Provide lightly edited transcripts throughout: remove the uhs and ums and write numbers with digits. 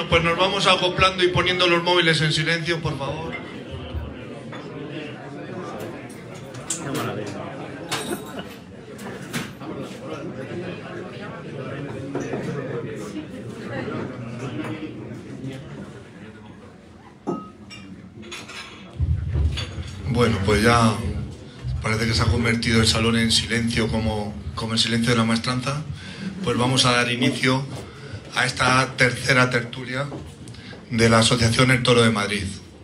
Bueno, pues nos vamos acoplando y poniendo los móviles en silencio, por favor. Qué maravilla. Bueno, pues ya parece que se ha convertido el salón en silencio como el silencio de la maestranza. Pues vamos a dar inicio a esta tercera tertulia de la Asociación El Toro de Madrid.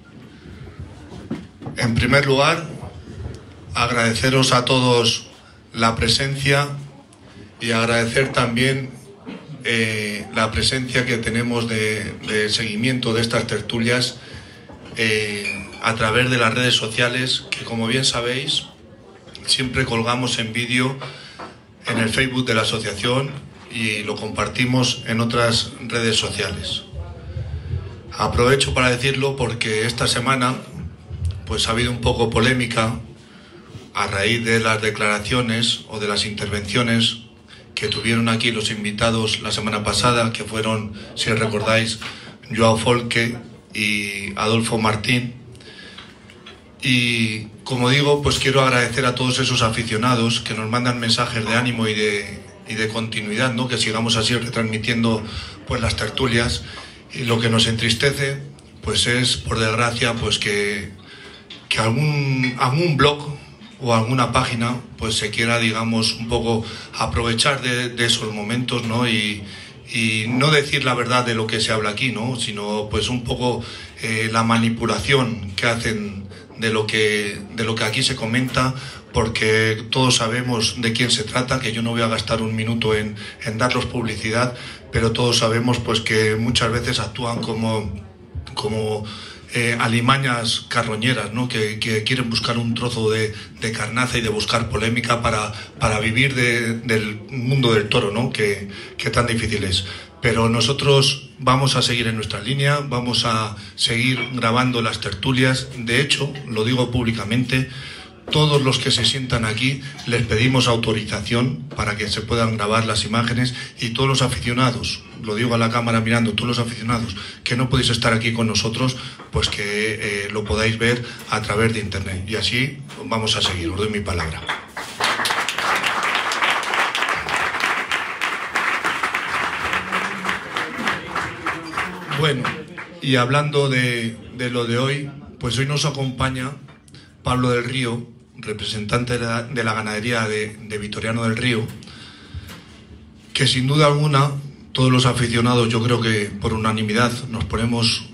En primer lugar, agradeceros a todos la presencia y agradecer también la presencia que tenemos de seguimiento de estas tertulias a través de las redes sociales, que como bien sabéis, siempre colgamos en vídeo en el Facebook de la asociación y lo compartimos en otras redes sociales. Aprovecho para decirlo porque esta semana pues ha habido un poco polémica a raíz de las declaraciones o de las intervenciones que tuvieron aquí los invitados la semana pasada, que fueron, si recordáis, Joao Folque y Adolfo Martín. Y como digo, pues quiero agradecer a todos esos aficionados que nos mandan mensajes de ánimo y de continuidad, ¿no? Que sigamos así retransmitiendo pues las tertulias. Y lo que nos entristece pues es, por desgracia, pues que algún blog o alguna página pues se quiera, digamos, un poco aprovechar de esos momentos, ¿no? Y no decir la verdad de lo que se habla aquí, ¿no? Sino pues un poco la manipulación que hacen de lo que aquí se comenta, porque todos sabemos de quién se trata, que yo no voy a gastar un minuto en darlos publicidad, pero todos sabemos pues que muchas veces actúan como alimañas carroñeras, ¿no? Que quieren buscar un trozo de carnaza y de buscar polémica para vivir del mundo del toro, ¿no? Que tan difícil es. Pero nosotros vamos a seguir en nuestra línea, vamos a seguir grabando las tertulias. De hecho, lo digo públicamente, todos los que se sientan aquí les pedimos autorización para que se puedan grabar las imágenes, y todos los aficionados, lo digo a la cámara mirando, todos los aficionados que no podéis estar aquí con nosotros, pues que lo podáis ver a través de internet. Y así vamos a seguir, os doy mi palabra. Bueno, y hablando de lo de hoy, pues hoy nos acompaña Pablo del Río, representante de la ganadería de Vitoriano del Río, que sin duda alguna todos los aficionados, yo creo que por unanimidad nos podemos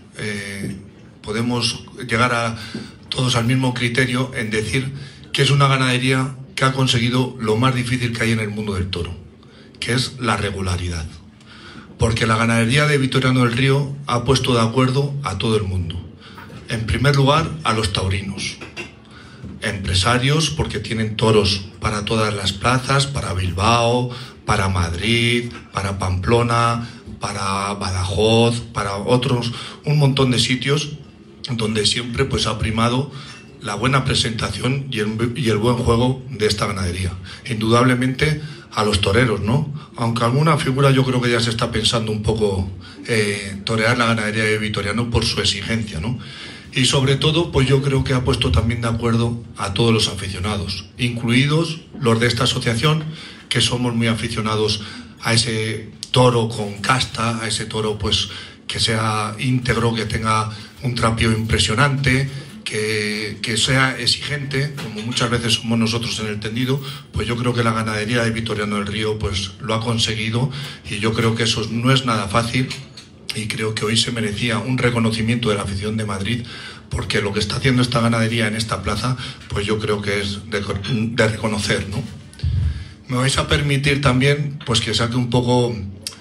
llegar a todos al mismo criterio en decir que es una ganadería que ha conseguido lo más difícil que hay en el mundo del toro, que es la regularidad. Porque la ganadería de Vitoriano del Río ha puesto de acuerdo a todo el mundo. En primer lugar, a los taurinos. Empresarios, porque tienen toros para todas las plazas, para Bilbao, para Madrid, para Pamplona, para Badajoz, para otros, un montón de sitios donde siempre pues ha primado la buena presentación y el buen juego de esta ganadería. Indudablemente a los toreros, ¿no? Aunque alguna figura yo creo que ya se está pensando un poco torear la ganadería de Vitoriano por su exigencia, ¿no? Y sobre todo, pues yo creo que ha puesto también de acuerdo a todos los aficionados, incluidos los de esta asociación, que somos muy aficionados a ese toro con casta, a ese toro pues que sea íntegro, que tenga un trapío impresionante, que sea exigente, como muchas veces somos nosotros en el tendido. Pues yo creo que la ganadería de Vitoriano del Río pues lo ha conseguido, y yo creo que eso no es nada fácil. Y creo que hoy se merecía un reconocimiento de la afición de Madrid, porque lo que está haciendo esta ganadería en esta plaza, pues yo creo que es de reconocer, ¿no? Me vais a permitir también pues que saque un poco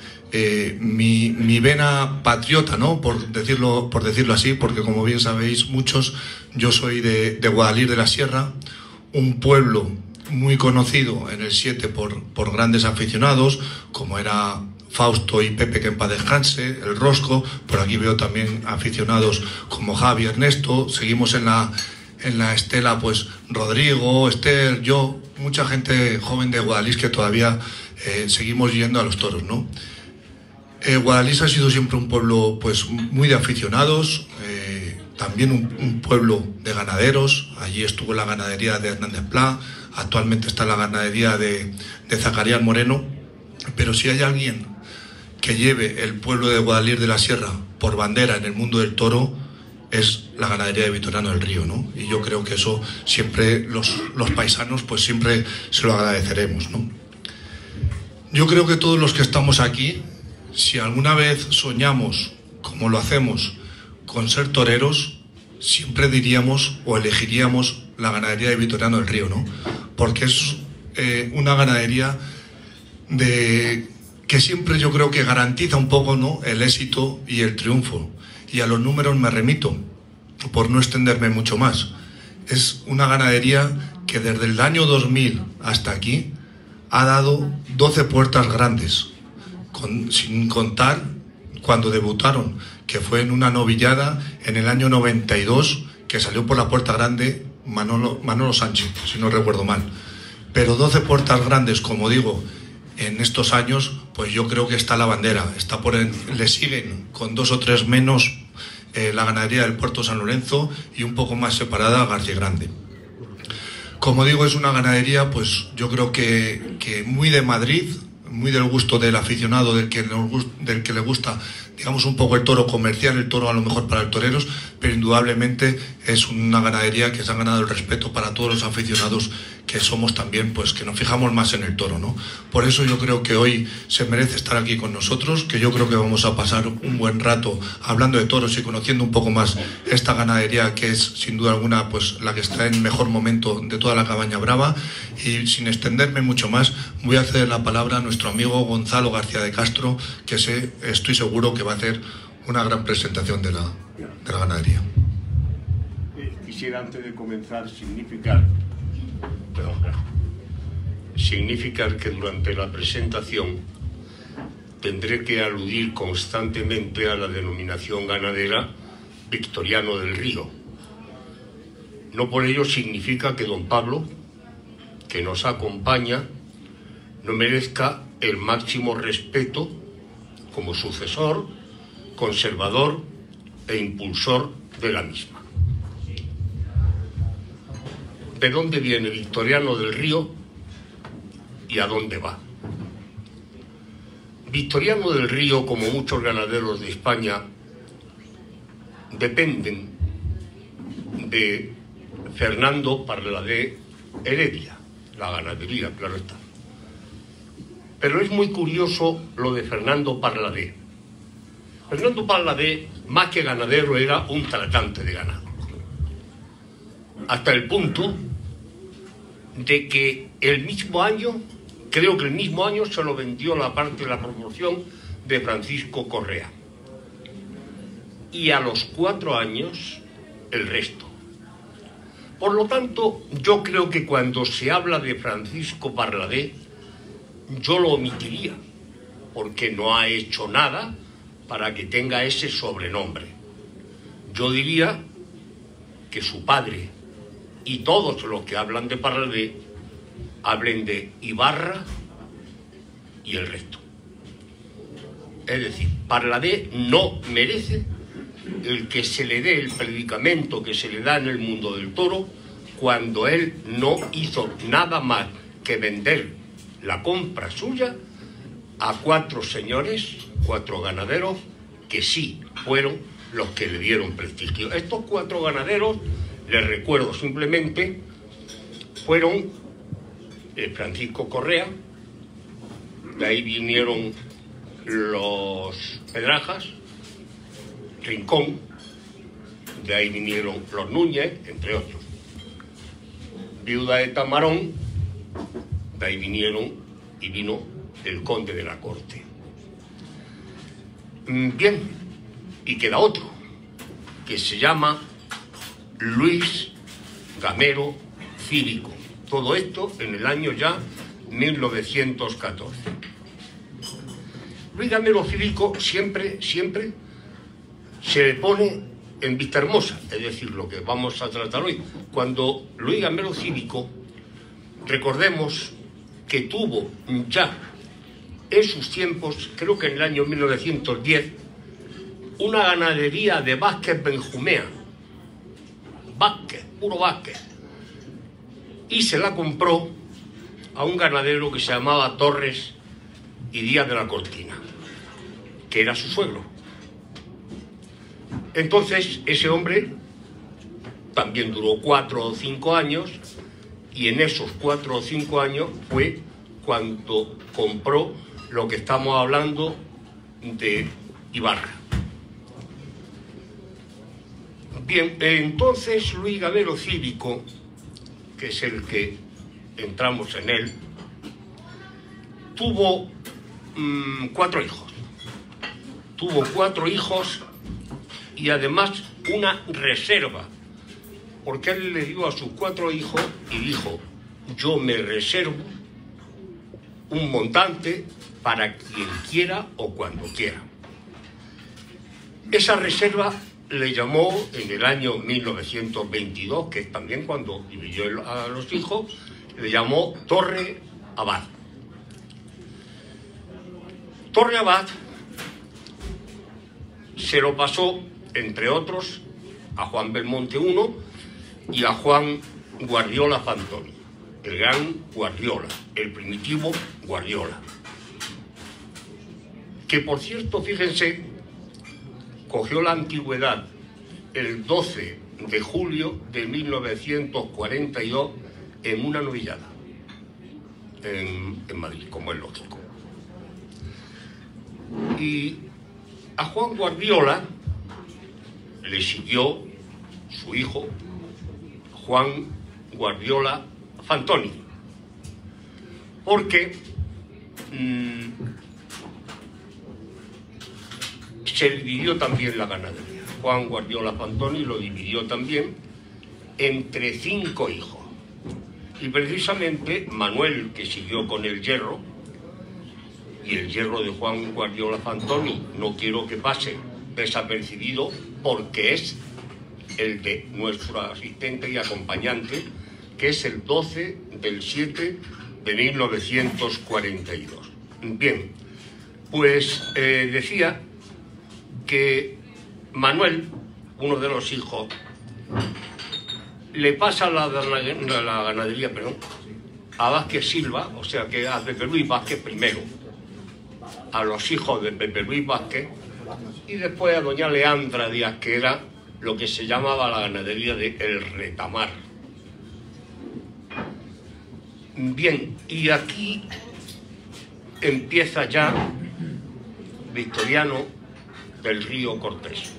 mi vena patriota, ¿no? Por decirlo así, porque como bien sabéis muchos, yo soy de Guadalix de la Sierra, un pueblo muy conocido en el 7 por grandes aficionados, como era Fausto y Pepe, que en paz descanse, el Rosco. Por aquí veo también aficionados como Javi, Ernesto. Seguimos en la estela pues Rodrigo, Esther, yo, mucha gente joven de Guadalix que todavía seguimos yendo a los toros, ¿no? Guadalix ha sido siempre un pueblo pues muy de aficionados, también un pueblo de ganaderos. Allí estuvo la ganadería de Hernández Pla, actualmente está la ganadería de Zacarías Moreno, pero si hay alguien que lleve el pueblo de Guadalix de la Sierra por bandera en el mundo del toro, es la ganadería de Vitoriano del Río, ¿no? Y yo creo que eso siempre los paisanos pues siempre se lo agradeceremos, ¿no? Yo creo que todos los que estamos aquí, si alguna vez soñamos, como lo hacemos, con ser toreros, siempre diríamos o elegiríamos la ganadería de Vitoriano del Río, ¿no? Porque es una ganadería que siempre yo creo que garantiza un poco, ¿no?, el éxito y el triunfo. Y a los números me remito, por no extenderme mucho más. Es una ganadería que desde el año 2000 hasta aquí ha dado 12 puertas grandes, sin contar cuando debutaron, que fue en una novillada en el año 92, que salió por la puerta grande Manolo Sánchez, si no recuerdo mal. Pero 12 puertas grandes, como digo, en estos años, pues yo creo que está la bandera, le siguen con 2 o 3 menos la ganadería del Puerto San Lorenzo y un poco más separada García Grande. Como digo, es una ganadería, pues yo creo que muy de Madrid, muy del gusto del aficionado, del que le gusta, digamos, un poco el toro comercial, el toro a lo mejor para el toreros, pero indudablemente es una ganadería que se ha ganado el respeto para todos los aficionados que somos también, pues que nos fijamos más en el toro, ¿no? Por eso yo creo que hoy se merece estar aquí con nosotros, que yo creo que vamos a pasar un buen rato hablando de toros y conociendo un poco más esta ganadería, que es sin duda alguna pues la que está en mejor momento de toda la Cabaña Brava. Y sin extenderme mucho más, voy a ceder la palabra a nuestro amigo Gonzalo García de Castro, que estoy seguro que va a hacer una gran presentación de la ganadería. Quisiera, antes de comenzar, significar que durante la presentación tendré que aludir constantemente a la denominación ganadera Vitoriano del Río. No por ello significa que don Pablo, que nos acompaña, no merezca el máximo respeto como sucesor, conservador e impulsor de la misma. ¿De dónde viene Vitoriano del Río y a dónde va? Vitoriano del Río, como muchos ganaderos de España, dependen de Fernando Parladé Heredia, la ganadería, claro está. Pero es muy curioso lo de Fernando Parladé. Fernando Parladé, más que ganadero, era un tratante de ganado. Hasta el punto de que el mismo año, creo que el mismo año, se lo vendió la parte de la promoción de Francisco Correa. Y a los 4 años, el resto. Por lo tanto, yo creo que cuando se habla de Francisco Parladé, yo lo omitiría, porque no ha hecho nada para que tenga ese sobrenombre. Yo diría que su padre y todos los que hablan de Parladé hablen de Ibarra y el resto. Es decir, Parladé no merece el que se le dé el predicamento que se le da en el mundo del toro, cuando él no hizo nada más que vender la compra suya a 4 señores, 4 ganaderos, que sí fueron los que le dieron prestigio. Estos 4 ganaderos, les recuerdo simplemente, fueron Francisco Correa, de ahí vinieron los Pedrajas, Rincón, de ahí vinieron los Núñez, entre otros. Viuda de Tamarón, de ahí vino el conde de la corte. Bien, y queda otro, que se llama Luis Gamero Cívico. Todo esto en el año ya 1914. Luis Gamero Cívico siempre se le pone en vista hermosa, es decir, lo que vamos a tratar hoy. Cuando Luis Gamero Cívico, recordemos que tuvo ya en sus tiempos, creo que en el año 1910, una ganadería de Vázquez Benjumea. Vázquez, puro Vázquez. Y se la compró a un ganadero que se llamaba Torres y Díaz de la Cortina, que era su suegro. Entonces ese hombre también duró 4 o 5 años, y en esos 4 o 5 años fue cuando compró lo que estamos hablando de Ibarra. Bien, entonces Luis Gabero Cívico, que es el que entramos en él, tuvo 4 hijos. Tuvo 4 hijos y además una reserva, porque él le dio a sus 4 hijos y dijo: yo me reservo un montante para quien quiera o cuando quiera. Esa reserva le llamó en el año 1922, que es también cuando dividió a los hijos, le llamó Torre Abad. Torre Abad se lo pasó, entre otros, a Juan Belmonte I y a Juan Guardiola Fantoni, el gran Guardiola, el primitivo Guardiola. Que, por cierto, fíjense, cogió la antigüedad el 12 de julio de 1942 en una novillada en Madrid, como es lógico. Y a Juan Guardiola le siguió su hijo Juan Guardiola Fantoni, porque se dividió también la ganadería. Juan Guardiola Fantoni lo dividió también entre 5 hijos. Y precisamente Manuel, que siguió con el hierro, y el hierro de Juan Guardiola Fantoni no quiero que pase desapercibido, porque es el de nuestro asistente y acompañante, que es el 12 del 7 de 1942. Bien, pues decía que Manuel, uno de los hijos, le pasa la ganadería, a Vázquez Silva, o sea que a Pepe Luis Vázquez primero, a los hijos de Pepe Luis Vázquez, y después a doña Leandra Díaz, que era lo que se llamaba la ganadería de El Retamar. Bien, y aquí empieza ya Victoriano del Río Cortés.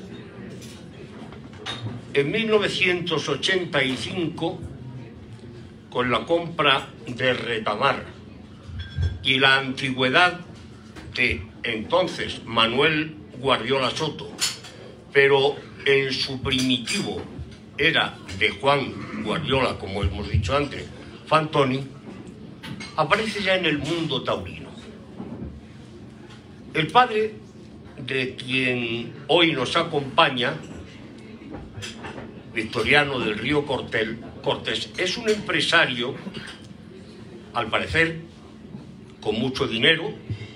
En 1985, con la compra de Retamar y la antigüedad de entonces Manuel Guardiola Soto, pero en su primitivo era de Juan Guardiola, como hemos dicho antes, Fantoni, aparece ya en el mundo taurino. El padre de quien hoy nos acompaña, Victoriano del Río Cortés, es un empresario, al parecer, con mucho dinero,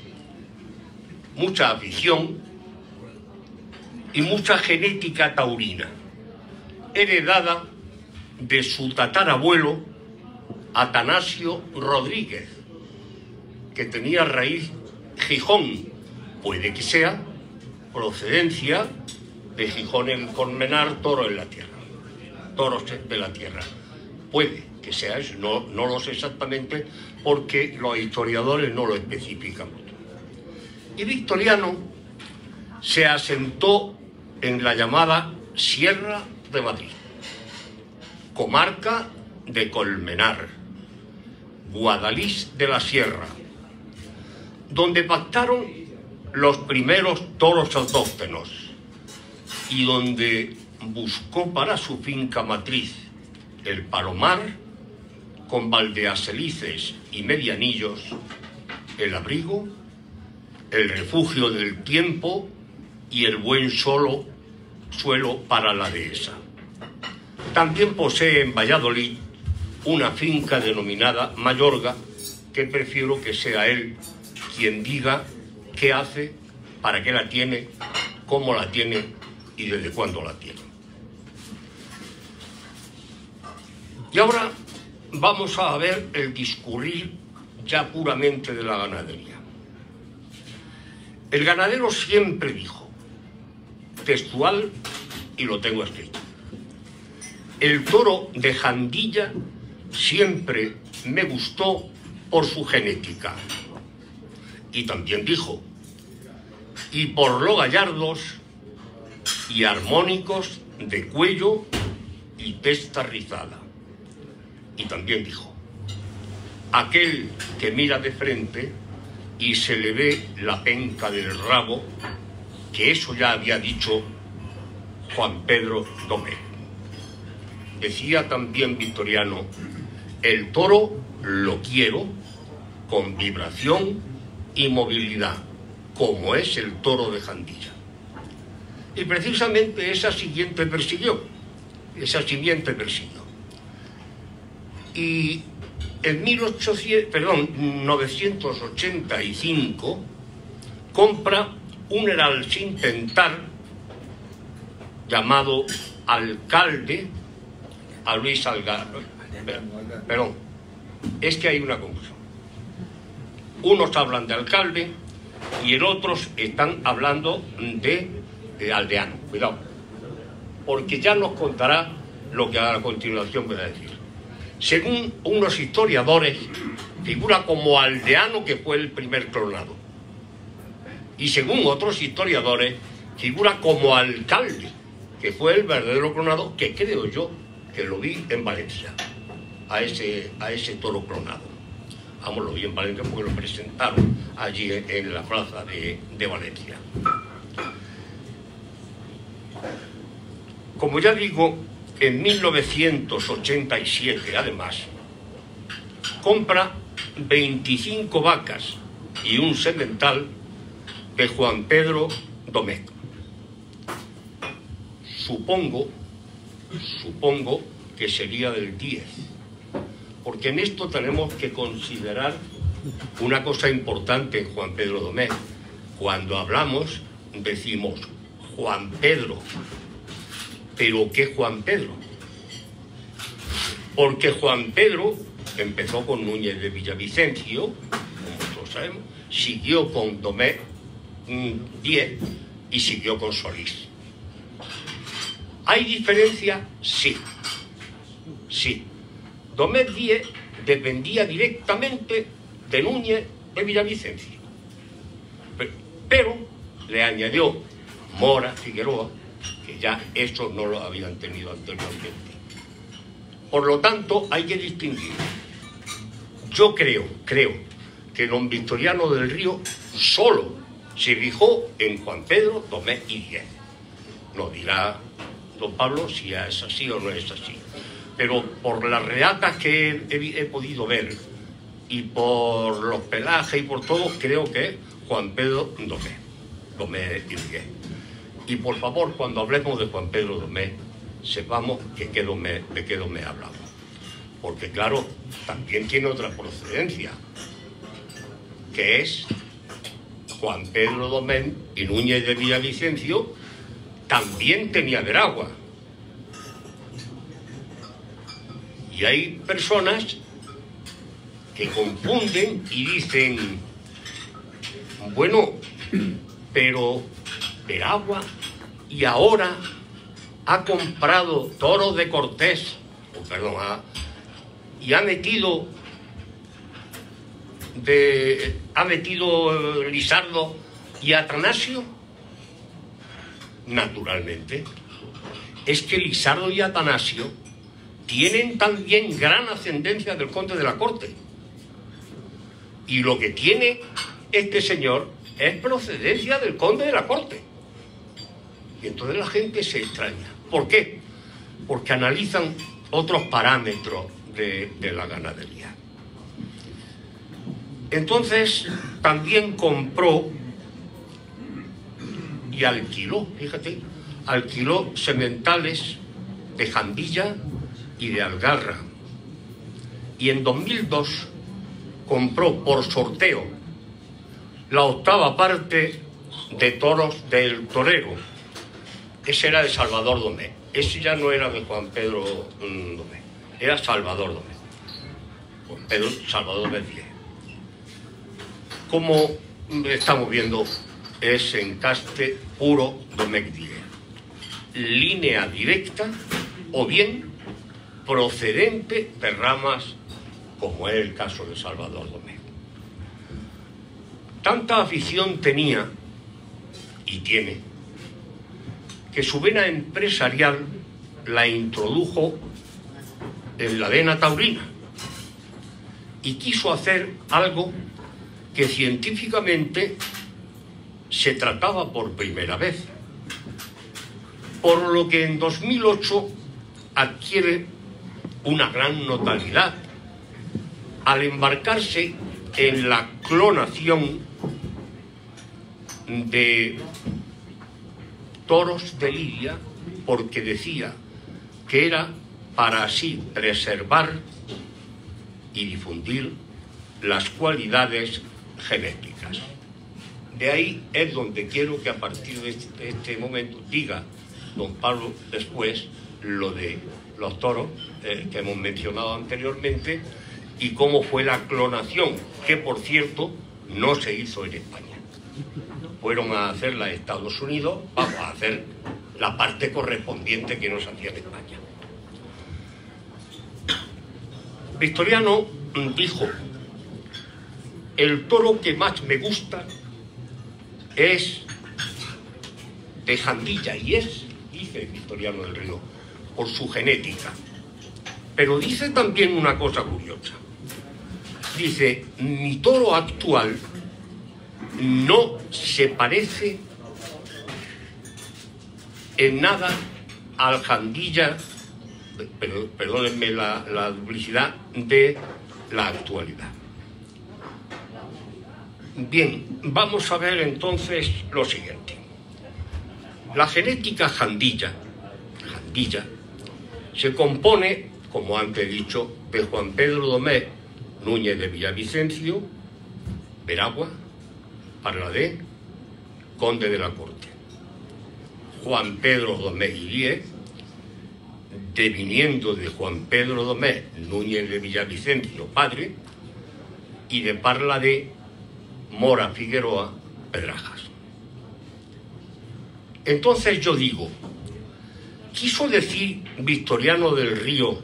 mucha afición y mucha genética taurina, heredada de su tatarabuelo Atanasio Rodríguez, que tenía raíz Gijón, puede que sea procedencia de Gijón en Colmenar, Toro en la Tierra, Toros de la Tierra. Puede que sea eso, no lo sé exactamente porque los historiadores no lo especifican. Y Victoriano se asentó en la llamada Sierra de Madrid, comarca de Colmenar, Guadalís de la Sierra, donde pactaron los primeros toros autóctonos y donde buscó para su finca matriz el Palomar, con Valdeaselices y Medianillos, el abrigo, el refugio del tiempo y el buen suelo para la dehesa. También posee en Valladolid una finca denominada Mayorga, que prefiero que sea él quien diga qué hace, para qué la tiene, cómo la tiene y desde cuándo la tiene. Y ahora vamos a ver el discurrir ya puramente de la ganadería. El ganadero siempre dijo, textual, y lo tengo escrito: el toro de Jandilla siempre me gustó por su genética. Y también dijo, y por lo gallardos y armónicos de cuello y testa rizada. Y también dijo, aquel que mira de frente y se le ve la penca del rabo, que eso ya había dicho Juan Pedro Domecq. Decía también Victoriano, el toro lo quiero con vibración y movilidad, como es el toro de Jandilla. Y precisamente esa simiente persiguió. Y en 985 compra un heralcín tentar llamado alcalde a Luis Algarra. Perdón, es que hay una confusión. Unos hablan de alcalde y el otros están hablando de aldeano. Cuidado, porque ya nos contará lo que a continuación voy a decir. Según unos historiadores, figura como aldeano, que fue el primer clonado. Y según otros historiadores, figura como alcalde, que fue el verdadero clonado, que creo yo que lo vi en Valencia, a ese toro clonado. Vamos, lo vi en Valencia porque lo presentaron allí en la plaza de Valencia. Como ya digo, en 1987, además, compra 25 vacas y un semental de Juan Pedro Domecq. Supongo que sería del 10, porque en esto tenemos que considerar una cosa importante en Juan Pedro Domecq. Cuando hablamos, decimos Juan Pedro. ¿Pero qué Juan Pedro? Porque Juan Pedro empezó con Núñez de Villavicencio, como todos sabemos, siguió con Domecq 10 y siguió con Solís. ¿Hay diferencia? Sí. Domecq 10 dependía directamente de Núñez de Villavicencio, pero le añadió Mora Figueroa, que ya eso no lo habían tenido anteriormente. Por lo tanto, hay que distinguir. Yo creo que don Victoriano del Río solo se fijó en Juan Pedro, Domecq y 10. Nos dirá don Pablo si es así o no es así. Pero por las reatas que he podido ver y por los pelajes y por todo, creo que es Juan Pedro Domecq y 10. Y por favor, cuando hablemos de Juan Pedro Domecq, sepamos de qué Domecq hablamos. Porque claro, también tiene otra procedencia, que es Juan Pedro Domecq y Núñez de Villavicencio también tenía Veragua. Y hay personas que confunden y dicen, bueno, pero Veragua y ahora ha comprado toros de Cortés, y ha metido Lisardo y Atanasio. Naturalmente, es que Lisardo y Atanasio tienen también gran ascendencia del conde de la corte, y lo que tiene este señor es procedencia del conde de la corte. Y entonces la gente se extraña. ¿Por qué? Porque analizan otros parámetros de la ganadería. Entonces también compró y alquiló, fíjate, alquiló sementales de Jandilla y de Algarra. Y en 2002 compró por sorteo la octava parte de toros del torero. Ese era de Salvador Domé. Ese ya no era de Juan Pedro Domé, era Salvador Domé. Juan Pedro Salvador Domé. Como estamos viendo, es encaste puro Domecq Díez. Línea directa o bien procedente de ramas, como es el caso de Salvador Domé. Tanta afición tenía y tiene que su vena empresarial la introdujo en la vena taurina y quiso hacer algo que científicamente se trataba por primera vez, por lo que en 2008 adquiere una gran notabilidad al embarcarse en la clonación de toros de lidia, porque decía que era para así preservar y difundir las cualidades genéticas. De ahí es donde quiero que a partir de este momento diga don Pablo después lo de los toros que hemos mencionado anteriormente y cómo fue la clonación, que por cierto no se hizo en España. Fueron a hacerla a Estados Unidos, vamos a hacer la parte correspondiente que no se hacía en España. Victoriano dijo: el toro que más me gusta es de Jandilla, y es, dice Victoriano del Río, por su genética. Pero dice también una cosa curiosa. Dice: mi toro actual no se parece en nada al Jandilla, perdónenme la duplicidad, de la actualidad. Bien, vamos a ver entonces lo siguiente. La genética Jandilla se compone, como antes he dicho, de Juan Pedro Domé Núñez de Villavicencio, Veragua, Parladé, conde de la Corte. Juan Pedro Domé Díez, deviniendo de Juan Pedro Domé Núñez de Villavicencio, padre, y de Parladé Mora Figueroa Pedrajas. Entonces yo digo, quiso decir Victoriano del Río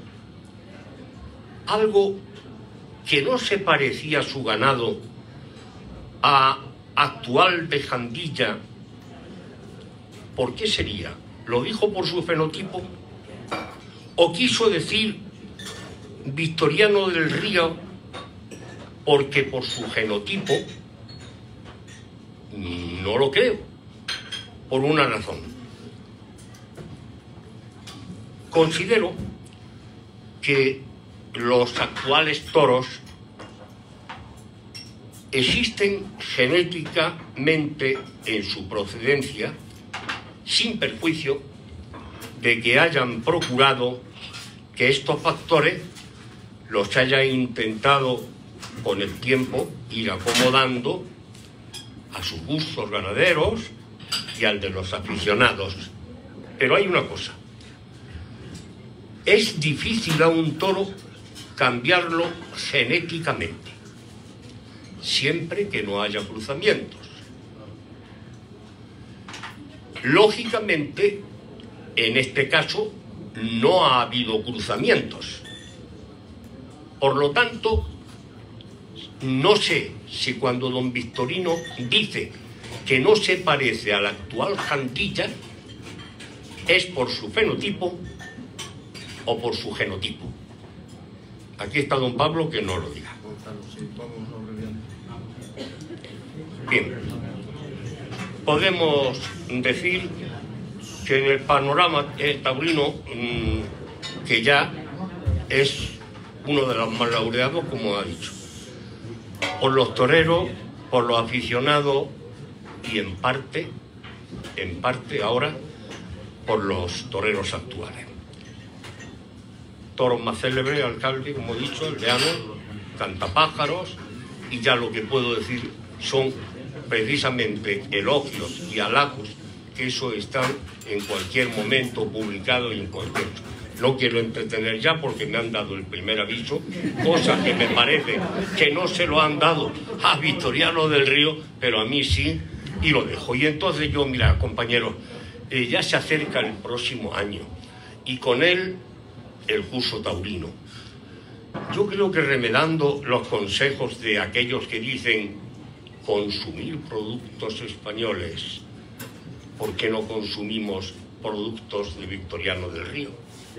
algo que no se parecía a su ganado a actual de Jandilla. ¿Por qué sería? ¿Lo dijo por su fenotipo? ¿O quiso decir Victoriano del Río porque por su genotipo? No lo creo, por una razón. Considero que los actuales toros existen genéticamente en su procedencia, sin perjuicio de que hayan procurado que estos factores los haya intentado con el tiempo ir acomodando a sus gustos ganaderos y al de los aficionados. Pero hay una cosa: es difícil a un toro cambiarlo genéticamente, siempre que no haya cruzamientos. Lógicamente, en este caso, no ha habido cruzamientos. Por lo tanto, no sé si cuando don Victorino dice que no se parece a la actual Jandilla es por su fenotipo o por su genotipo. Aquí está don Pablo, que no lo diga. Bien, podemos decir que en el panorama taurino, que ya es uno de los más laureados, como ha dicho, por los toreros, por los aficionados y en parte ahora por los toreros actuales. Toros más célebres, alcalde, como he dicho, el Leano, Cantapájaros, y ya lo que puedo decir son precisamente elogios y halagos, que eso está en cualquier momento publicado y en cualquier... No quiero entretener ya porque me han dado el primer aviso, cosa que me parece que no se lo han dado a Victoriano del Río, pero a mí sí, y lo dejo. Y entonces yo, mira, compañeros, ya se acerca el próximo año y con él el curso taurino. Yo creo que remedando los consejos de aquellos que dicen consumir productos españoles, ¿por qué no consumimos productos de Victoriano del Río?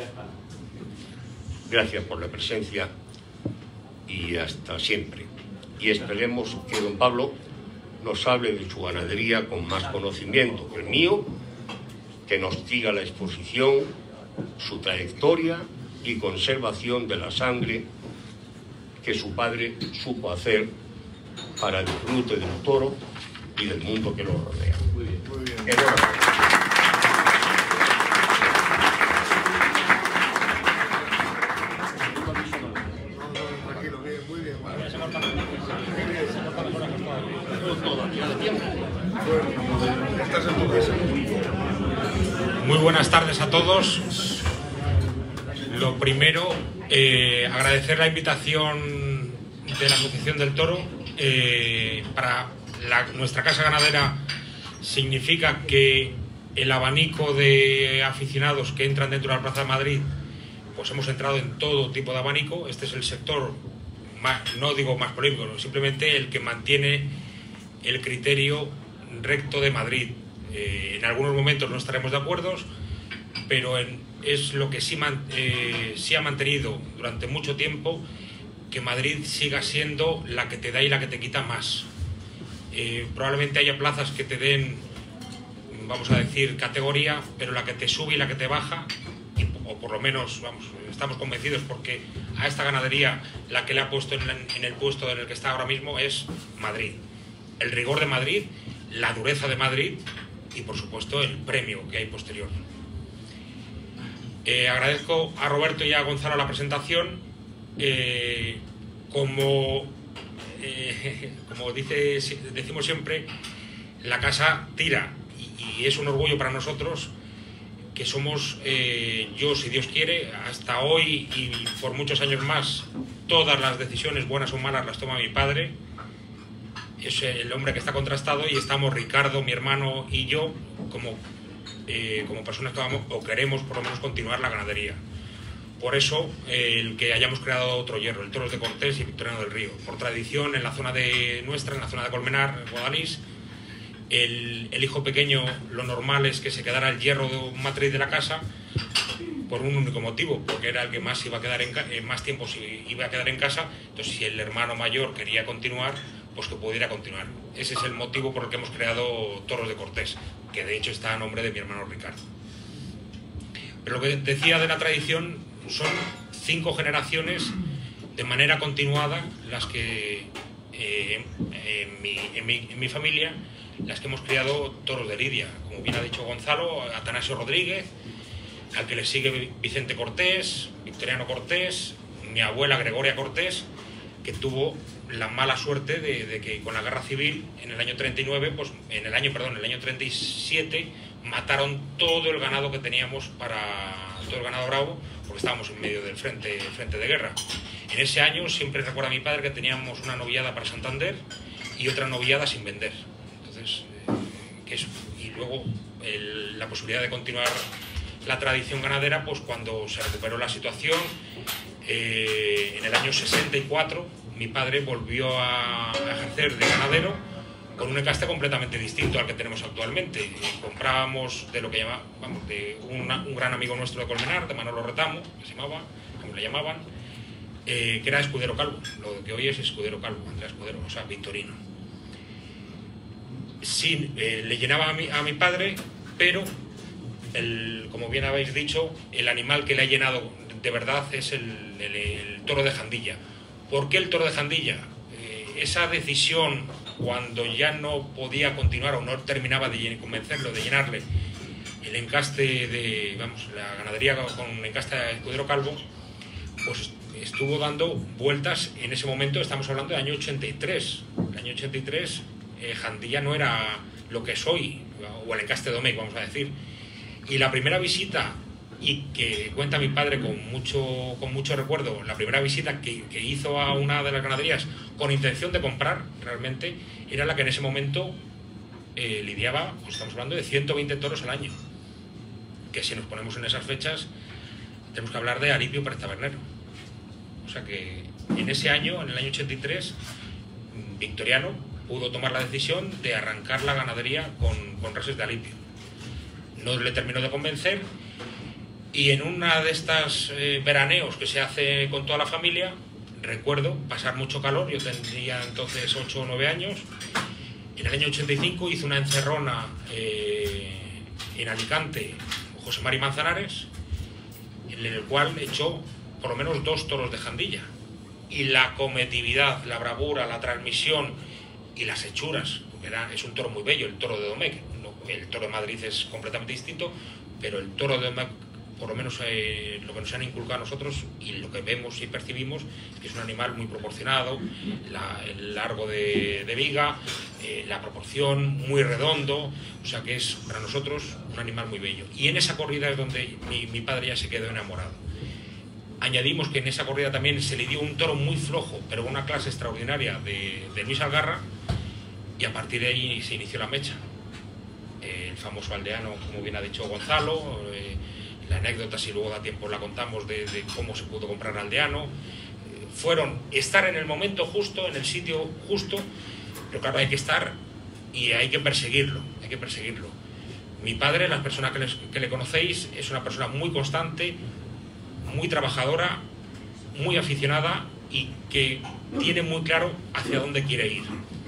Gracias por la presencia y hasta siempre. Y esperemos que don Pablo nos hable de su ganadería con más conocimiento que el mío, que nos diga la exposición, su trayectoria y conservación de la sangre que su padre supo hacer para el disfrute del toro y del mundo que lo rodea. Muy bien, muy bien. Enhorabuena. Muy buenas tardes a todos. Lo primero, agradecer la invitación de la Asociación del Toro. Para nuestra casa ganadera significa que el abanico de aficionados que entran dentro de la Plaza de Madrid, pues hemos entrado en todo tipo de abanico. Este es el sector, no digo más polémico, simplemente el que mantiene el criterio recto de Madrid. En algunos momentos no estaremos de acuerdo, pero es lo que sí ha mantenido durante mucho tiempo, que Madrid siga siendo la que te da y la que te quita más. Probablemente haya plazas que te den, vamos a decir, categoría, pero la que te sube y la que te baja, o por lo menos estamos convencidos, porque a esta ganadería la que le ha puesto en el puesto en el que está ahora mismo es Madrid. El rigor de Madrid, la dureza de Madrid y por supuesto el premio que hay posterior. Agradezco a Roberto y a Gonzalo la presentación. Como decimos siempre, la casa tira, y es un orgullo para nosotros que somos, yo, si Dios quiere, hasta hoy y por muchos años más, todas las decisiones, buenas o malas, las toma mi padre. Es el hombre que está contrastado, y estamos Ricardo, mi hermano, y yo como personas que vamos o queremos por lo menos continuar la ganadería. Por eso el que hayamos creado otro hierro, el Toros de Cortés y Victoriano del Río. Por tradición, en la zona en la zona de Colmenar, Guadalís, el hijo pequeño, lo normal es que se quedara el hierro matriz de la casa por un único motivo, porque era el que más iba a quedar más tiempo iba a quedar en casa. Entonces, si el hermano mayor quería continuar, pues que pudiera continuar. Ese es el motivo por el que hemos creado Toros de Cortés, que de hecho está a nombre de mi hermano Ricardo. Pero lo que decía de la tradición, son 5 generaciones de manera continuada las que en mi familia, las que hemos criado toros de lidia, como bien ha dicho Gonzalo, Atanasio Rodríguez, al que le sigue Vicente Cortés, Victoriano Cortés, mi abuela Gregoria Cortés, que tuvo la mala suerte de que con la guerra civil en el año 39, pues en el año 37 mataron todo el ganado que teníamos, todo el ganado bravo, porque estábamos en medio del frente de guerra. En ese año siempre recuerda a mi padre que teníamos una noviada para Santander y otra noviada sin vender. Entonces, y luego la posibilidad de continuar la tradición ganadera, pues cuando se recuperó la situación, en el año 64, mi padre volvió a ejercer de ganadero con un encaste completamente distinto al que tenemos actualmente. Comprábamos de lo que llamábamos, de un gran amigo nuestro de Colmenar, de Manolo Retamo, que se llamaba, como le llamaban, que era Escudero Calvo, lo que hoy es Escudero Calvo, Andrea Escudero, o sea, Victorino. Sí, le llenaba a mi padre, pero como bien habéis dicho, el animal que le ha llenado de verdad es el toro de Jandilla. ¿Por qué el toro de Jandilla? Esa decisión, cuando ya no podía continuar o no terminaba de convencerlo, de llenarle el encaste de, la ganadería con encaste de Escudero Calvo, pues estuvo dando vueltas en ese momento. Estamos hablando del año 83. El año 83 Jandilla no era lo que es hoy, o el Encaste Domecq, vamos a decir. Y la primera visita, y que cuenta mi padre con mucho recuerdo, la primera visita que hizo a una de las ganaderías con intención de comprar, realmente, era la que en ese momento lidiaba, pues estamos hablando de 120 toros al año. Que si nos ponemos en esas fechas, tenemos que hablar de Alipio Pérez Tabernero. O sea que en ese año, en el año 83, Victoriano pudo tomar la decisión de arrancar la ganadería con reses de Alipio. No le terminó de convencer, y en una de estas veraneos que se hace con toda la familia, recuerdo pasar mucho calor. Yo tendría entonces 8 o 9 años. En el año 85 hizo una encerrona en Alicante, José Mari Manzanares, en el cual echó por lo menos 2 toros de Jandilla. Y la cometividad, la bravura, la transmisión y las hechuras, es un toro muy bello, el toro de Domecq. El toro de Madrid es completamente distinto, pero el toro de Domecq, por lo menos lo que nos han inculcado a nosotros y lo que vemos y percibimos, es que es un animal muy proporcionado, el largo de viga, la proporción, muy redondo, o sea que es para nosotros un animal muy bello. Y en esa corrida es donde mi padre ya se quedó enamorado. Añadimos que en esa corrida también se le dio un toro muy flojo, pero una clase extraordinaria de Luis Algarra, y a partir de ahí se inició la mecha. El famoso aldeano, como bien ha dicho Gonzalo, la anécdota, si luego da tiempo la contamos, de cómo se pudo comprar aldeano. Fueron estar en el momento justo, en el sitio justo, pero claro, hay que estar y hay que perseguirlo, hay que perseguirlo. Mi padre, las personas que le conocéis, es una persona muy constante, muy trabajadora, muy aficionada y que tiene muy claro hacia dónde quiere ir.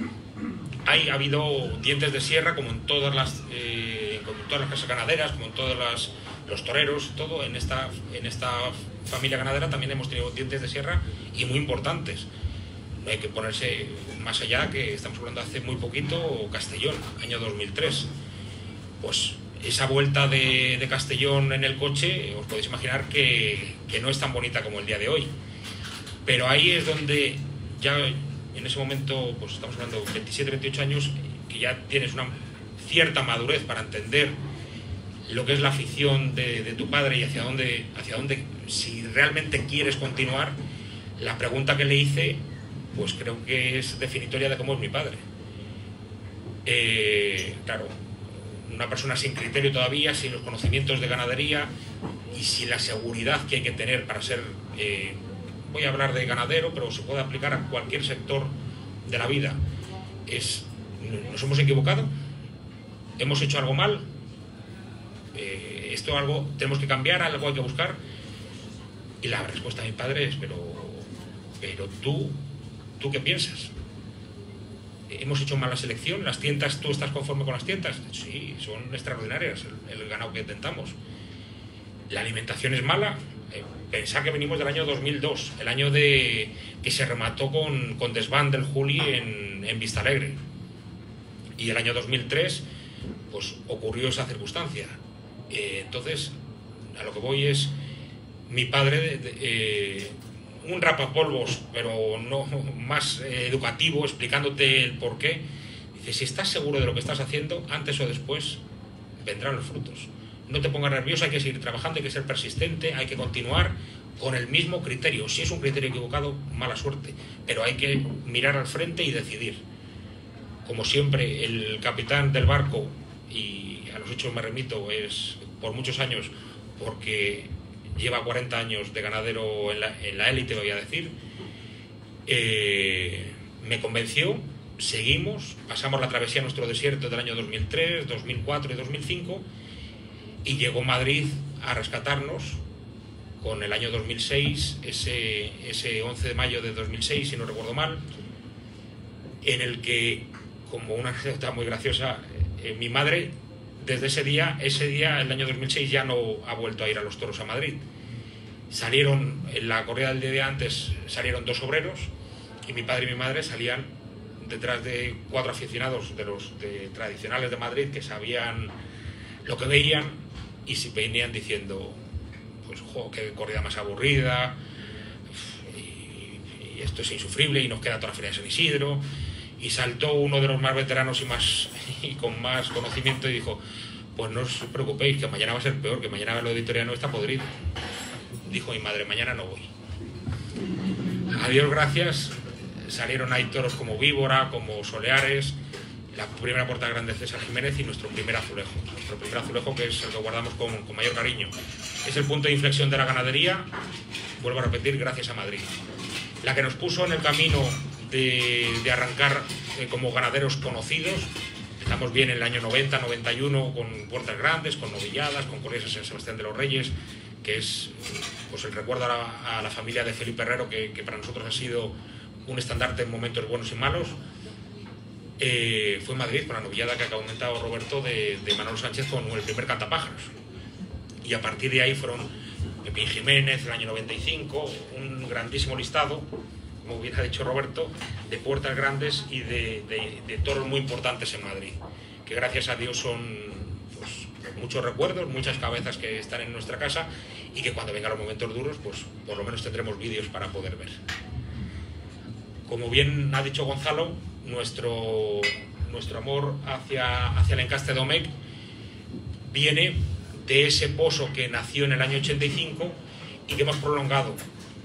Ha habido dientes de sierra, como en todas las casas ganaderas, como en todos los toreros, todo en esta familia ganadera también hemos tenido dientes de sierra, y muy importantes. No hay que ponerse más allá, que estamos hablando hace muy poquito, Castellón, año 2003. Pues esa vuelta de Castellón en el coche, os podéis imaginar que no es tan bonita como el día de hoy. Pero ahí es donde ya en ese momento, pues estamos hablando de 27, 28 años, que ya tienes una cierta madurez para entender lo que es la afición de tu padre y hacia dónde, si realmente quieres continuar. La pregunta que le hice, pues creo que es definitoria de cómo es mi padre. Claro, una persona sin criterio todavía, sin los conocimientos de ganadería y sin la seguridad que hay que tener para ser, voy a hablar de ganadero, pero se puede aplicar a cualquier sector de la vida. Nos hemos equivocado, hemos hecho algo mal, esto algo tenemos que cambiar, algo hay que buscar. Y la respuesta de mi padre es, pero tú ¿qué piensas? ¿Hemos hecho mal la selección? ¿Las tientas, tú estás conforme con las tientas? Sí, son extraordinarias el ganado que intentamos. ¿La alimentación es mala? Pensad que venimos del año 2002, el año que se remató con desván del Juli en Vistalegre. Y el año 2003, pues ocurrió esa circunstancia. Entonces, a lo que voy es, mi padre, un rapapolvos, pero no más educativo, explicándote el porqué. Dice, si estás seguro de lo que estás haciendo, antes o después vendrán los frutos. No te pongas nervioso, hay que seguir trabajando, hay que ser persistente, hay que continuar con el mismo criterio. Si es un criterio equivocado, mala suerte, pero hay que mirar al frente y decidir. Como siempre, el capitán del barco, y a los hechos me remito, es por muchos años, porque lleva 40 años de ganadero en la élite, voy a decir, me convenció, seguimos, pasamos la travesía a nuestro desierto del año 2003, 2004 y 2005, y llegó Madrid a rescatarnos con el año 2006, ese 11 de mayo de 2006, si no recuerdo mal, en el que, como una anécdota muy graciosa, mi madre, desde ese día, el año 2006, ya no ha vuelto a ir a los toros a Madrid. Salieron, en la corrida del día de antes, salieron 2 obreros, y mi padre y mi madre salían detrás de 4 aficionados de los tradicionales de Madrid, que sabían lo que veían, y se venían diciendo, pues, jo, qué corrida más aburrida, y esto es insufrible, y nos queda toda la feria de San Isidro, Y saltó uno de los más veteranos y con más conocimiento y dijo: pues no os preocupéis, que mañana va a ser peor, que mañana lo editorial está podrido. Dijo mi madre: mañana no voy. A Dios gracias, salieron ahí toros como Víbora, como Soleares, la primera puerta grande César Jiménez y nuestro primer azulejo. Nuestro primer azulejo, que es el que guardamos con mayor cariño. Es el punto de inflexión de la ganadería, vuelvo a repetir, gracias a Madrid. La que nos puso en el camino de arrancar como ganaderos conocidos. Estamos bien en el año 90, 91, con puertas grandes, con novilladas, con corridas en San Sebastián de los Reyes, que es pues el recuerdo a la familia de Felipe Herrero, que para nosotros ha sido un estandarte en momentos buenos y malos. Fue en Madrid con la novillada que ha comentado Roberto de Manolo Sánchez con el primer cantapájaros. Y a partir de ahí fueron Pepín Jiménez, el año 95, un grandísimo listado, como bien ha dicho Roberto, de puertas grandes y de toros muy importantes en Madrid, que gracias a Dios son pues, muchos recuerdos, muchas cabezas que están en nuestra casa y que cuando vengan los momentos duros, pues por lo menos tendremos vídeos para poder ver. Como bien ha dicho Gonzalo, nuestro amor hacia el encaste Domecq viene de ese pozo que nació en el año 85 y que hemos prolongado.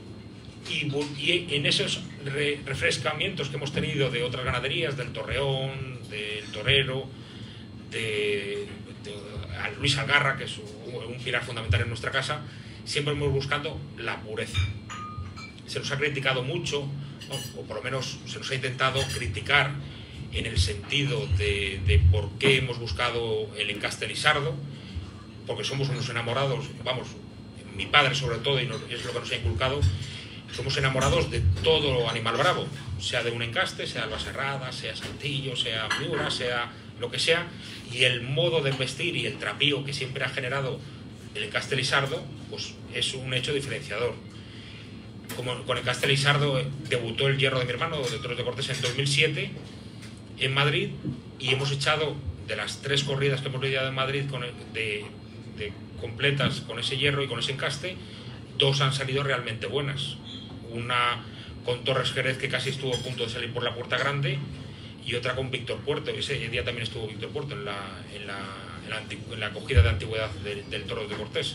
Y en esos refrescamientos que hemos tenido de otras ganaderías, del Torreón, del Torero, de Luis Algarra, que es un pilar fundamental en nuestra casa, siempre hemos buscando la pureza. Se nos ha criticado mucho, o por lo menos se nos ha intentado criticar en el sentido de por qué hemos buscado el encaste lisardo, porque somos unos enamorados, vamos, mi padre sobre todo, y es lo que nos ha inculcado. Somos enamorados de todo animal bravo, sea de un encaste, sea albacerrada, sea saltillo, sea miura, sea lo que sea, y el modo de vestir y el trapío que siempre ha generado el encaste lisardo, pues es un hecho diferenciador. Como con el encaste lisardo debutó el Hierro de mi hermano de Toros de Cortés en 2007 en Madrid, y hemos echado de las 3 corridas que hemos lidiado en Madrid completas con ese hierro y con ese encaste, 2 han salido realmente buenas. Una con Torres Jerez, que casi estuvo a punto de salir por la puerta grande, y otra con Víctor Puerto. Ese día también estuvo Víctor Puerto en la acogida de antigüedad del Toro de Cortés.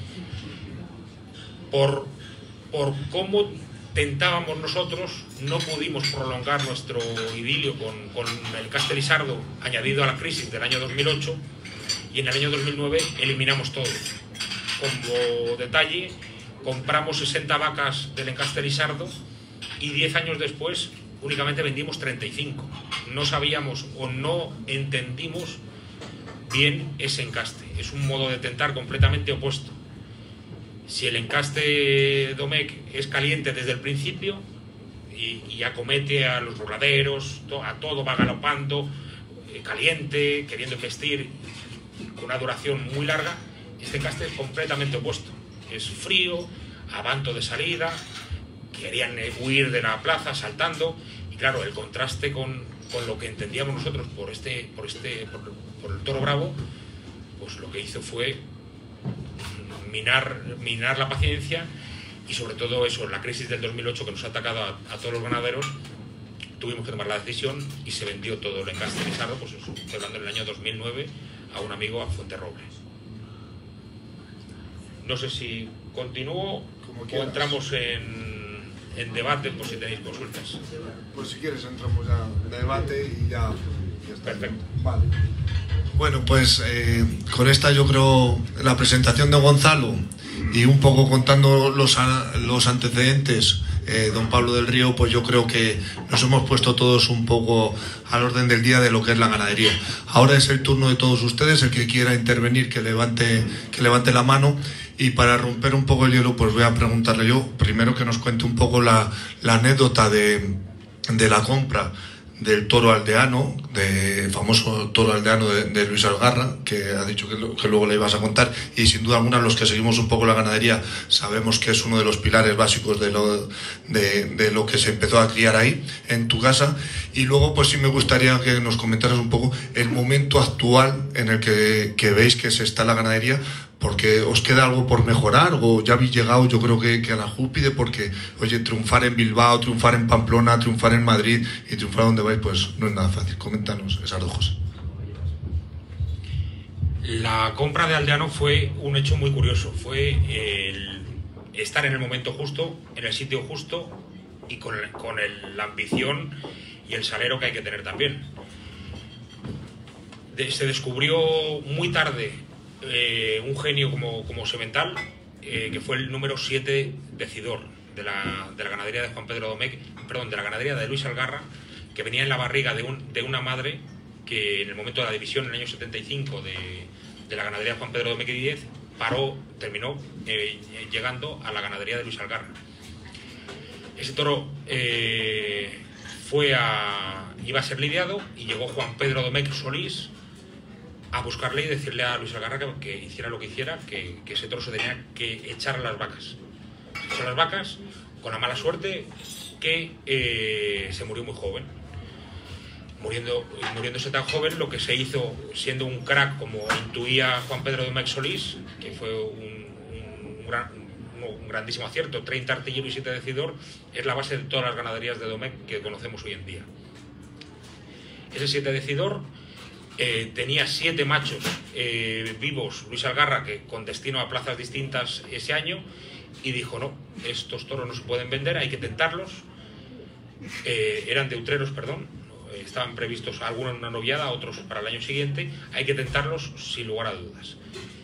Por cómo tentábamos nosotros, no pudimos prolongar nuestro idilio con el encaste lisardo añadido a la crisis del año 2008, y en el año 2009 eliminamos todo. Como detalle, compramos 60 vacas del encaste lisardo y 10 años después únicamente vendimos 35. No sabíamos o no entendimos bien ese encaste. Es un modo de tentar completamente opuesto. Si el encaste Domecq es caliente desde el principio y acomete a los burladeros, a todo va galopando, caliente, queriendo investir con una duración muy larga, este encaste es completamente opuesto. Es frío, abanto de salida, querían huir de la plaza saltando, y claro, el contraste con lo que entendíamos nosotros por el toro bravo, pues lo que hizo fue minar la paciencia, y sobre todo eso, la crisis del 2008 que nos ha atacado a todos los ganaderos, tuvimos que tomar la decisión y se vendió todo el encaste lisardo, pues eso, estoy hablando del año 2009, a un amigo, a Fuenterroble. No sé si continúo o entramos en debate, por si tenéis consultas. Pues si quieres entramos ya en debate y ya está. Perfecto. Vale. Bueno, pues con esta yo creo la presentación de Gonzalo y un poco contando los antecedentes, don Pablo del Río, pues yo creo que nos hemos puesto todos un poco al orden del día de lo que es la ganadería. Ahora es el turno de todos ustedes, el que quiera intervenir que levante la mano, y para romper un poco el hielo pues voy a preguntarle yo, primero que nos cuente un poco la anécdota de la compra del toro aldeano, del famoso toro aldeano de Luis Algarra, que ha dicho que luego le ibas a contar, y sin duda alguna los que seguimos un poco la ganadería sabemos que es uno de los pilares básicos de lo que se empezó a criar ahí en tu casa. Y luego pues sí me gustaría que nos comentaras un poco el momento actual en el que veis que se está la ganadería, porque os queda algo por mejorar o ya habéis llegado, yo creo que a la cúspide, porque, oye, triunfar en Bilbao, triunfar en Pamplona, triunfar en Madrid y triunfar donde vais, pues no es nada fácil. Coméntanos esas dos cosas. La compra de Aldeano fue un hecho muy curioso, fue el estar en el momento justo, en el sitio justo y con la ambición y el salero que hay que tener también. Se descubrió muy tarde un genio como semental, que fue el número 7 decidor de la ganadería de Juan Pedro Domecq, perdón, de la ganadería de Luis Algarra, que venía en la barriga de una madre que en el momento de la división en el año 75 de la ganadería de Juan Pedro Domecq Díez terminó llegando a la ganadería de Luis Algarra. Ese toro iba a ser lidiado y llegó Juan Pedro Domecq Solís a buscarle y decirle a Luis Algarra que hiciera lo que hiciera, que ese toro se tenía que echar a las vacas. Se echó a las vacas con la mala suerte que se murió muy joven. Muriéndose tan joven, lo que se hizo, siendo un crack como intuía Juan Pedro Domecq Solís, que fue un grandísimo acierto, 30 artillero y 7 decidor, es la base de todas las ganaderías de Domecq que conocemos hoy en día. Ese 7 decidor tenía 7 machos vivos, Luis Algarra, que con destino a plazas distintas ese año, y dijo: no, estos toros no se pueden vender, hay que tentarlos. Eran de Utreros, perdón, estaban previstos algunos en una noviada, otros para el año siguiente, hay que tentarlos sin lugar a dudas.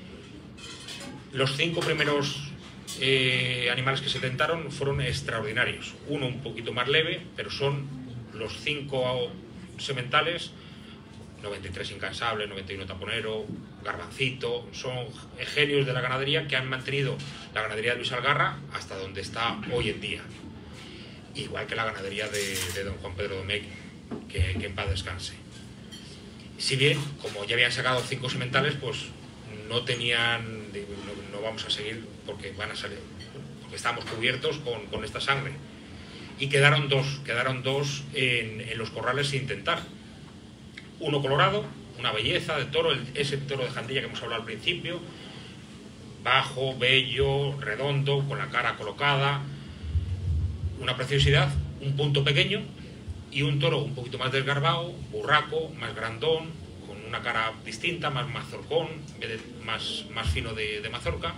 Los 5 primeros animales que se tentaron fueron extraordinarios, uno un poquito más leve, pero son los 5 sementales, 93 incansable, 91 taponero, Garbancito, son genios de la ganadería que han mantenido la ganadería de Luis Algarra hasta donde está hoy en día, igual que la ganadería de don Juan Pedro Domecq, que en paz descanse. Si bien, como ya habían sacado 5 sementales, pues no tenían, no vamos a seguir porque van a salir, porque estamos cubiertos con esta sangre, y quedaron dos en los corrales sin intentar. Uno colorado, una belleza de toro, ese toro de Jandilla que hemos hablado al principio, bajo, bello, redondo, con la cara colocada, una preciosidad, un punto pequeño, y un toro un poquito más desgarbado, burraco, más grandón, con una cara distinta, más mazorcón, más fino de mazorca.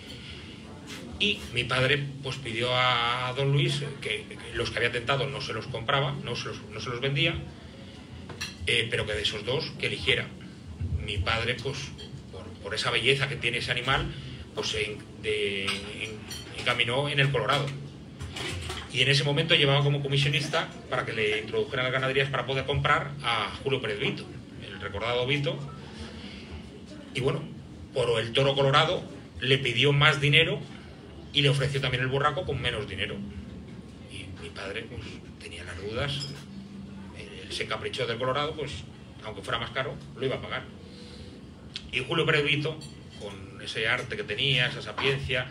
Y mi padre pues pidió a don Luis que los que había tentado no se los compraba, no se los vendía, pero que de esos dos que eligiera. Mi padre, pues por esa belleza que tiene ese animal, pues se encaminó en el colorado. Y en ese momento llevaba como comisionista para que le introdujeran las ganaderías para poder comprar a Julio Pérez Vito, el recordado Vito. Y bueno, por el toro colorado le pidió más dinero y le ofreció también el burraco con menos dinero. Y mi padre pues tenía las dudas, él se encaprichó del colorado, pues aunque fuera más caro, lo iba a pagar. Y Julio Pérez Vito, con ese arte que tenía, esa sapiencia,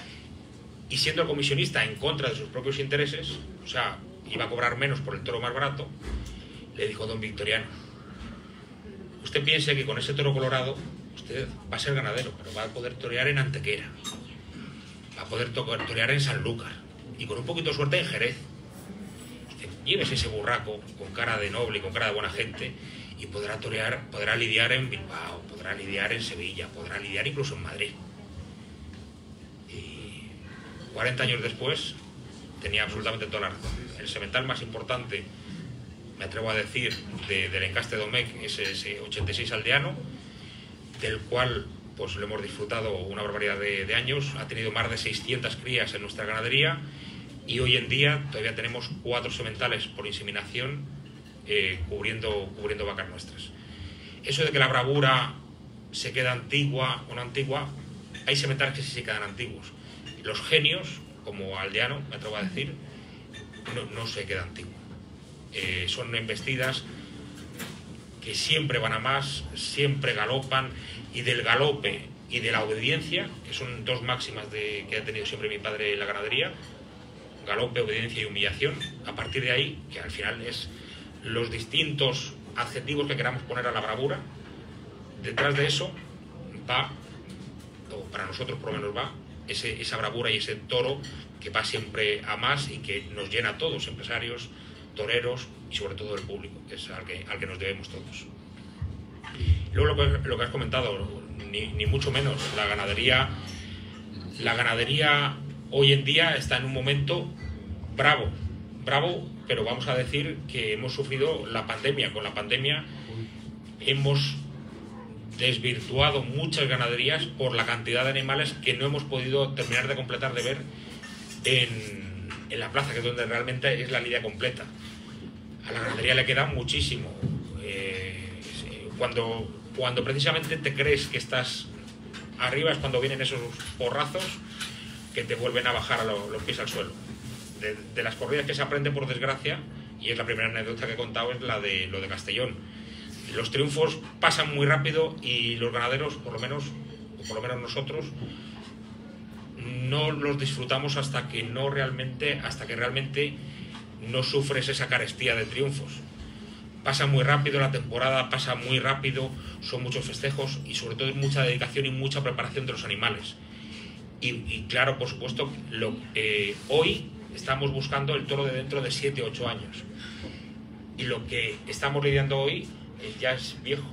y siendo el comisionista en contra de sus propios intereses, o sea, iba a cobrar menos por el toro más barato, le dijo: don Victoriano, usted piense que con ese toro colorado usted va a ser ganadero, pero va a poder torear en Antequera, va a poder torear en Sanlúcar y con un poquito de suerte en Jerez. Llévese ese burraco con cara de noble y con cara de buena gente y podrá torear, podrá lidiar en Bilbao, podrá lidiar en Sevilla, podrá lidiar incluso en Madrid. 40 años después tenía absolutamente toda la razón. El semental más importante, me atrevo a decir, del encaste Domecq es ese 86 aldeano, del cual pues lo hemos disfrutado una barbaridad de años. Ha tenido más de 600 crías en nuestra ganadería y hoy en día todavía tenemos 4 sementales por inseminación cubriendo vacas nuestras. Eso de que la bravura se queda antigua o no antigua, hay sementales que sí se quedan antiguos. Los genios, como Aldeano, me atrevo a decir, no se queda antiguo. Son embestidas que siempre van a más, siempre galopan, y del galope y de la obediencia, que son 2 máximas que ha tenido siempre mi padre en la ganadería, galope, obediencia y humillación, a partir de ahí, que al final es los distintos adjetivos que queramos poner a la bravura, detrás de eso va o para nosotros por lo menos va, esa bravura y ese toro que va siempre a más y que nos llena a todos, empresarios, toreros y sobre todo el público, que es al que nos debemos todos. Luego lo que has comentado, ni mucho menos, la ganadería hoy en día está en un momento bravo, pero vamos a decir que hemos sufrido la pandemia. Con la pandemia hemos desvirtuado muchas ganaderías por la cantidad de animales que no hemos podido terminar de completar de ver en la plaza, que es donde realmente es la lidia completa. A la ganadería le queda muchísimo. Cuando precisamente te crees que estás arriba es cuando vienen esos porrazos que te vuelven a bajar los pies al suelo. De las corridas que se aprende, por desgracia, y es la primera anécdota que he contado, es lo de Castellón. Los triunfos pasan muy rápido y los ganaderos, por lo menos nosotros, no los disfrutamos hasta que realmente no sufres esa carestía de triunfos. Pasa muy rápido la temporada, pasa muy rápido, son muchos festejos y sobre todo mucha dedicación y mucha preparación de los animales. Y claro, por supuesto, hoy estamos buscando el toro de dentro de 7 o 8 años. Y lo que estamos lidiando hoy ya es viejo.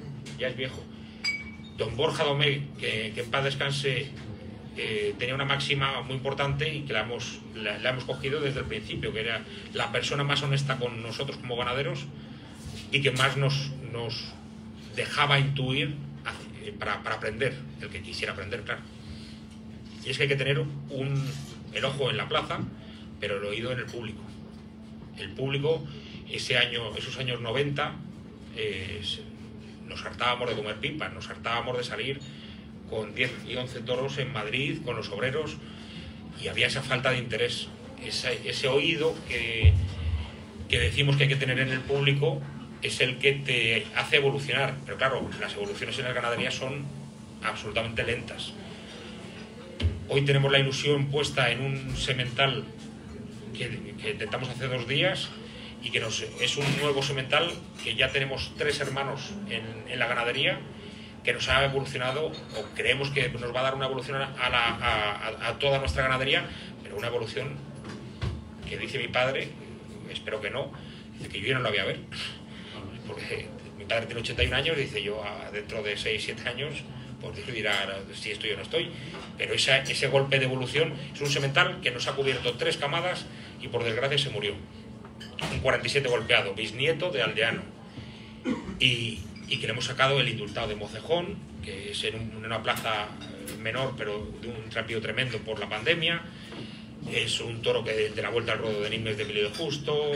Don Borja Domé, que en paz descanse, tenía una máxima muy importante y que la hemos cogido desde el principio, que era la persona más honesta con nosotros como ganaderos y que más nos dejaba intuir para aprender, el que quisiera aprender, claro. Y es que hay que tener el ojo en la plaza, pero el oído en el público. El público, esos años 90, nos hartábamos de comer pipas, nos hartábamos de salir con 10 y 11 toros en Madrid, con los obreros, y había esa falta de interés, ese oído que decimos que hay que tener en el público, es el que te hace evolucionar. Pero claro, las evoluciones en la ganadería son absolutamente lentas. Hoy tenemos la ilusión puesta en un semental que intentamos hace 2 días y que es un nuevo semental que ya tenemos 3 hermanos en la ganadería, que nos ha evolucionado, o creemos que nos va a dar una evolución a toda nuestra ganadería, pero una evolución que dice mi padre, espero que no, dice que yo ya no la voy a ver, porque mi padre tiene 81 años, dice yo dentro de 6-7 años pues dirá si estoy o no estoy, pero ese golpe de evolución es un semental que nos ha cubierto 3 camadas y por desgracia se murió, un 47 golpeado, bisnieto de aldeano, y que le hemos sacado el indultado de Mocejón, que es en una plaza menor pero de un trapío tremendo por la pandemia. Es un toro que de la vuelta al ruedo de Nimes de Emilio de Justo,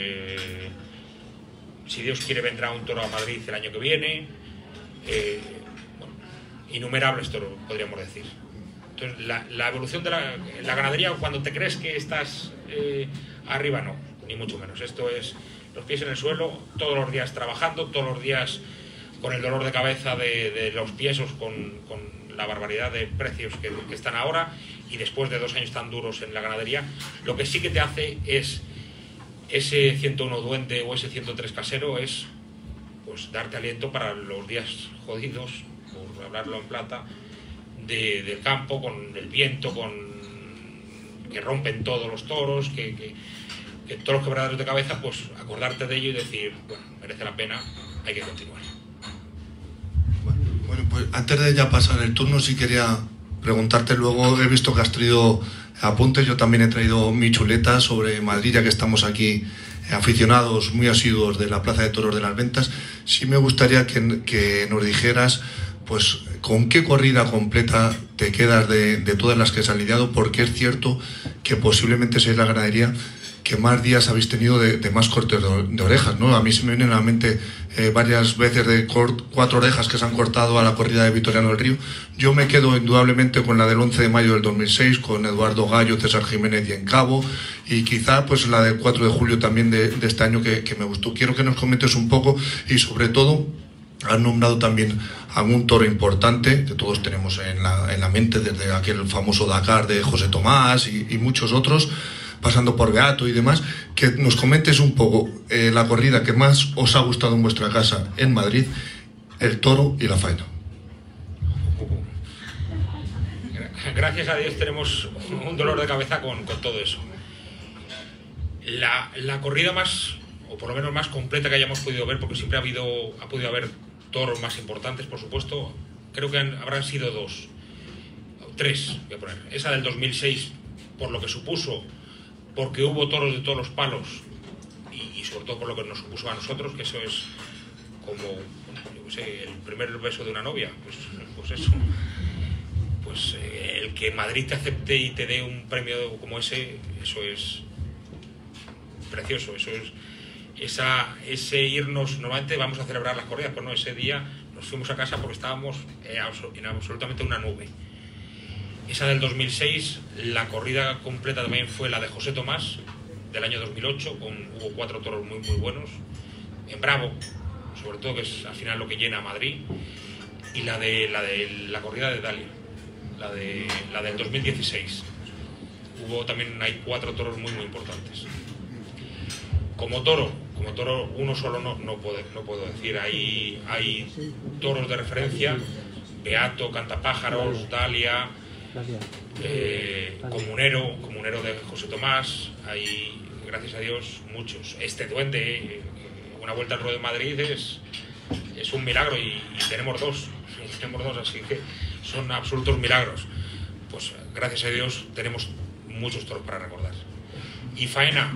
si Dios quiere vendrá un toro a Madrid el año que viene, innumerables toros podríamos decir. Entonces la evolución de la ganadería, cuando te crees que estás arriba, no, ni mucho menos. Esto es los pies en el suelo, todos los días trabajando, todos los días con el dolor de cabeza de los piesos, con la barbaridad de precios que están ahora, y después de 2 años tan duros en la ganadería, lo que sí que te hace es ese 101 duende o ese 103 casero, es pues darte aliento para los días jodidos, por hablarlo en plata, del campo, con el viento, que rompen todos los toros, que todos los quebraderos de cabeza, pues acordarte de ello y decir, bueno, merece la pena, hay que continuar. Bueno, pues antes de ya pasar el turno, sí quería preguntarte, luego he visto que has traído apuntes, yo también he traído mi chuleta sobre Madrid, ya que estamos aquí aficionados muy asiduos de la Plaza de Toros de las Ventas. Sí me gustaría que nos dijeras, pues, con qué corrida completa te quedas de todas las que se han lidiado, porque es cierto que posiblemente sea la ganadería que más días habéis tenido de más cortes de orejas, ¿no? A mí se me vienen a la mente varias veces de 4 orejas que se han cortado a la corrida de Vitoriano del Río. Yo me quedo indudablemente con la del 11 de mayo del 2006, con Eduardo Gallo, César Jiménez y Encabo, y quizá pues la del 4 de julio también de este año que me gustó. Quiero que nos comentes un poco y sobre todo has nombrado también algún toro importante que todos tenemos en la mente, desde aquel famoso Dakar de José Tomás y muchos otros, pasando por Beato y demás, que nos comentes un poco la corrida que más os ha gustado en vuestra casa en Madrid, el toro y la faena. gracias a Dios tenemos un dolor de cabeza con todo eso. La corrida más, o por lo menos más completa que hayamos podido ver, porque siempre ha podido haber toros más importantes, por supuesto, creo que habrán sido 2, 3, voy a poner. Esa del 2006, por lo que supuso, porque hubo toros de todos los palos, y sobre todo por lo que nos supuso a nosotros, que eso es como, yo qué sé, el primer beso de una novia, pues eso. Pues el que Madrid te acepte y te dé un premio como ese, eso es precioso, eso es ese irnos. Normalmente vamos a celebrar las corridas, pues no, ese día nos fuimos a casa porque estábamos en absolutamente una nube. Esa del 2006, la corrida completa también fue la de José Tomás, del año 2008, hubo 4 toros muy muy buenos, en Bravo, sobre todo, que es al final lo que llena a Madrid, y la corrida de Dalia, la del 2016. Hay 4 toros muy muy importantes. Como toro uno solo no puedo decir. Hay toros de referencia: Beato, Cantapájaros, Dalia, Comunero de José Tomás. Hay, gracias a Dios, muchos. Este Duende, una vuelta al ruedo de Madrid es un milagro, y tenemos dos, así que son absolutos milagros. Pues gracias a Dios tenemos muchos toros para recordar. Y faena,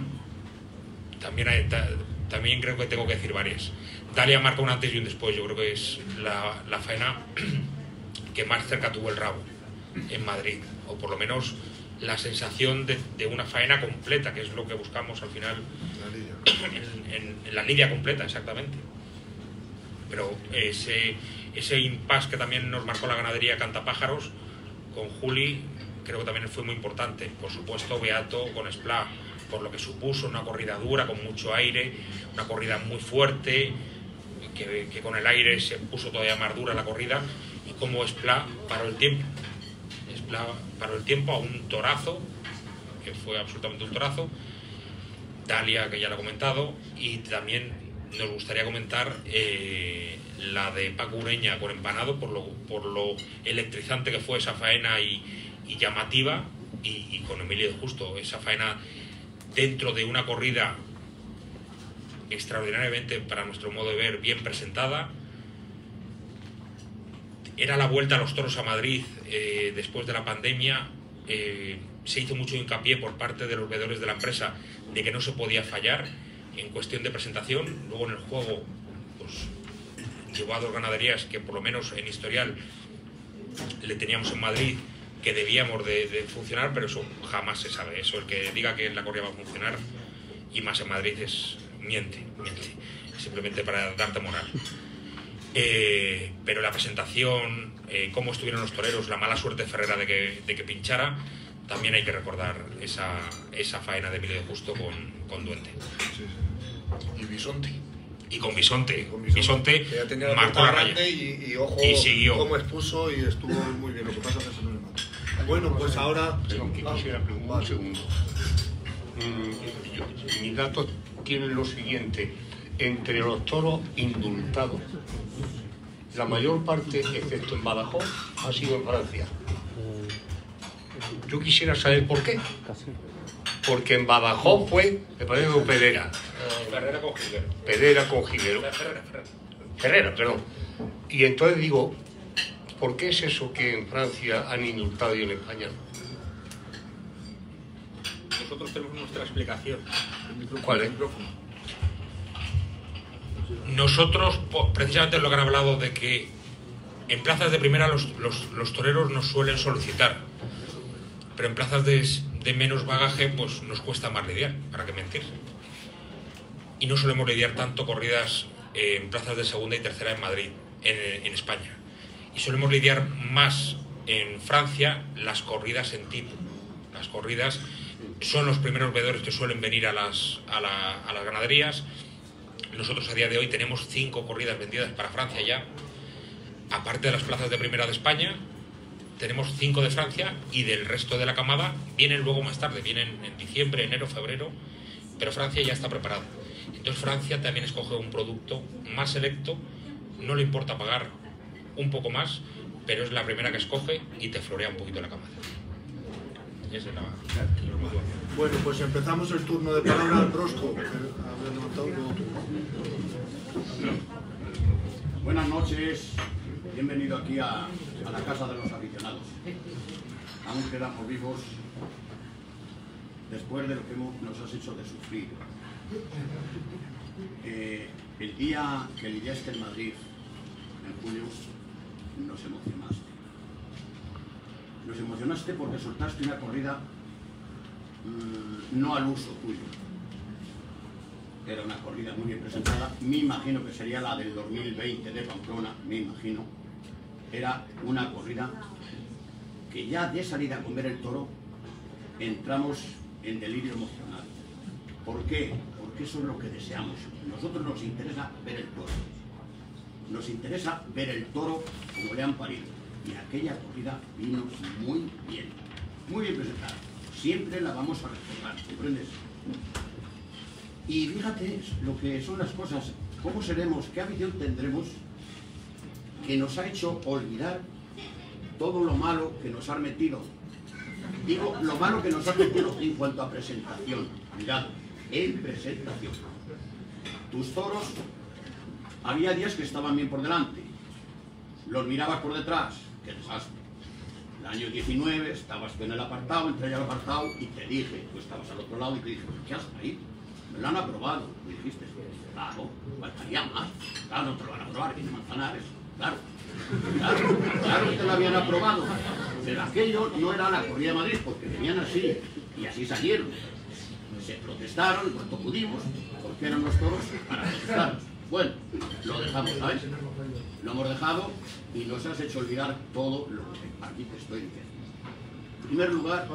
también creo que tengo que decir varias. Dalia marca un antes y un después. Yo creo que es la faena que más cerca tuvo el rabo en Madrid, o por lo menos la sensación de una faena completa, que es lo que buscamos al final en la lidia completa, exactamente. Pero ese impasse que también nos marcó la ganadería Cantapájaros con Juli, creo que también fue muy importante. Por supuesto, Beato con Esplá, por lo que supuso, una corrida dura, con mucho aire, una corrida muy fuerte, que con el aire se puso todavía más dura la corrida, y como Esplá paró el tiempo. Esplá paró el tiempo a un torazo, que fue absolutamente un torazo. Dalia, que ya lo he comentado, y también nos gustaría comentar la de Paco Ureña con Empanado, por lo electrizante que fue esa faena y llamativa, y con Emilio de Justo, esa faena dentro de una corrida extraordinariamente, para nuestro modo de ver, bien presentada. Era la vuelta a los toros a Madrid después de la pandemia. Se hizo mucho hincapié por parte de los veedores de la empresa de que no se podía fallar en cuestión de presentación. Luego en el juego, pues llevó a 2 ganaderías que por lo menos en historial le teníamos en Madrid, que debíamos de funcionar, pero eso jamás se sabe. Eso, el que diga que la corrida va a funcionar, y más en Madrid, miente, simplemente para darte moral. Pero la presentación, cómo estuvieron los toreros, la mala suerte Ferrera de que pinchara, también hay que recordar esa faena de Emilio de Justo con Duende. Sí. Y Bisonte. Y con Bisonte que ya tenía la marcó la raya y ojo, y siguió. Cómo expuso, y estuvo muy bien. Lo que pasa es que se no le mató. Bueno, pues ahora... Pero que quisiera preguntar un segundo. Mis datos tienen lo siguiente: entre los toros indultados, la mayor parte, excepto en Badajoz, ha sido en Francia. Yo quisiera saber por qué. Porque en Badajoz fue, me parece, Pedera. Pedera con Jiguero. Ferrera, perdón. Y entonces digo, ¿por qué es eso que en Francia han indultado y en España no? Nosotros tenemos nuestra explicación. ¿Cuál es? Nosotros, precisamente lo que han hablado, de que en plazas de primera los toreros nos suelen solicitar, pero en plazas de menos bagaje pues nos cuesta más lidiar, para qué mentir. Y no solemos lidiar tanto corridas en plazas de segunda y tercera en Madrid, en España. Y solemos lidiar más en Francia las corridas en tipo. Las corridas son los primeros veedores que suelen venir a las ganaderías. Nosotros a día de hoy tenemos 5 corridas vendidas para Francia ya. Aparte de las plazas de primera de España, tenemos 5 de Francia, y del resto de la camada vienen luego más tarde, vienen en diciembre, enero, febrero, pero Francia ya está preparada. Entonces Francia también escoge un producto más selecto, no le importa pagar un poco más pero es la primera que escoge y te florea un poquito la camada. Esa es la... Bueno, pues empezamos el turno de palabra al Brosco. Haber levantado luego tú. Buenas noches, bienvenido aquí a la casa de los aficionados. Aún quedamos vivos después de lo que nos has hecho de sufrir. El día que lidiaste en Madrid, en junio, nos emocionaste. Nos emocionaste porque soltaste una corrida no al uso tuyo. Era una corrida muy bien presentada, me imagino que sería la del 2020 de Pamplona, me imagino. Era una corrida que ya de salida a comer el toro entramos en delirio emocional. ¿Por qué? Porque eso es lo que deseamos. A nosotros nos interesa ver el toro. Nos interesa ver el toro como le han parido. Y aquella corrida vino muy bien presentada. Siempre la vamos a recordar, ¿comprendes? Y fíjate lo que son las cosas, cómo seremos, qué afición tendremos que nos ha hecho olvidar todo lo malo que nos han metido. Digo, lo malo que nos han metido en cuanto a presentación. Mirad, en presentación. Tus toros, había días que estaban bien por delante. Los mirabas por detrás, qué desastre. El año 19 estabas tú en el apartado, entré yo al apartado y te dije, tú estabas al otro lado y te dije, ¿qué has traído? Me lo han aprobado. Me dijiste, claro, faltaría más. Claro, no te lo van a aprobar, viene Manzanares. Claro que te lo habían aprobado. Pero aquello no era la corrida de Madrid, porque venían así, y así salieron. Se protestaron cuanto pudimos, porque eran los toros para protestarnos. Bueno, lo dejamos, ¿sabes? Lo hemos dejado y nos has hecho olvidar todo lo que aquí te estoy diciendo. En primer lugar,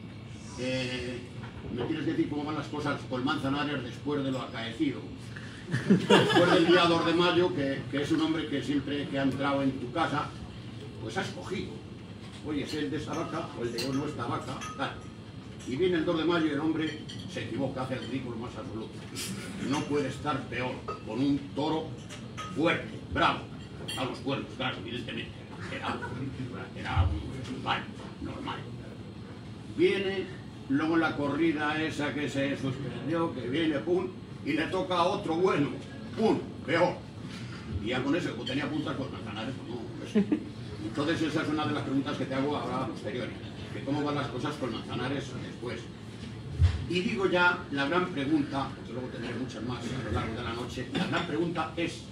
me tienes que decir cómo van las cosas con Manzanares después de lo acaecido. Después del día 2 de mayo, que es un hombre que siempre que ha entrado en tu casa, pues has cogido. Oye, ¿es el de esa vaca o el de nuestra vaca? Claro. Y viene el 2 de mayo y el hombre se equivoca, hace el ridículo más absoluto. No puede estar peor con un toro fuerte, bravo, a los cuernos, claro, evidentemente. Era un vale, normal. Viene luego la corrida esa que se suspendió, que viene, pum, y le toca a otro bueno, pum, peor. Y ya con eso, pues tenía puntas con Manzanares, pues no, pues. Entonces esa es una de las preguntas que te hago ahora a posteriori, que cómo van las cosas con Manzanares después. Y digo ya la gran pregunta, porque luego tendré muchas más a lo largo de la noche, la gran pregunta es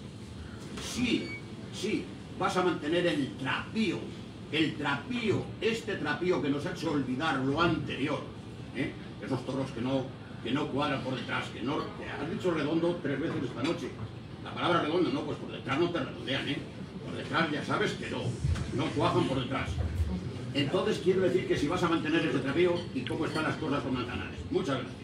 si vas a mantener el trapío, este trapío que nos ha hecho olvidar lo anterior, esos toros que no cuadran por detrás, que no, has dicho redondo 3 veces esta noche. La palabra redondo no, pues por detrás no te redondean, por detrás ya sabes que no cuajan por detrás. Entonces quiero decir que si vas a mantener ese trapío y cómo están las cosas con Manzanares. Muchas gracias.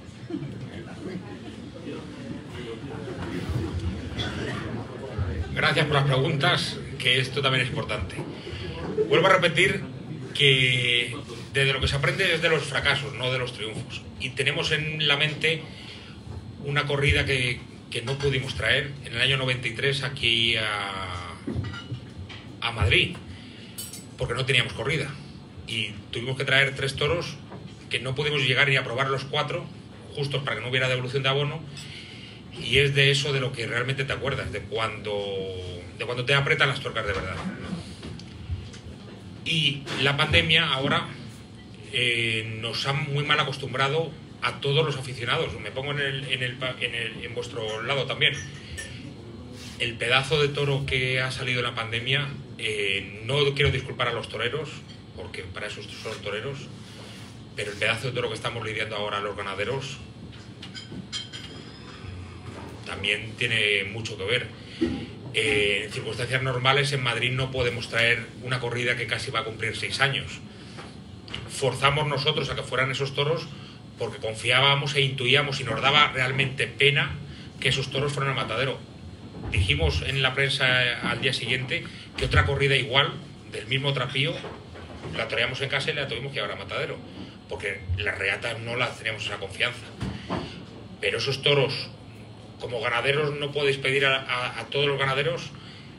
Gracias por las preguntas, que esto también es importante. Vuelvo a repetir que de lo que se aprende es de los fracasos, no de los triunfos. Y tenemos en la mente una corrida que no pudimos traer en el año 93 aquí a Madrid, porque no teníamos corrida. Y tuvimos que traer 3 toros que no pudimos llegar ni a probar los 4, justos para que no hubiera devolución de abono. Y es de eso de lo que realmente te acuerdas, de cuando te apretan las tuercas de verdad. Y la pandemia ahora nos ha muy mal acostumbrado a todos los aficionados. Me pongo en vuestro lado también. El pedazo de toro que ha salido en la pandemia, no quiero disculpar a los toreros, porque para eso son toreros, pero el pedazo de toro que estamos lidiando ahora los ganaderos también tiene mucho que ver. En circunstancias normales en Madrid no podemos traer una corrida que casi va a cumplir 6 años. Forzamos nosotros a que fueran esos toros porque confiábamos e intuíamos y nos daba realmente pena que esos toros fueran al matadero. Dijimos en la prensa al día siguiente que otra corrida igual, del mismo trapío, la toreamos en casa y la tuvimos que llevar a matadero, porque las reatas no las teníamos esa confianza. Pero esos toros, como ganaderos, no podéis pedir a todos los ganaderos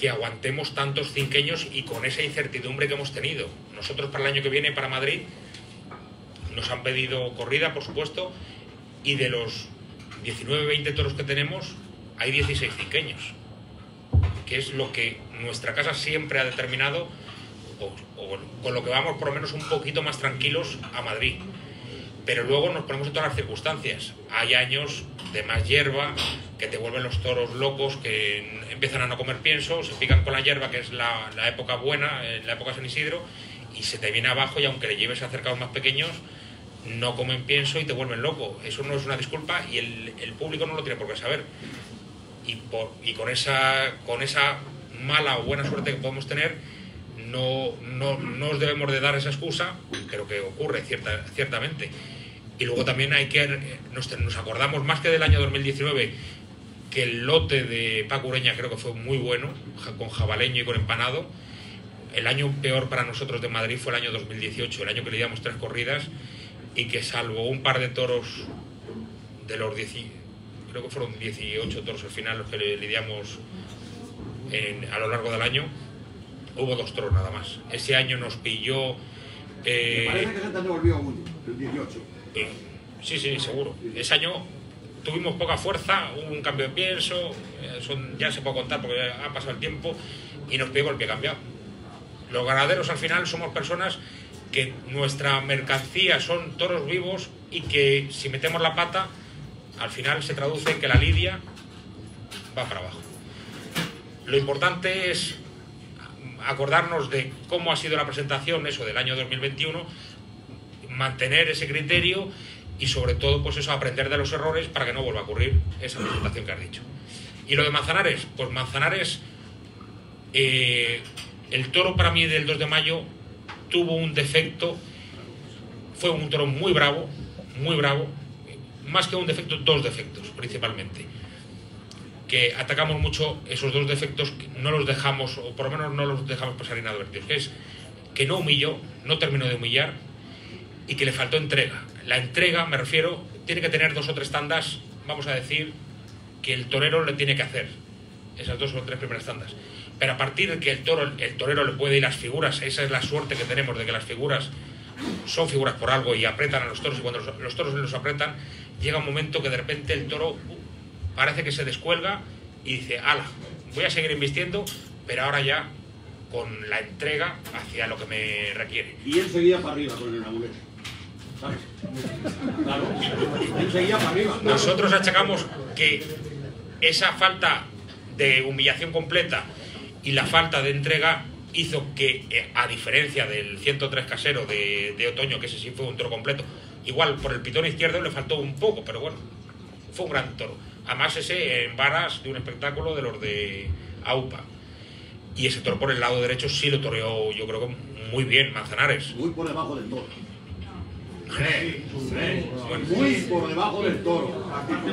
que aguantemos tantos cinqueños y con esa incertidumbre que hemos tenido. Nosotros para el año que viene, para Madrid, nos han pedido corrida, por supuesto, y de los 19-20 toros que tenemos, hay 16 cinqueños, que es lo que nuestra casa siempre ha determinado, o con lo que vamos por lo menos un poquito más tranquilos a Madrid. Pero luego nos ponemos en todas las circunstancias. Hay años de más hierba, que te vuelven los toros locos, que empiezan a no comer pienso, se pican con la hierba, que es la época buena, la época de San Isidro, y se te viene abajo, y aunque le lleves a cercados más pequeños, no comen pienso y te vuelven loco. Eso no es una disculpa, y el público no lo tiene por qué saber. Y con esa mala o buena suerte que podemos tener, no nos debemos de dar esa excusa, pero que ocurre ciertamente. Y luego también nos acordamos más que del año 2019, que el lote de Paco Ureña creo que fue muy bueno, con jabaleño y con empanado. El año peor para nosotros de Madrid fue el año 2018, el año que le dimos 3 corridas, y que salvo un par de toros de los 10, creo que fueron 18 toros al final los que le lidiamos a lo largo del año, hubo 2 toros nada más. Ese año nos pilló... Me parece que se te devolvió uno, el 18. Sí, seguro. Ese año tuvimos poca fuerza, hubo un cambio de pienso, ya se puede contar porque ha pasado el tiempo, y nos pegó el pie cambiado. Los ganaderos al final somos personas que nuestra mercancía son toros vivos, y que si metemos la pata, al final se traduce en que la lidia va para abajo. Lo importante es acordarnos de cómo ha sido la presentación, eso del año 2021, mantener ese criterio y sobre todo pues eso, aprender de los errores para que no vuelva a ocurrir esa presentación que has dicho. Y lo de Manzanares, pues Manzanares, el toro para mí del 2 de mayo tuvo un defecto, fue un toro muy bravo, más que un defecto, 2 defectos principalmente, que atacamos mucho. Esos 2 defectos no los dejamos, o por lo menos no los dejamos pasar inadvertidos, que es que no humilló, no terminó de humillar, y que le faltó entrega. La entrega, me refiero, tiene que tener 2 o 3 tandas, vamos a decir, que el torero le tiene que hacer, esas 2 o 3 primeras tandas. Pero a partir de que el torero le puede ir las figuras, esa es la suerte que tenemos, de que las figuras son figuras por algo y apretan a los toros, y cuando los toros los apretan, llega un momento que de repente el toro parece que se descuelga y dice, ala, voy a seguir invistiendo, pero ahora ya con la entrega hacia lo que me requiere. Y él seguía para arriba con el amuleto, ¿sabes? Claro, él seguía para arriba. Claro. Nosotros achacamos que esa falta de humillación completa y la falta de entrega hizo que, a diferencia del 103 casero de otoño, que ese sí fue un toro completo, igual por el pitón izquierdo le faltó un poco, pero bueno, fue un gran toro. Además ese en varas de un espectáculo de los de AUPA. Y ese toro por el lado derecho sí lo toreó, yo creo que muy bien, Manzanares. Muy por debajo del toro. Muy por debajo del toro.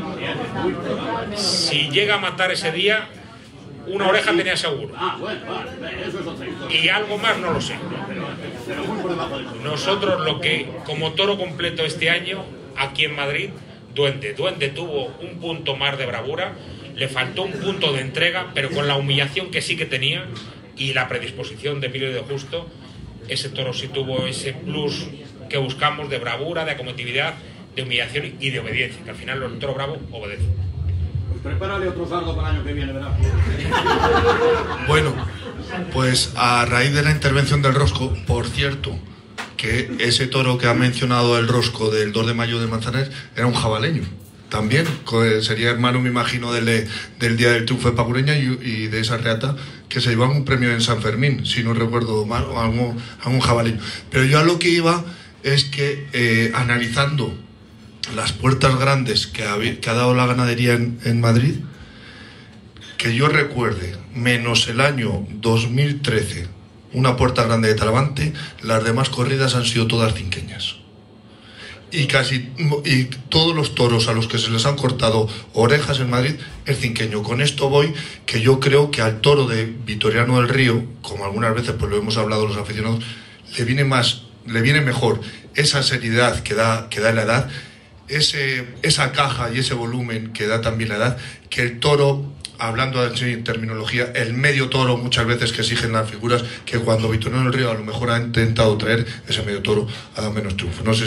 Si llega a matar ese día, una oreja tenía seguro. Bueno, vale, eso es otra historia. Y algo más no lo sé. Pero muy por debajo del toro. Nosotros lo que, como toro completo este año, aquí en Madrid, Duende tuvo un punto más de bravura, le faltó un punto de entrega, pero con la humillación que sí que tenía y la predisposición de Emilio de Justo, ese toro sí tuvo ese plus que buscamos de bravura, de acometividad, de humillación y de obediencia, que al final el toro bravo obedece. Pues prepárale otro sardo para el año que viene, ¿verdad? Bueno, pues a raíz de la intervención del Rosco, por cierto, que ese toro que ha mencionado el Rosco del 2 de mayo de Manzanares era un jabaleño. También sería hermano, me imagino, del Día del Triunfo de Paco Ureña y de esa reata que se llevaba un premio en San Fermín, si no recuerdo mal, o algún jabaleño. Pero yo a lo que iba es que analizando las puertas grandes que ha dado la ganadería en Madrid, que yo recuerde, menos el año 2013, una puerta grande de Talavante, las demás corridas han sido todas cinqueñas. Y todos los toros a los que se les han cortado orejas en Madrid es cinqueño. Con esto voy, que yo creo que al toro de Vitoriano del Río, como algunas veces pues lo hemos hablado los aficionados, le viene mejor esa seriedad que da la edad, esa caja y ese volumen que da también la edad, que el toro hablando así en terminología, el medio toro muchas veces que exigen las figuras, que cuando Victorino del Río a lo mejor ha intentado traer ese medio toro ha dado menos triunfo. No sé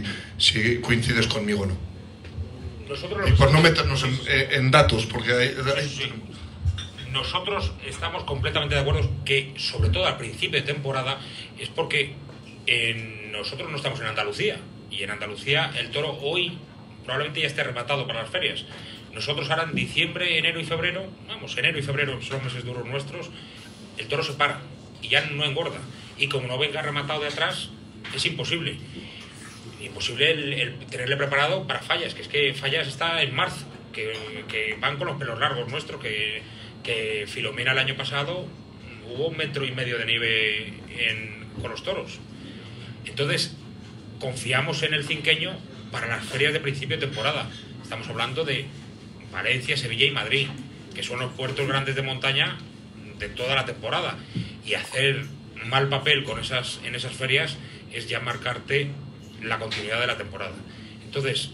si coincides conmigo o no. Nosotros y por no meternos en datos, porque sí. Nosotros estamos completamente de acuerdo que, sobre todo al principio de temporada, es porque nosotros no estamos en Andalucía, y en Andalucía el toro hoy probablemente ya esté rematado para las ferias. Nosotros ahora en diciembre, enero y febrero, enero y febrero son meses duros nuestros, el toro se para y ya no engorda. Y como no venga rematado de atrás, es imposible. Imposible el tenerle preparado para Fallas, que es que Fallas está en marzo, que van con los pelos largos nuestros, que Filomena el año pasado hubo 1,5 metros de nieve con los toros. Entonces, confiamos en el cinqueño para las ferias de principio de temporada. Estamos hablando de Valencia, Sevilla y Madrid, que son los puertos grandes de montaña de toda la temporada. Y hacer mal papel en esas ferias es ya marcarte la continuidad de la temporada. Entonces,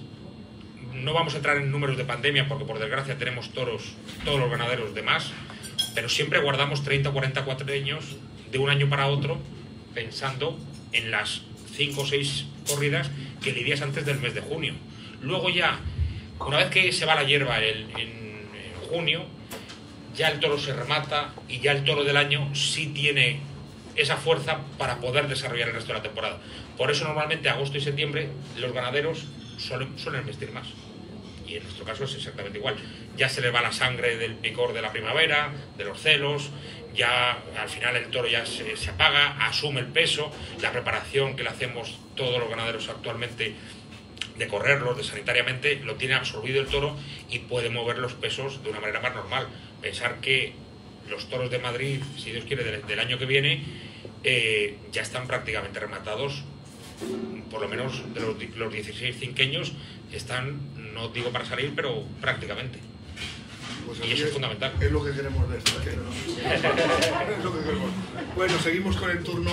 no vamos a entrar en números de pandemia porque por desgracia tenemos toros, todos los ganaderos de más, pero siempre guardamos 30 o 40 cuatreños de un año para otro pensando en las 5 o 6 corridas que lidias antes del mes de junio. Luego ya, una vez que se va la hierba en junio, ya el toro se remata y ya el toro del año sí tiene esa fuerza para poder desarrollar el resto de la temporada. Por eso normalmente agosto y septiembre los ganaderos suelen vestir más. Y en nuestro caso es exactamente igual. Ya se le va la sangre del picor de la primavera, de los celos, ya al final el toro ya se apaga, asume el peso, la preparación que le hacemos todos los ganaderos actualmente de correrlos, de sanitariamente, lo tiene absorbido el toro y puede mover los pesos de una manera más normal. Pensar que los toros de Madrid, si Dios quiere, del año que viene, ya están prácticamente rematados, por lo menos de los 16 cinqueños están, no digo para salir, pero prácticamente. Pues y eso es fundamental. Es lo que queremos ver. Es lo que queremos. Bueno, seguimos con el turno.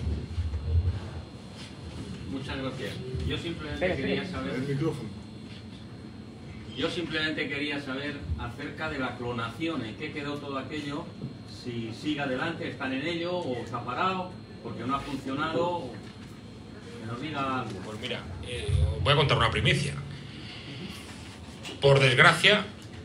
Muchas gracias. Yo simplemente quería saber... El micrófono. Yo simplemente quería saber acerca de la clonación, en qué quedó todo aquello, si sigue adelante, están en ello o se ha parado, porque no ha funcionado, que nos diga algo. Pues mira, voy a contar una primicia. Por desgracia,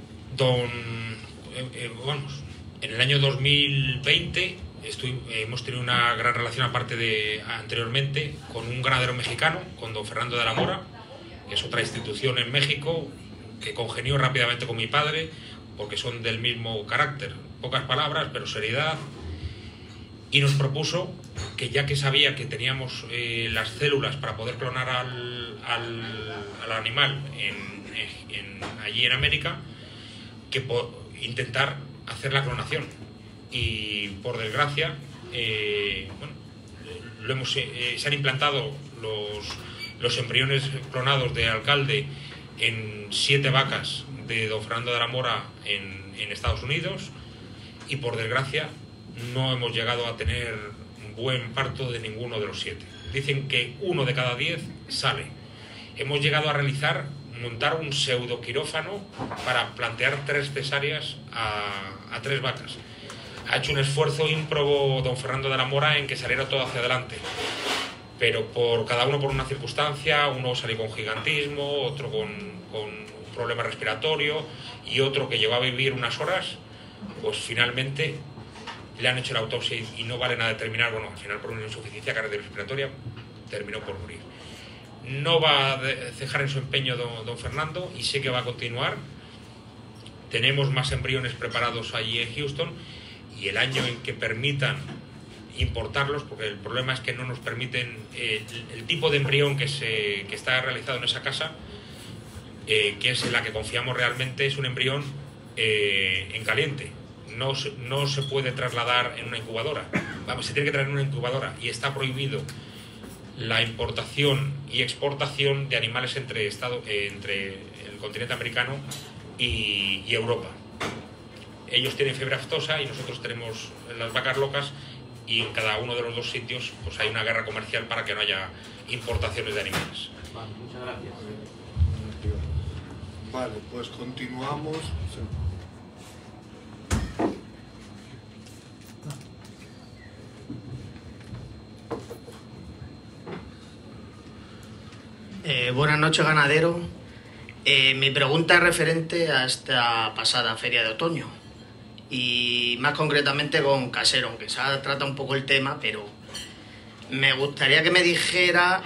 en el año 2020 hemos tenido una gran relación aparte de anteriormente con un ganadero mexicano, con don Fernando de la Mora, que es otra institución en México, que congenió rápidamente con mi padre, porque son del mismo carácter, pocas palabras, pero seriedad, y nos propuso que ya que sabía que teníamos las células para poder clonar al animal allí en América, que intentar hacer la clonación. Y por desgracia, se han implantado los embriones clonados de Alcalde en 7 vacas de don Fernando de la Mora en Estados Unidos, y por desgracia no hemos llegado a tener buen parto de ninguno de los 7. Dicen que 1 de cada 10 sale. Hemos llegado a montar un pseudo quirófano para plantear 3 cesáreas a 3 vacas. Ha hecho un esfuerzo ímprobo don Fernando de la Mora en que saliera todo hacia adelante, pero cada uno por una circunstancia, uno salió con gigantismo, otro con un problema respiratorio y otro que llegó a vivir unas horas, pues finalmente le han hecho la autopsia y no vale nada determinar, al final por una insuficiencia cardiorrespiratoria terminó por morir. No va a cejar en su empeño don Fernando y sé que va a continuar. Tenemos más embriones preparados allí en Houston, y el año en que permitan importarlos, porque el problema es que no nos permiten el tipo de embrión que está realizado en esa casa, que es en la que confiamos realmente, es un embrión en caliente. No se puede trasladar en una incubadora. Se tiene que traer en una incubadora, y está prohibido la importación y exportación de animales entre el continente americano y Europa. Ellos tienen fiebre aftosa y nosotros tenemos las vacas locas, y en cada uno de los 2 sitios pues hay una guerra comercial para que no haya importaciones de animales. Vale, muchas gracias. Vale, pues continuamos. Buenas noches, ganadero. Mi pregunta es referente a esta pasada feria de otoño y más concretamente con Casero, aunque se trata un poco el tema, pero me gustaría que me dijera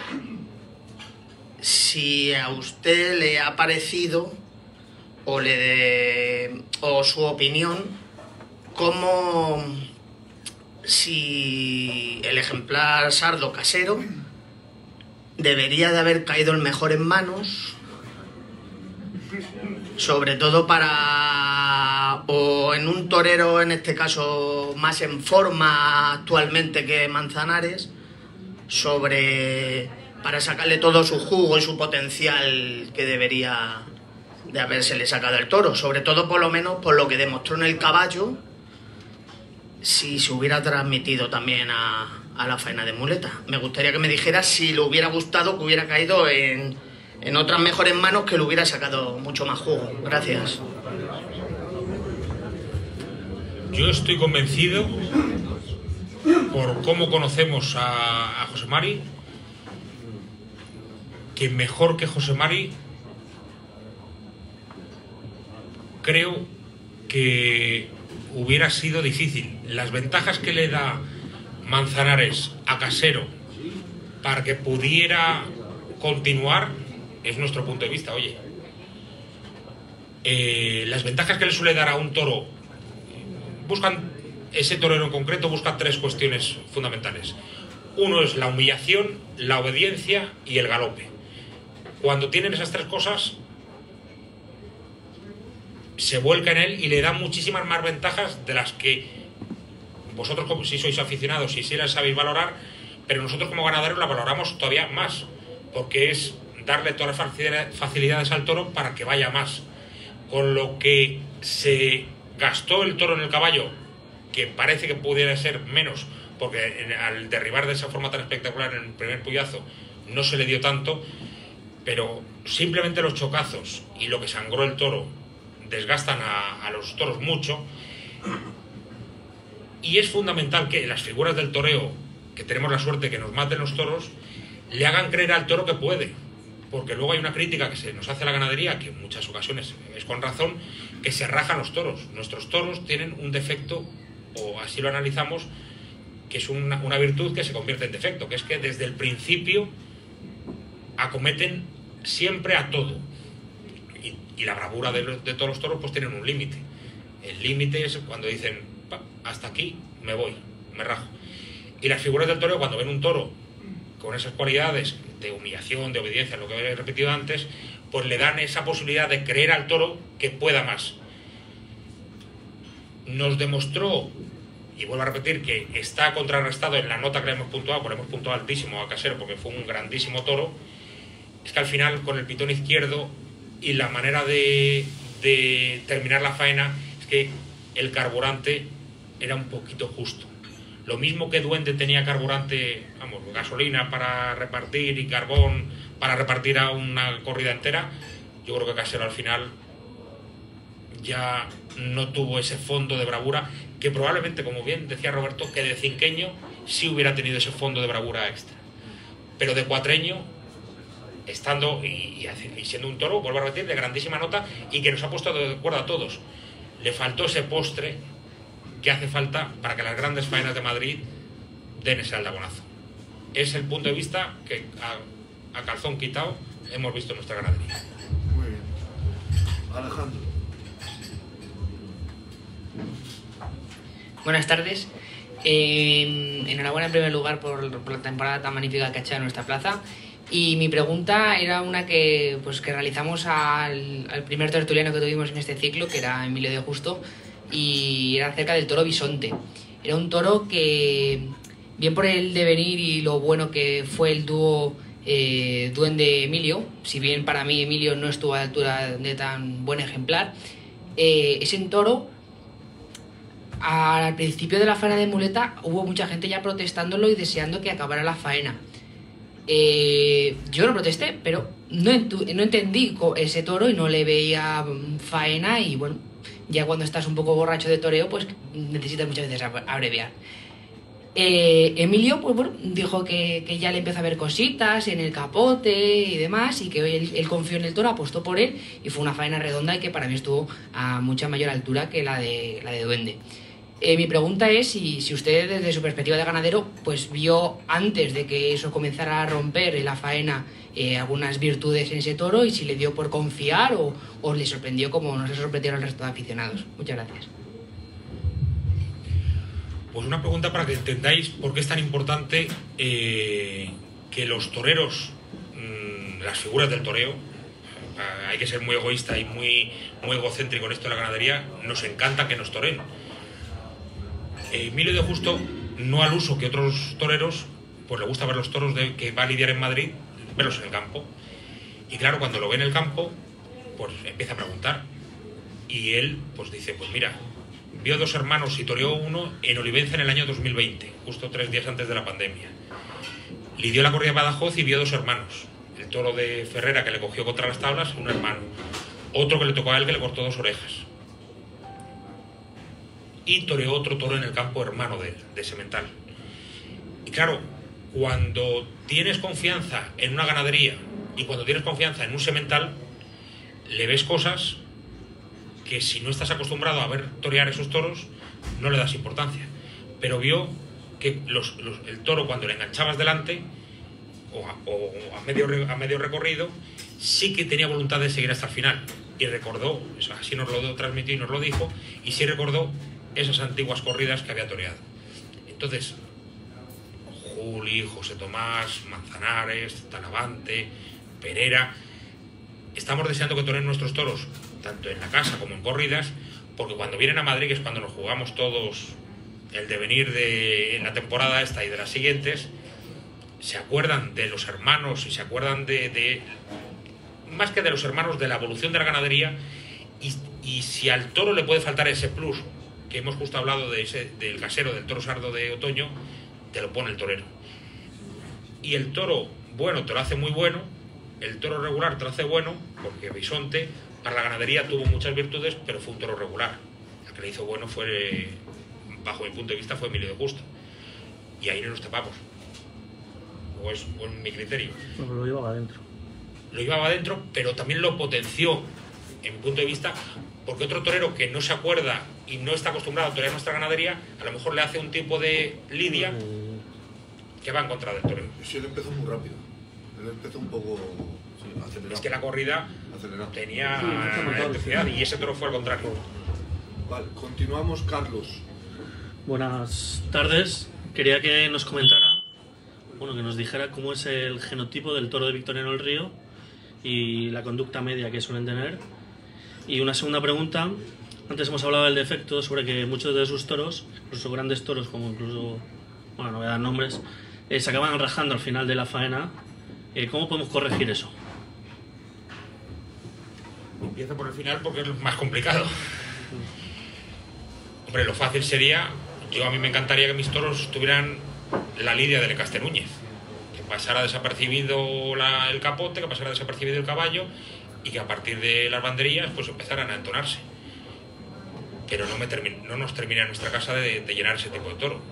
si a usted le ha parecido o su opinión como si el ejemplar sardo Casero debería de haber caído el mejor en manos, sobre todo o en un torero, en este caso más en forma actualmente que Manzanares, para sacarle todo su jugo y su potencial que debería de habérsele sacado al toro, sobre todo por lo menos por lo que demostró en el caballo, si se hubiera transmitido también a la faena de muleta. Me gustaría que me dijera si le hubiera gustado que hubiera caído en otras mejores manos, que le hubiera sacado mucho más jugo. Gracias. Yo estoy convencido, por cómo conocemos a José Mari, que mejor que José Mari, creo que hubiera sido difícil. Las ventajas que le da Manzanares a Casero para que pudiera continuar es nuestro punto de vista. Oye, las ventajas que le suele dar a un toro, ese torero en concreto busca tres cuestiones fundamentales. Uno es la humillación, la obediencia y el galope. Cuando tienen esas tres cosas, se vuelca en él y le da muchísimas más ventajas de las que vosotros, si sois aficionados y si las sabéis valorar, pero nosotros como ganaderos la valoramos todavía más, porque es darle todas las facilidades al toro para que vaya más. Con lo que se gastó el toro en el caballo, que parece que pudiera ser menos, porque al derribar de esa forma tan espectacular en el primer puyazo no se le dio tanto, pero simplemente los chocazos y lo que sangró el toro desgastan a los toros mucho. Y es fundamental que las figuras del toreo, que tenemos la suerte que nos maten los toros, le hagan creer al toro que puede. Porque luego hay una crítica que se nos hace a la ganadería, que en muchas ocasiones es con razón, que se rajan los toros. Nuestros toros tienen un defecto, o así lo analizamos, que es una virtud que se convierte en defecto, que es que desde el principio acometen siempre a todo. Y la bravura de todos los toros pues tienen un límite. El límite es cuando dicen, hasta aquí me voy, me rajo. Y las figuras del toreo, cuando ven un toro con esas cualidades de humillación, de obediencia, lo que he repetido antes, pues le dan esa posibilidad de creer al toro que pueda más. Nos demostró, y vuelvo a repetir, que está contrarrestado en la nota que le hemos puntuado, porque le hemos puntuado altísimo a Casero porque fue un grandísimo toro, es que al final con el pitón izquierdo y la manera de terminar la faena es que el carburante era un poquito justo. Lo mismo que Duende tenía carburante, vamos, gasolina para repartir y carbón para repartir a una corrida entera, yo creo que Casero al final ya no tuvo ese fondo de bravura que probablemente, como bien decía Roberto, que de cinqueño sí hubiera tenido ese fondo de bravura extra. Pero de cuatreño, estando y siendo un toro, vuelvo a repetir, de grandísima nota y que nos ha puesto de acuerdo a todos, le faltó ese postre que hace falta para que las grandes faenas de Madrid den ese aldabonazo. Es el punto de vista que a calzón quitado hemos visto en nuestra ganadería. Muy bien. Alejandro. Buenas tardes. Enhorabuena en primer lugar por la temporada tan magnífica que ha hecho en nuestra plaza. Y mi pregunta era una que realizamos al primer tertuliano que tuvimos en este ciclo, que era Emilio de Justo, y era acerca del toro Bisonte. Era un toro que, bien por el devenir y lo bueno que fue el dúo Duende-Emilio, si bien para mí Emilio no estuvo a la altura de tan buen ejemplar, ese toro, al principio de la faena de muleta, hubo mucha gente ya protestándolo y deseando que acabara la faena. Yo no protesté, pero no entendí ese toro y no le veía faena, y bueno, ya cuando estás un poco borracho de toreo, pues necesitas muchas veces abreviar. Emilio pues, bueno, dijo que ya le empezó a ver cositas en el capote y demás, y que hoy él confió en el toro, apostó por él, y fue una faena redonda y que para mí estuvo a mucha mayor altura que la de Duende. Mi pregunta es si usted, desde su perspectiva de ganadero, pues vio antes de que eso comenzara a romper en la faena algunas virtudes en ese toro, y si le dio por confiar o le sorprendió como nos ha sorprendido al resto de aficionados. Muchas gracias. Pues una pregunta para que entendáis por qué es tan importante que los toreros, las figuras del toreo, hay que ser muy egoísta y muy egocéntrico en esto de la ganadería, nos encanta que nos toren. Emilio de Justo, no al uso que otros toreros, pues le gusta ver los toros que va a lidiar en Madrid, verlos en el campo. Y claro, cuando lo ve en el campo, pues empieza a preguntar. Y él pues dice, pues mira, vio 2 hermanos y toreó uno en Olivenza en el año 2020, justo 3 días antes de la pandemia. Lidió la corrida de Badajoz y vio 2 hermanos. El toro de Ferrera, que le cogió contra las tablas, un hermano. Otro que le tocó a él, que le cortó 2 orejas. Y toreó otro toro en el campo hermano de Semental. Y claro, cuando tienes confianza en una ganadería y cuando tienes confianza en un semental, le ves cosas que si no estás acostumbrado a ver torear esos toros, no le das importancia. Pero vio que el toro, cuando le enganchabas delante o a medio recorrido, sí que tenía voluntad de seguir hasta el final. Y recordó, así nos lo transmitió y nos lo dijo, y sí recordó esas antiguas corridas que había toreado. Entonces, Juli, José Tomás, Manzanares, Talavante, Perera, estamos deseando que toreen nuestros toros, tanto en la casa como en corridas, porque cuando vienen a Madrid, que es cuando nos jugamos todos el devenir de la temporada esta y de las siguientes, se acuerdan de los hermanos y se acuerdan más que de los hermanos, de la evolución de la ganadería, y si al toro le puede faltar ese plus, que hemos justo hablado del casero, del toro sardo de otoño, te lo pone el torero. Y el toro bueno te lo hace muy bueno, el toro regular te lo hace bueno, porque Bisonte para la ganadería tuvo muchas virtudes, pero fue un toro regular. El que le hizo bueno fue, bajo mi punto de vista, fue Emilio de Justo. Y ahí no nos tapamos. O es mi criterio. No, lo llevaba adentro. Lo llevaba adentro, pero también lo potenció, en mi punto de vista, porque otro torero que no se acuerda y no está acostumbrado a torear nuestra ganadería, a lo mejor le hace un tipo de lidia que va en contra del torero. Sí, él empezó muy rápido. Él empezó un poco acelerado. Es que la corrida tenía electricidad y ese toro fue al contrario. Vale, continuamos, Carlos. Buenas tardes. Quería que nos comentara, que nos dijera cómo es el genotipo del toro de Victoriano del Río y la conducta media que suelen tener. Y una segunda pregunta, antes hemos hablado del defecto sobre que muchos de sus toros, incluso grandes toros como incluso, no voy a dar nombres, se acaban rajando al final de la faena. ¿Cómo podemos corregir eso? Empiezo por el final porque es lo más complicado. Hombre, lo fácil sería, a mí me encantaría que mis toros tuvieran la lidia del Castenúñez, que pasara desapercibido el capote, que pasara desapercibido el caballo y que a partir de las banderillas pues empezaran a entonarse. Pero no nos termina en nuestra casa de llenar ese tipo de toro.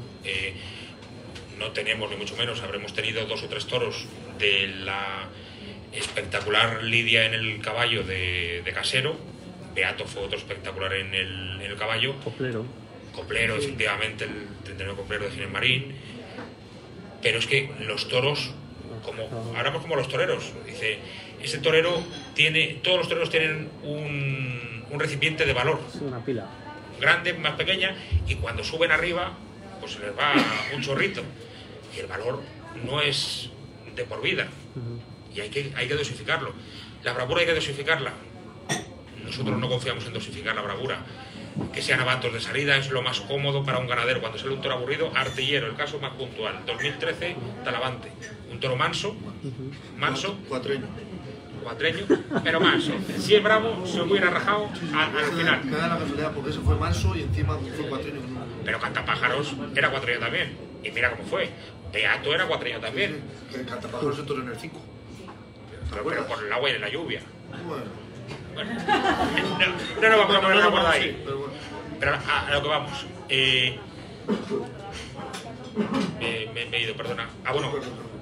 No tenemos, ni mucho menos, habremos tenido 2 o 3 toros de la espectacular lidia en el caballo de Casero. Beato fue otro espectacular en el caballo. Coplero, efectivamente, el 39 Coplero de Ginés Marín. Pero es que los toros, ahora pues como los toreros, dice, ese torero todos los toreros tienen un recipiente de valor. Sí, una pila. Grande, más pequeña, y cuando suben arriba, pues se les va un chorrito. Y el valor no es de por vida. Y hay que dosificarlo. La bravura hay que dosificarla. Nosotros no confiamos en dosificar la bravura. Que sean avantos de salida es lo más cómodo para un ganadero. Cuando sale un toro aburrido, Artillero, el caso más puntual. 2013, Talavante. Un toro manso, Cuatreño, pero manso. Si es bravo, se hubiera rajado al final. Me da la casualidad porque ese fue manso y encima fue cuatreño. Pero Cantapájaros era cuatreño también. Y mira cómo fue. Beato era cuatreño también. El Cantapájaros se toró en el 5. Pero por el agua y la lluvia. Bueno. No vamos a poner la guarda ahí. Pero a lo que vamos. me he ido, perdona. Ah, bueno,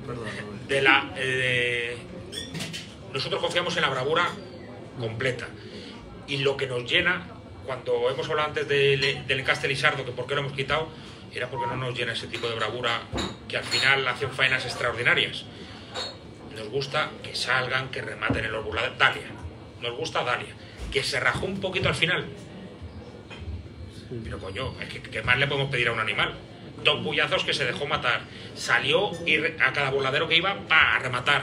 nosotros confiamos en la bravura completa. Y lo que nos llena, cuando hemos hablado antes del Encaste Lisardo, que por qué lo hemos quitado, era porque no nos llena ese tipo de bravura que al final hacen faenas extraordinarias. Nos gusta que salgan, que rematen en los burlados. Dalia. Nos gusta Dalia. Que se rajó un poquito al final. Pero coño, es que ¿qué más le podemos pedir a un animal? 2 puyazos que se dejó matar. Salió y a cada burladero que iba, ¡pa!, a rematar.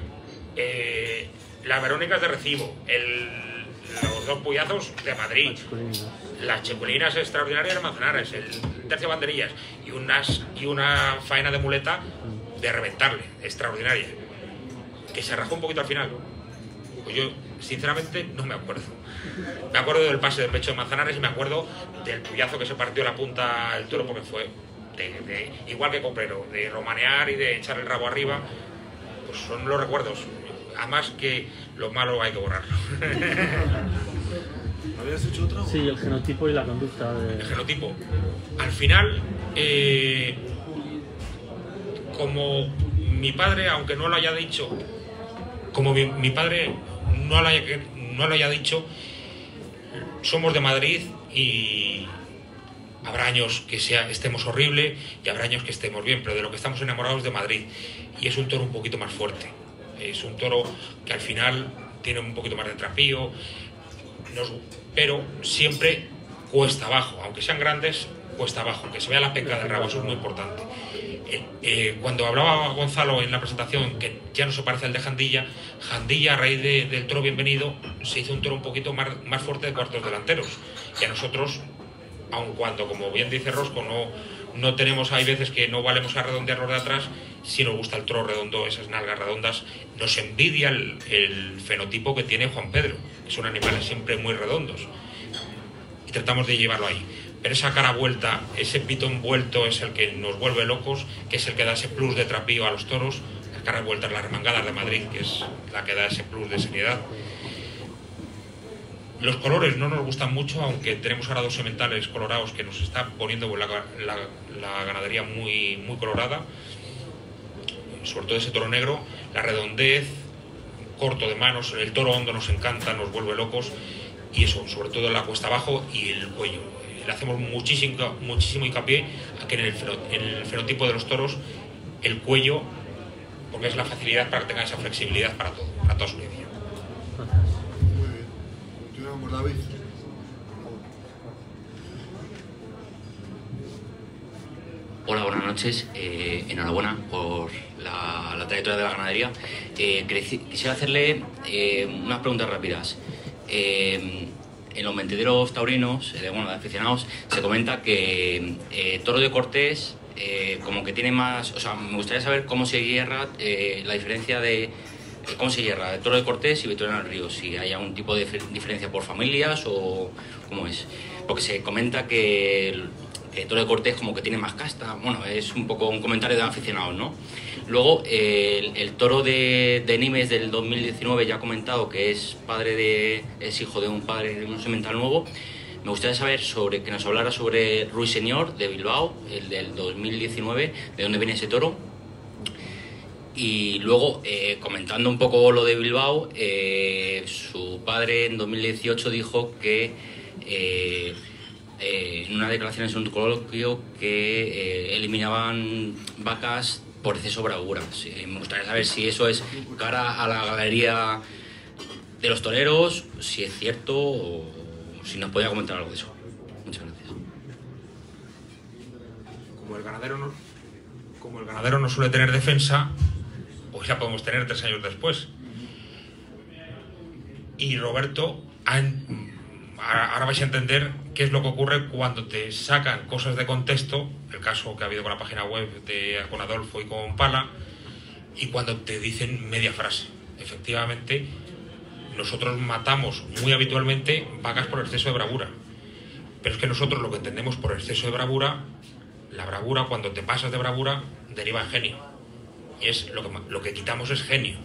Las Verónicas de recibo. Los 2 puyazos de Madrid. Las chiculinas extraordinarias de Manzanares. El tercio de banderillas. Y una faena de muleta de reventarle. Extraordinaria. Que se rajó un poquito al final. Pues yo, sinceramente, no me acuerdo. Me acuerdo del pase de pecho de Manzanares y me acuerdo del puyazo que se partió la punta del toro, porque fue igual que Coprero, de romanear y de echar el rabo arriba. Pues son los recuerdos. Además que lo malo hay que borrarlo. ¿Habías hecho otra? Sí, el genotipo y la conducta de... El genotipo. Al final, como mi padre, aunque no lo haya dicho, como mi padre no lo haya dicho, somos de Madrid y habrá años que estemos horrible y habrá años que estemos bien, pero de lo que estamos enamorados es de Madrid. Y es un toro un poquito más fuerte. Es un toro que al final tiene un poquito más de trapío, pero siempre cuesta abajo, aunque sean grandes, cuesta abajo, que se vea la penca del rabo, eso es muy importante. Cuando hablaba Gonzalo en la presentación que ya no se parece al de Jandilla, Jandilla a raíz del toro Bienvenido se hizo un toro un poquito más fuerte de cuartos delanteros, y a nosotros, aun cuando, como bien dice Rosco, no tenemos, hay veces que no valemos a redondearlos de atrás, si nos gusta el toro redondo, esas nalgas redondas, nos envidia el fenotipo que tiene Juan Pedro, que son animales siempre muy redondos, y tratamos de llevarlo ahí. Pero esa cara vuelta, ese pitón vuelto es el que nos vuelve locos, que es el que da ese plus de trapío a los toros. Las caras vueltas, las remangadas de Madrid, que es la que da ese plus de seriedad. Los colores no nos gustan mucho, aunque tenemos ahora 2 sementales colorados que nos está poniendo la ganadería muy, muy colorada. Sobre todo ese toro negro, la redondez, corto de manos, el toro hondo nos encanta, nos vuelve locos. Y eso, sobre todo la cuesta abajo y el cuello. Le hacemos muchísimo hincapié a que en el fenotipo de los toros, el cuello, porque es la facilidad para que tengan esa flexibilidad para todo, para toda su lidia. Muy bien. Continuamos, David. Hola, buenas noches. Enhorabuena por la trayectoria de la ganadería. Quisiera hacerle unas preguntas rápidas. En los mentederos taurinos, de aficionados, se comenta que Toro de Cortés como que tiene más... O sea, me gustaría saber cómo se hierra, la diferencia de... ¿Cómo se hierra Toro de Cortés y Victoriano del Río? Si hay algún tipo de diferencia por familias o cómo es. Porque se comenta que el Toro de Cortés como que tiene más casta. Bueno, es un poco un comentario de aficionados, ¿no? Luego, el toro de Nimes del 2019, ya ha comentado que es hijo de un padre de un semental nuevo. Me gustaría saber que nos hablara sobre Ruiseñor de Bilbao, el del 2019, de dónde viene ese toro. Y luego, comentando un poco lo de Bilbao, su padre en 2018 dijo que en una declaración en un coloquio que eliminaban vacas por exceso de bravura. Sí, me gustaría saber si eso es cara a la galería de los toreros, si es cierto o si nos podía comentar algo de eso. Muchas gracias. Como el ganadero no suele tener defensa, pues ya podemos tener 3 años después. Y Roberto, ahora vais a entender qué es lo que ocurre cuando te sacan cosas de contexto, el caso que ha habido con la página web con Adolfo y con Pala, y cuando te dicen media frase. Efectivamente, nosotros matamos muy habitualmente vacas por exceso de bravura, pero es que nosotros lo que entendemos por exceso de bravura, la bravura, cuando te pasas de bravura, deriva en genio, y es lo que quitamos es genio.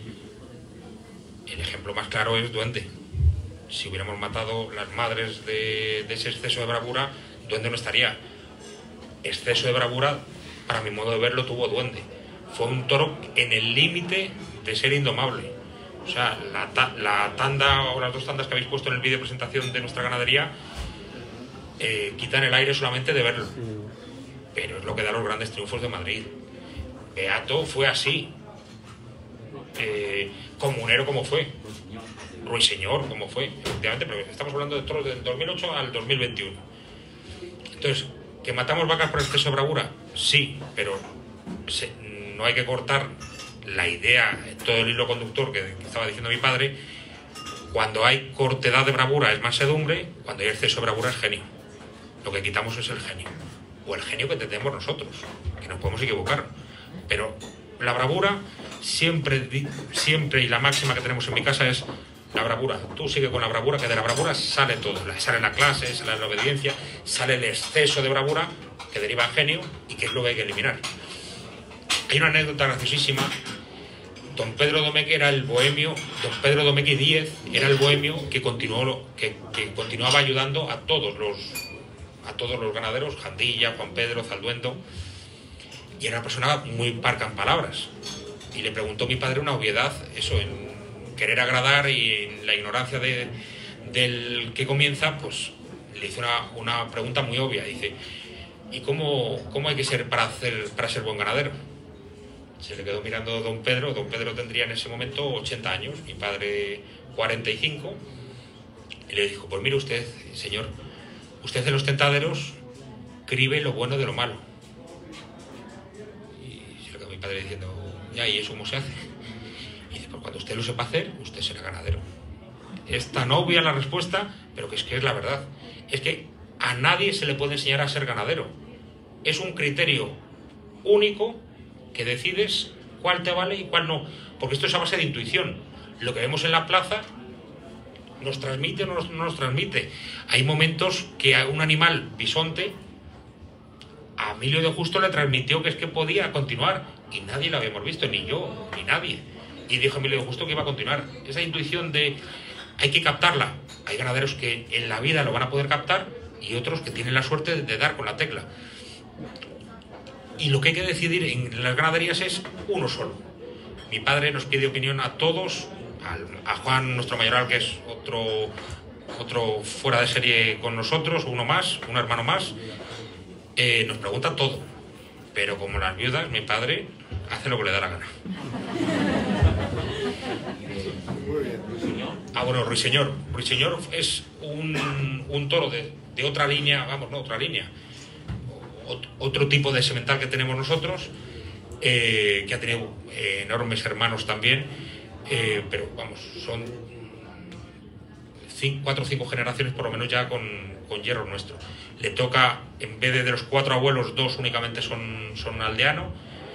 El ejemplo más claro es Duende. Si hubiéramos matado las madres de ese exceso de bravura, Duende no estaría. Exceso de bravura para mi modo de verlo, tuvo duende. Fue un toro en el límite de ser indomable. O sea, la tanda o las 2 tandas que habéis puesto en el vídeo de presentación de nuestra ganadería quitan el aire solamente de verlo. Pero es lo que da los grandes triunfos de Madrid. Beato fue así. Comunero como fue. Ruiseñor como fue. Efectivamente, pero estamos hablando de toros del 2008 al 2021. Entonces, ¿que matamos vacas por exceso de bravura? Sí, pero no hay que cortar la idea, todo el hilo conductor que estaba diciendo mi padre. Cuando hay cortedad de bravura es mansedumbre, cuando hay exceso de bravura es genio. Lo que quitamos es el genio, o el genio que entendemos nosotros, que nos podemos equivocar, pero la bravura siempre, y la máxima que tenemos en mi casa es la bravura. Tú sigue con la bravura, que de la bravura sale todo, sale la clase, sale la obediencia, sale el exceso de bravura que deriva en genio y que es lo que hay que eliminar. Hay una anécdota graciosísima. Don Pedro Domeque era el bohemio, don Pedro Domeque Díez era el bohemio que continuaba ayudando a todos los ganaderos, Jandilla, Juan Pedro, Zalduendo, y era una persona muy parca en palabras. Y le preguntó a mi padre una obviedad, eso, en querer agradar y en la ignorancia del que comienza, pues le hizo una pregunta muy obvia. Dice, ¿y cómo hay que ser para ser buen ganadero? Se le quedó mirando don Pedro. Don Pedro tendría en ese momento 80 años, mi padre 45, y le dijo, pues mire usted, señor, usted en los tentaderos cribe lo bueno de lo malo. Y se le quedó mi padre diciendo, ya, ¿y eso cómo se hace? Y dice, pues cuando usted lo sepa hacer, usted será ganadero. Es tan obvia la respuesta, pero que es la verdad. Es que a nadie se le puede enseñar a ser ganadero. Es un criterio único que decides cuál te vale y cuál no, porque esto es a base de intuición. Lo que vemos en la plaza nos transmite o no nos transmite. Hay momentos que a un animal bisonte, a Emilio de Justo le transmitió que es que podía continuar y nadie lo habíamos visto, ni yo, ni nadie, y dijo Emilio de Justo que iba a continuar. Esa intuición hay que captarla. Hay ganaderos que en la vida lo van a poder captar y otros que tienen la suerte de dar con la tecla. Y lo que hay que decidir en las ganaderías es uno solo. Mi padre nos pide opinión a todos, a Juan, nuestro mayoral, que es otro fuera de serie con nosotros, uno más, un hermano más, nos pregunta todo. Pero como las viudas, mi padre hace lo que le da la gana. Bueno, Ruiseñor. Ruiseñor es un toro de otra línea, otra línea. Otro tipo de semental que tenemos nosotros, que ha tenido enormes hermanos también, pero son 4 o 5 generaciones por lo menos ya con hierro nuestro. Le toca, en vez de los 4 abuelos, 2 únicamente son aldeano,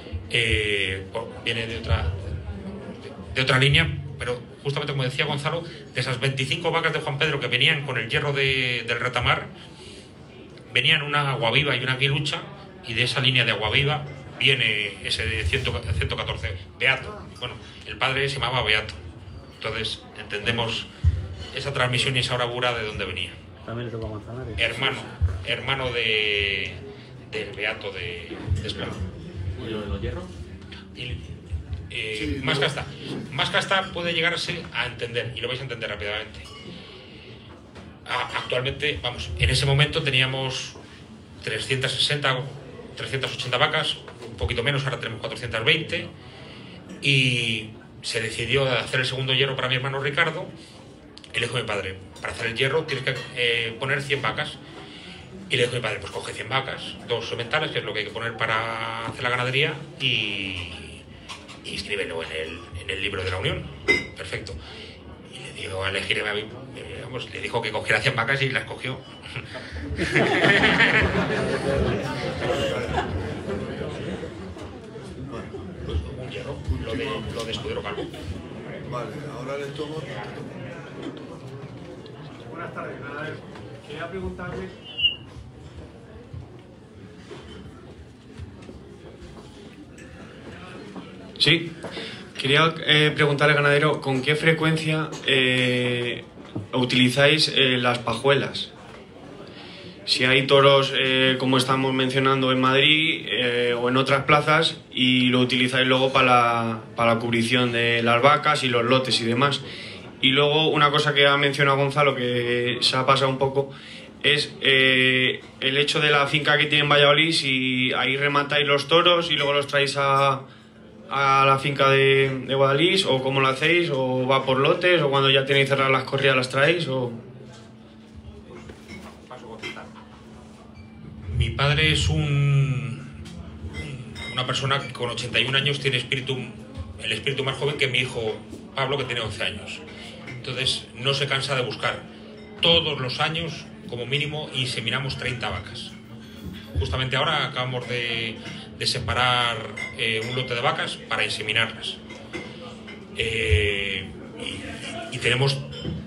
viene de otra línea, pero justamente como decía Gonzalo, de esas 25 vacas de Juan Pedro que venían con el hierro del retamar, venían una aguaviva y una aguilucha, y de esa línea de aguaviva viene ese de 114, Beato. Bueno, el padre se llamaba Beato. Entonces entendemos esa transmisión y esa bravura de dónde venía. También le toca Manzanares. Hermano del Beato de Esclavo. ¿Y lo de los hierros? Más casta puede llegarse a entender, y lo vais a entender rápidamente. Actualmente, en ese momento teníamos 360 o 380 vacas, un poquito menos, ahora tenemos 420, y se decidió hacer el segundo hierro para mi hermano Ricardo, y le dijo a mi padre, para hacer el hierro tienes que poner 100 vacas, y le dijo a mi padre, pues coge 100 vacas, 2 sementales, que es lo que hay que poner para hacer la ganadería, y inscríbelo en el libro de la Unión. Perfecto. Y le digo a elegir, le dijo que cogiera 100 vacas y las cogió. Un hierro, lo de Escudero Calvo. Vale, ahora le tomo. Buenas tardes, quería preguntarle. Sí, quería preguntarle al ganadero con qué frecuencia utilizáis las pajuelas si hay toros, como estamos mencionando, en Madrid o en otras plazas, y lo utilizáis luego para la cubrición de las vacas y los lotes y demás. Y luego una cosa que ha mencionado Gonzalo, que se ha pasado un poco, es el hecho de la finca que tiene en Valladolid, si ahí rematáis los toros y luego los traéis a la finca de Guadalís, o cómo lo hacéis, o va por lotes, o cuando ya tenéis cerradas las corridas las traéis, o... Mi padre es una persona que con 81 años tiene el espíritu más joven que mi hijo Pablo, que tiene 11 años. Entonces no se cansa de buscar. Todos los años, como mínimo, inseminamos 30 vacas. Justamente ahora acabamos de separar un lote de vacas para inseminarlas. Y tenemos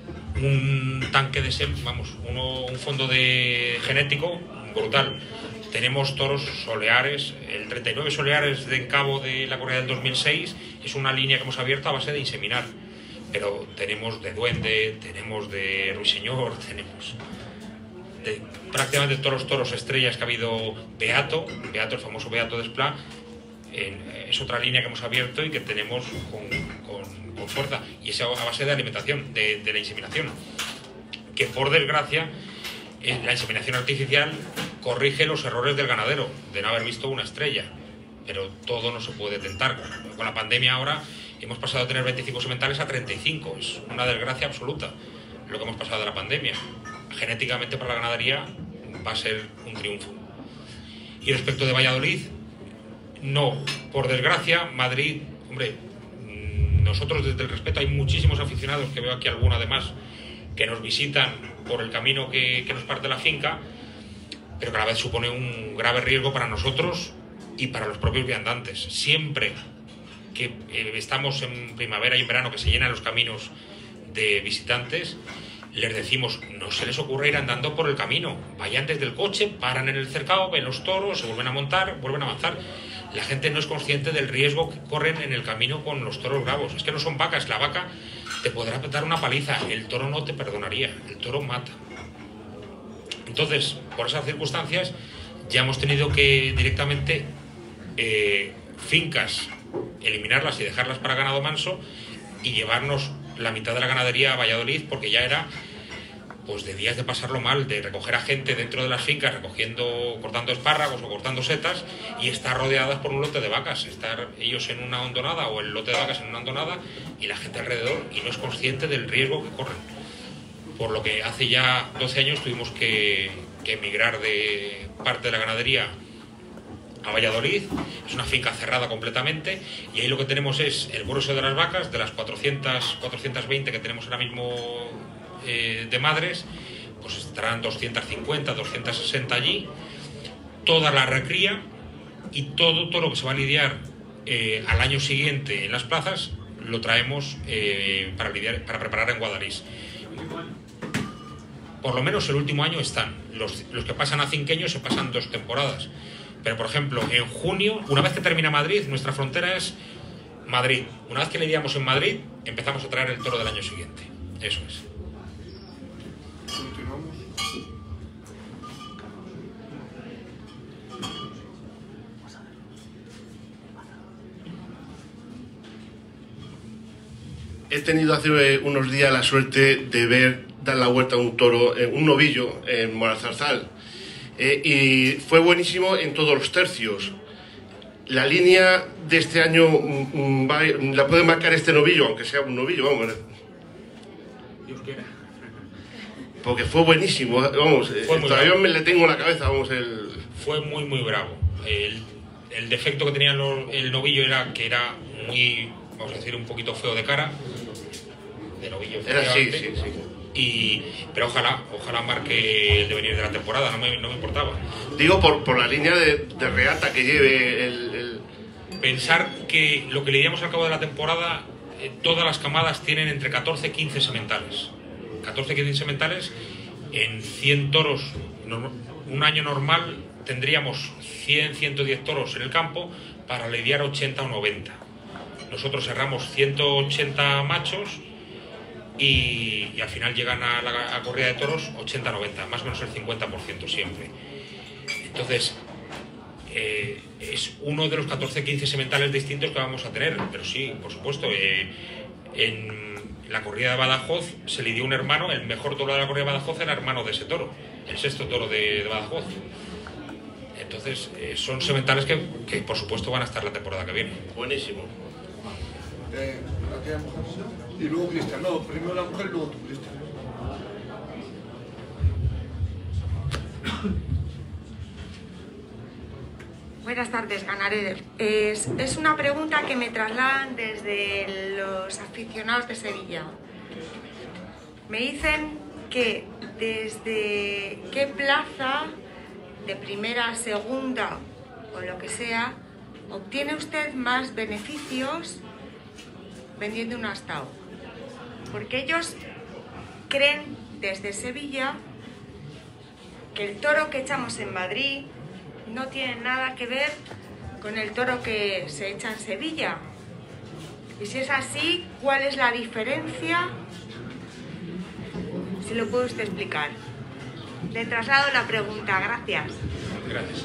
un tanque de un fondo genético brutal. Tenemos toros soleares, el 39 soleares de Cabo de la corrida del 2006 es una línea que hemos abierto a base de inseminar, pero tenemos de Duende, tenemos de Ruiseñor, tenemos de prácticamente todos los toros estrellas que ha habido. Beato, el famoso Beato de Esplá, es otra línea que hemos abierto y que tenemos con fuerza, y es a base de alimentación, de la inseminación, que por desgracia la inseminación artificial corrige los errores del ganadero de no haber visto una estrella, pero todo no se puede tentar. Con la pandemia ahora hemos pasado de tener 25 sementales a 35, es una desgracia absoluta lo que hemos pasado de la pandemia. Genéticamente para la ganadería va a ser un triunfo. Y respecto de Valladolid, no, por desgracia, Madrid, hombre, nosotros desde el respeto, hay muchísimos aficionados, que veo aquí alguno además, que nos visitan por el camino que nos parte la finca, pero que a la vez supone un grave riesgo para nosotros y para los propios viandantes. Siempre que estamos en primavera y en verano, que se llenan los caminos de visitantes, les decimos, no se les ocurra ir andando por el camino, vayan desde el coche, paran en el cercado, ven los toros, se vuelven a montar, vuelven a avanzar. La gente no es consciente del riesgo que corren en el camino con los toros bravos. Es que no son vacas, la vaca te podrá dar una paliza, el toro no te perdonaría, el toro mata. Entonces, por esas circunstancias, ya hemos tenido que directamente fincas, eliminarlas y dejarlas para ganado manso y llevarnos la mitad de la ganadería a Valladolid, porque ya era pues de días de pasarlo mal, de recoger a gente dentro de las fincas cortando espárragos o cortando setas, y estar rodeadas por un lote de vacas, estar ellos en una hondonada o el lote de vacas en una hondonada y la gente alrededor, y no es consciente del riesgo que corren. Por lo que hace ya 12 años tuvimos que emigrar de parte de la ganadería a Valladolid. Es una finca cerrada completamente, y ahí lo que tenemos es el grueso de las vacas, de las 420 que tenemos ahora mismo de madres, pues estarán 250, 260 allí, toda la recría, y todo lo que se va a lidiar al año siguiente en las plazas lo traemos para preparar en Guadalís. Por lo menos el último año están. Los que pasan a cinqueños se pasan 2 temporadas. Pero, por ejemplo, en junio, una vez que termina Madrid, nuestra frontera es Madrid. Una vez que lidiamos en Madrid, empezamos a traer el toro del año siguiente. Eso es. He tenido hace unos días la suerte de dar la vuelta a un toro, un novillo en Morazarzal, y fue buenísimo en todos los tercios. La línea de este año la puede marcar este novillo, aunque sea un novillo, vamos. Dios quiera. Porque fue buenísimo, vamos, todavía me le tengo en la cabeza, vamos, Fue muy, muy bravo. El defecto que tenía el novillo era que era muy, vamos a decir, un poquito feo de cara, de novillo. Era sí. Pero ojalá marque el devenir de la temporada, no me importaba. Digo por la línea de reata que lleve Pensar que lo que lidiamos al cabo de la temporada, todas las camadas tienen entre 14 y 15 sementales. 14 y 15 sementales en 100 toros. Un año normal tendríamos 100, 110 toros en el campo para lidiar 80 o 90. Nosotros cerramos 180 machos y al final llegan a la corrida de toros 80-90, más o menos el 50% siempre. Entonces, es uno de los 14-15 sementales distintos que vamos a tener, pero sí, por supuesto, en la corrida de Badajoz se le dio un hermano, el mejor toro de la corrida de Badajoz era hermano de ese toro, el sexto toro de Badajoz. Entonces, son sementales que por supuesto van a estar la temporada que viene. Buenísimo. Y luego Cristian, no, primero la mujer y luego tú, Cristian. Buenas tardes, ganaderos. Es una pregunta que me trasladan desde los aficionados de Sevilla. Me dicen que desde qué plaza, de primera, segunda o lo que sea, obtiene usted más beneficios vendiendo un astao. Porque ellos creen desde Sevilla que el toro que echamos en Madrid no tiene nada que ver con el toro que se echa en Sevilla. Y si es así, ¿cuál es la diferencia? Si lo puede usted explicar. Le traslado la pregunta, gracias. Gracias.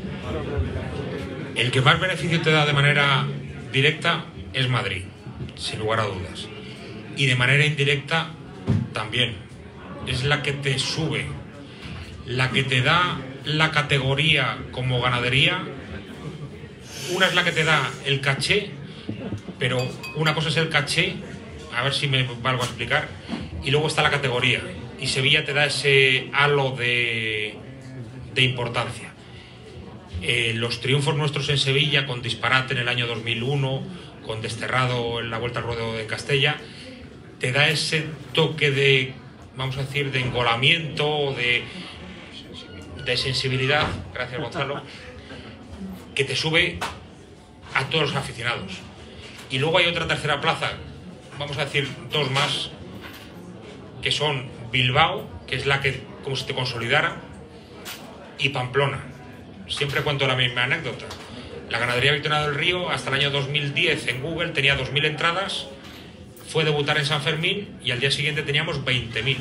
El que más beneficio te da de manera directa es Madrid, sin lugar a dudas. Y de manera indirecta también. Es la que te sube, la que te da la categoría como ganadería. Una es la que te da el caché, pero una cosa es el caché, a ver si me valgo a explicar, y luego está la categoría, y Sevilla te da ese halo de importancia. Los triunfos nuestros en Sevilla, con Disparate en el año 2001, con Desterrado en la Vuelta al Ruedo de Castella, te da ese toque de, vamos a decir, de engolamiento, de sensibilidad, gracias Gonzalo, que te sube a todos los aficionados. Y luego hay otra tercera plaza, vamos a decir dos más, que son Bilbao, que es la que como si te consolidara, y Pamplona. Siempre cuento la misma anécdota. La ganadería Victoriana del Río hasta el año 2010 en Google tenía 2.000 entradas, fue debutar en San Fermín y al día siguiente teníamos 20.000.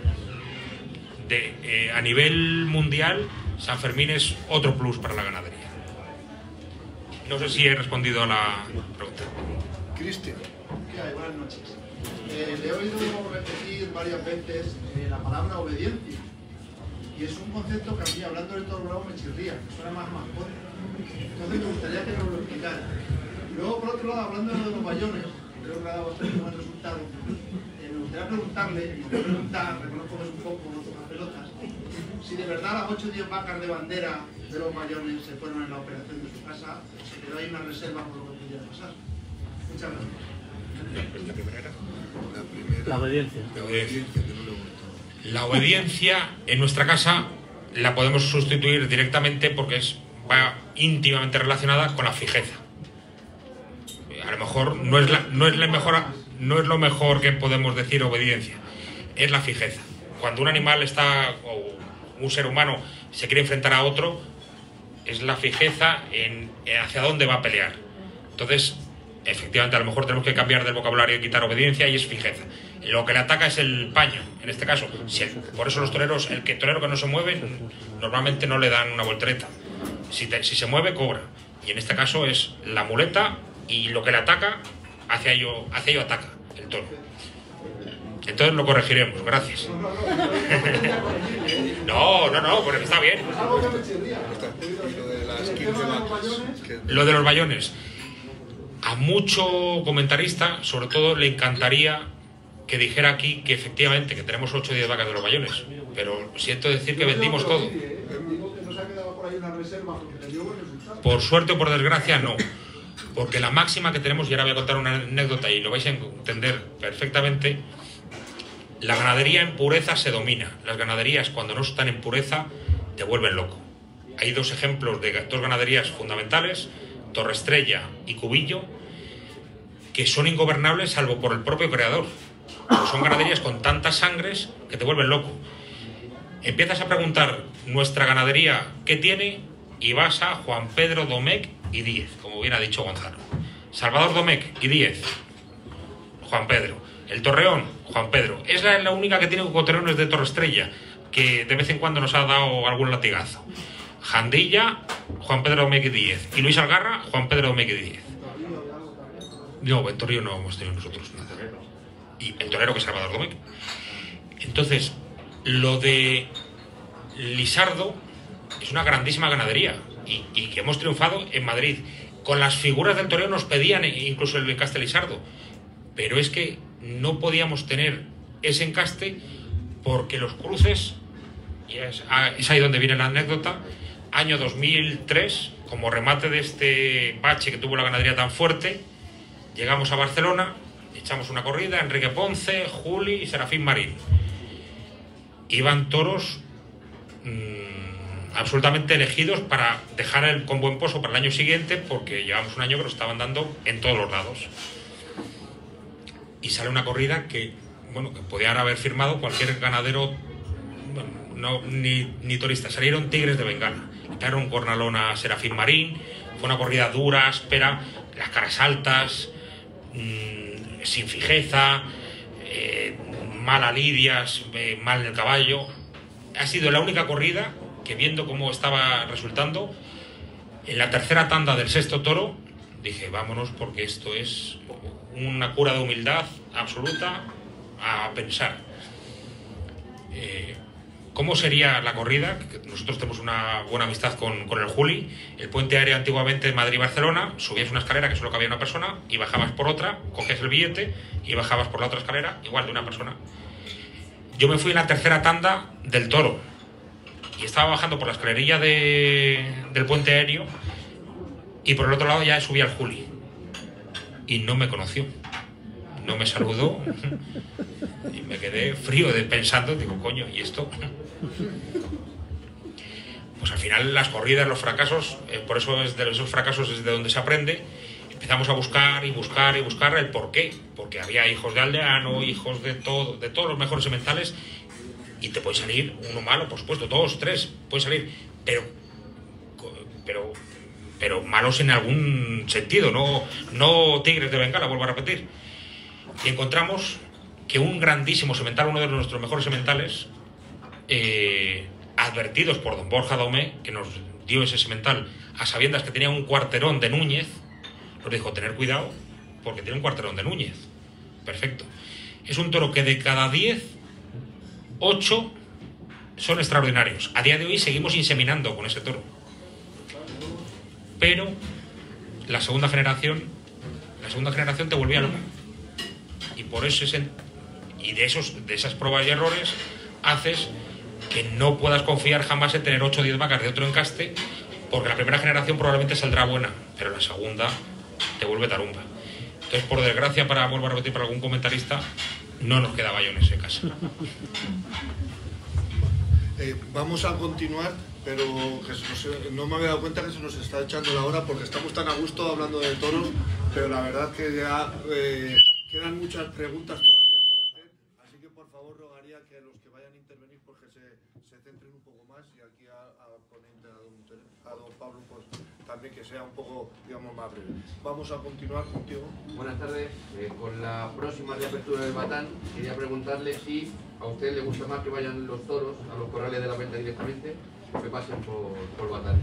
A nivel mundial, San Fermín es otro plus para la ganadería. No sé si he respondido a la pregunta. Cristian. ¿Qué hay? Buenas noches. Le he oído repetir varias veces la palabra obediencia. Y es un concepto que a mí, hablando del toro bravo, me chirría, me suena más fuerte. Entonces me gustaría que nos lo explicara. Luego, por otro lado, hablando de los bayones, creo que ha dado bastante buen resultado. Me gustaría preguntarle, reconozco que es un poco no tocar pelotas, si de verdad las 8 o 10 vacas de bandera de los bayones se fueron en la operación de su casa, se quedó ahí una reserva por lo que pudiera pasar. Muchas gracias. La primera. La obediencia. La obediencia en nuestra casa la podemos sustituir directamente porque va íntimamente relacionada con la fijeza. A lo mejor no es lo mejor que podemos decir obediencia, es la fijeza. Cuando un animal o un ser humano se quiere enfrentar a otro, es la fijeza en hacia dónde va a pelear. Entonces, efectivamente, a lo mejor tenemos que cambiar del vocabulario y quitar obediencia, y es fijeza. Lo que le ataca es el paño, en este caso. Por eso los toreros, el torero que no se mueve, normalmente no le dan una voltereta. Si se mueve, cobra. Y en este caso es la muleta y lo que le ataca, hacia ello ataca el toro. Entonces lo corregiremos, gracias. No, porque está bien. Lo de los bayones. A mucho comentarista, sobre todo, le encantaría que dijera aquí que efectivamente que tenemos 8 o 10 vacas de los bayones, pero siento decir que vendimos todo. Por suerte o por desgracia, no. Porque la máxima que tenemos, y ahora voy a contar una anécdota y lo vais a entender perfectamente, la ganadería en pureza se domina. Las ganaderías, cuando no están en pureza, te vuelven loco. Hay dos ejemplos de dos ganaderías fundamentales, Torrestrella y Cubillo, que son ingobernables salvo por el propio creador. Son ganaderías con tantas sangres que te vuelven loco. Empiezas a preguntar nuestra ganadería qué tiene y vas a Juan Pedro Domecq y Díez, como bien ha dicho Gonzalo. Salvador Domecq y Díez, Juan Pedro. El Torreón, Juan Pedro. Es la única que tiene coterones de Toro Estrella, que de vez en cuando nos ha dado algún latigazo. Jandilla, Juan Pedro Domecq Díez. Y Luis Algarra, Juan Pedro Domecq Díez. No, en Torreón no hemos tenido nosotros nada. Y el torero, que es Salvador Domecq. Entonces, lo de Lisardo es una grandísima ganadería y que hemos triunfado en Madrid. Con las figuras del toreo nos pedían incluso el encaste Lisardo, pero es que no podíamos tener ese encaste porque los cruces, y es ahí donde viene la anécdota, año 2003, como remate de este bache que tuvo la ganadería tan fuerte, llegamos a Barcelona, echamos una corrida, Enrique Ponce, Juli y Serafín Marín. Iban toros absolutamente elegidos para dejar con buen poso para el año siguiente, porque llevamos un año que nos estaban dando en todos los lados. Y sale una corrida que, bueno, que podían haber firmado cualquier ganadero, bueno, no, ni turista. Salieron Tigres de Bengala, quitaron un cornalón a Serafín Marín. Fue una corrida dura, áspera, las caras altas, sin fijeza, mal a lidias, mal en el caballo. Ha sido la única corrida que, viendo cómo estaba resultando, en la tercera tanda del sexto toro, dije, vámonos, porque esto es una cura de humildad absoluta a pensar. ¿Cómo sería la corrida? Nosotros tenemos una buena amistad con el Juli. El puente aéreo antiguamente de Madrid-Barcelona, subías una escalera que solo cabía una persona y bajabas por otra, cogías el billete y bajabas por la otra escalera, igual de una persona. Yo me fui en la tercera tanda del toro y estaba bajando por la escalerilla del puente aéreo y por el otro lado ya subía el Juli y no me conoció, no me saludó y me quedé frío pensando, digo, coño, ¿y esto? Pues al final las corridas, los fracasos, por eso es de esos fracasos es de donde se aprende. Empezamos a buscar y buscar y buscar el porqué, porque había hijos de aldeano, hijos de todos los mejores sementales, y te puede salir uno malo, por supuesto, dos, tres, puede salir, pero malos en algún sentido, no Tigres de Bengala, vuelvo a repetir. Y encontramos que un grandísimo semental, uno de nuestros mejores sementales, advertidos por don Borja Domecq, que nos dio ese semental a sabiendas que tenía un cuarterón de Núñez, nos dijo, tener cuidado porque tiene un cuarterón de Núñez. Perfecto. Es un toro que de cada 10, 8 son extraordinarios. A día de hoy seguimos inseminando con ese toro, pero la segunda generación te volvía loco, y por eso y de esas pruebas y errores haces que no puedas confiar jamás en tener 8 o 10 vacas de otro encaste, porque la primera generación probablemente saldrá buena, pero la segunda te vuelve tarumba. Entonces, por desgracia, vuelvo a repetir para algún comentarista, no nos queda bayones en casa. Vamos a continuar, pero no me había dado cuenta que se nos está echando la hora porque estamos tan a gusto hablando de toros, pero la verdad que ya quedan muchas preguntas todavía por hacer, así que por favor rogaría que los que vayan a intervenir porque se centren un poco más, y aquí al ponente, a don Pablo, pues también que sea un poco, digamos, más breve. Vamos a continuar contigo. Buenas tardes. Con la próxima reapertura del Batán, quería preguntarle si a usted le gusta más que vayan los toros a los corrales de la venta directamente o que pasen por Batán.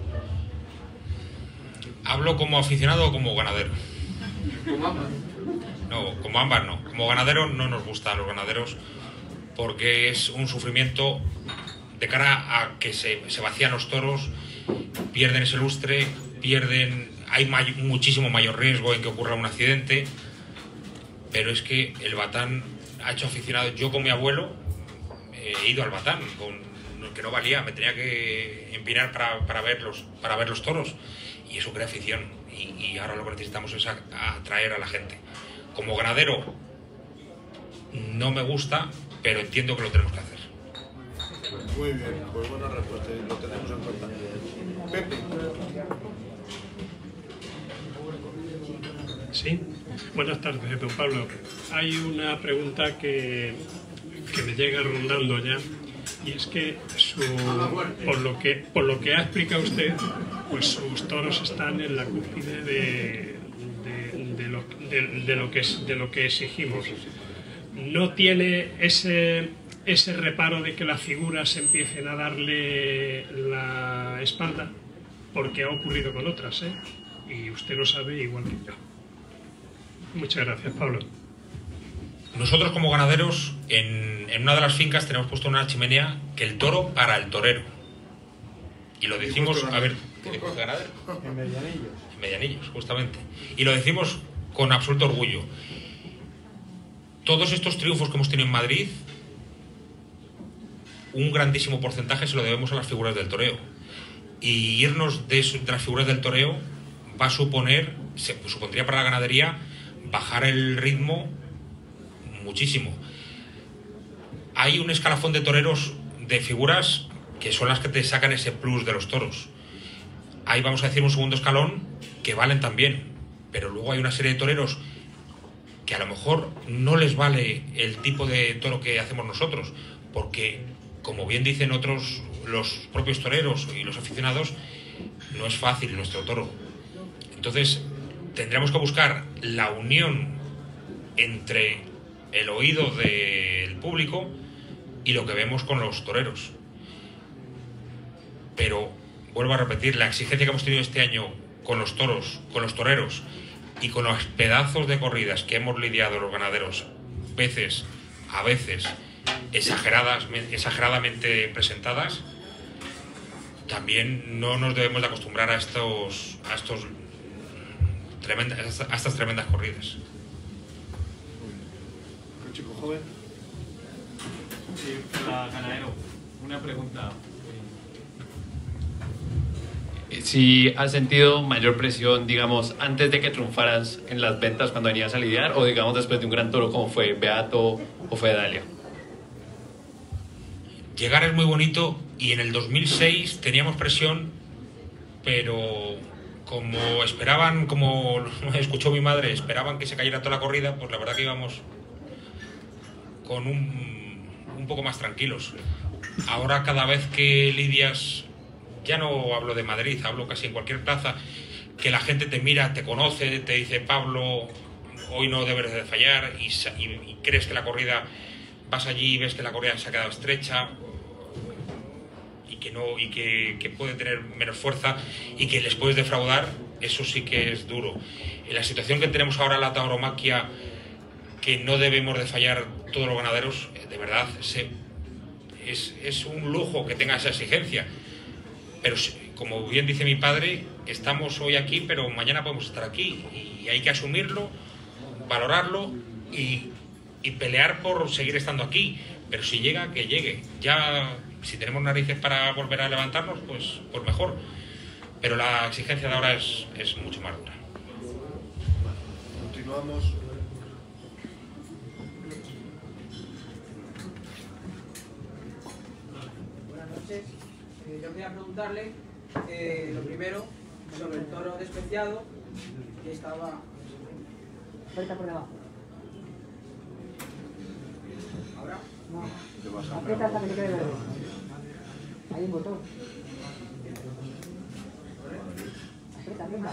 ¿Hablo como aficionado o como ganadero? ¿Como ambas? No, como ambas no. Como ganadero no nos gustan los ganaderos porque es un sufrimiento de cara a que se vacían los toros, pierden ese lustre, hay muchísimo mayor riesgo en que ocurra un accidente, pero es que el Batán ha hecho aficionados. Yo con mi abuelo he ido al Batán, que no valía, me tenía que empinar para ver los toros, y eso crea afición, y ahora lo que necesitamos es atraer a la gente. Como ganadero no me gusta, pero entiendo que lo tenemos que hacer. Muy bien, pues buena respuesta, lo tenemos en cuenta. Pepe. Sí, buenas tardes, don Pablo. Hay una pregunta que me llega rondando ya, y es que por lo que ha explicado usted, pues sus toros están en la cúspide de lo que exigimos. no tiene ese reparo de que las figuras empiecen a darle la espalda, porque ha ocurrido con otras, ¿eh? Y usted lo sabe igual que yo. Muchas gracias, Pablo. Nosotros como ganaderos en una de las fincas tenemos puesto una chimenea que el toro para el torero. Y lo decimos, a ver, ¿tiene puesto ganadero? En Medianillos. En Medianillos, justamente. Y lo decimos con absoluto orgullo. Todos estos triunfos que hemos tenido en Madrid, un grandísimo porcentaje se lo debemos a las figuras del toreo. Y irnos de las figuras del toreo va a supondría para la ganadería bajar el ritmo muchísimo. Hay un escalafón de toreros, de figuras, que son las que te sacan ese plus de los toros. Ahí vamos a decir un segundo escalón que valen también, pero luego hay una serie de toreros que a lo mejor no les vale el tipo de toro que hacemos nosotros, porque, como bien dicen otros, los propios toreros y los aficionados, no es fácil nuestro toro. Entonces tendremos que buscar la unión entre el oído del público y lo que vemos con los toreros. Pero vuelvo a repetir, la exigencia que hemos tenido este año con los toros, con los toreros y con los pedazos de corridas que hemos lidiado los ganaderos, a veces exageradamente presentadas, también no nos debemos de acostumbrar a estas tremendas corridas. Un chico joven. Sí, para ganadero, una pregunta. Si has sentido mayor presión, digamos, antes de que triunfaras en las ventas cuando venías a lidiar, o digamos después de un gran toro como fue Beato o fue Dalia. Llegar es muy bonito, y en el 2006 teníamos presión, pero como escuchó mi madre, esperaban que se cayera toda la corrida, pues la verdad que íbamos con un poco más tranquilos. Ahora cada vez que lidias, ya no hablo de Madrid, hablo casi en cualquier plaza, que la gente te mira, te conoce, te dice: Pablo, hoy no debes de fallar, y crees que la corrida, vas allí y ves que la corrida se ha quedado estrecha y que puede tener menos fuerza y que les puedes defraudar, eso sí que es duro. En la situación que tenemos ahora en la tauromaquia, que no debemos de fallar todos los ganaderos, de verdad, es un lujo que tenga esa exigencia. Pero como bien dice mi padre, estamos hoy aquí, pero mañana podemos estar aquí, y hay que asumirlo, valorarlo y pelear por seguir estando aquí. Pero si llega, que llegue. Ya, si tenemos narices para volver a levantarnos, pues mejor. Pero la exigencia de ahora es mucho más dura. Continuamos. Buenas noches. Yo quería preguntarle, lo primero, sobre el toro despreciado, que estaba... Ahorita por debajo. ¿Ahora? No. Aprieta hasta que te quede verde. Hay un botón. Aprieta, aprieta.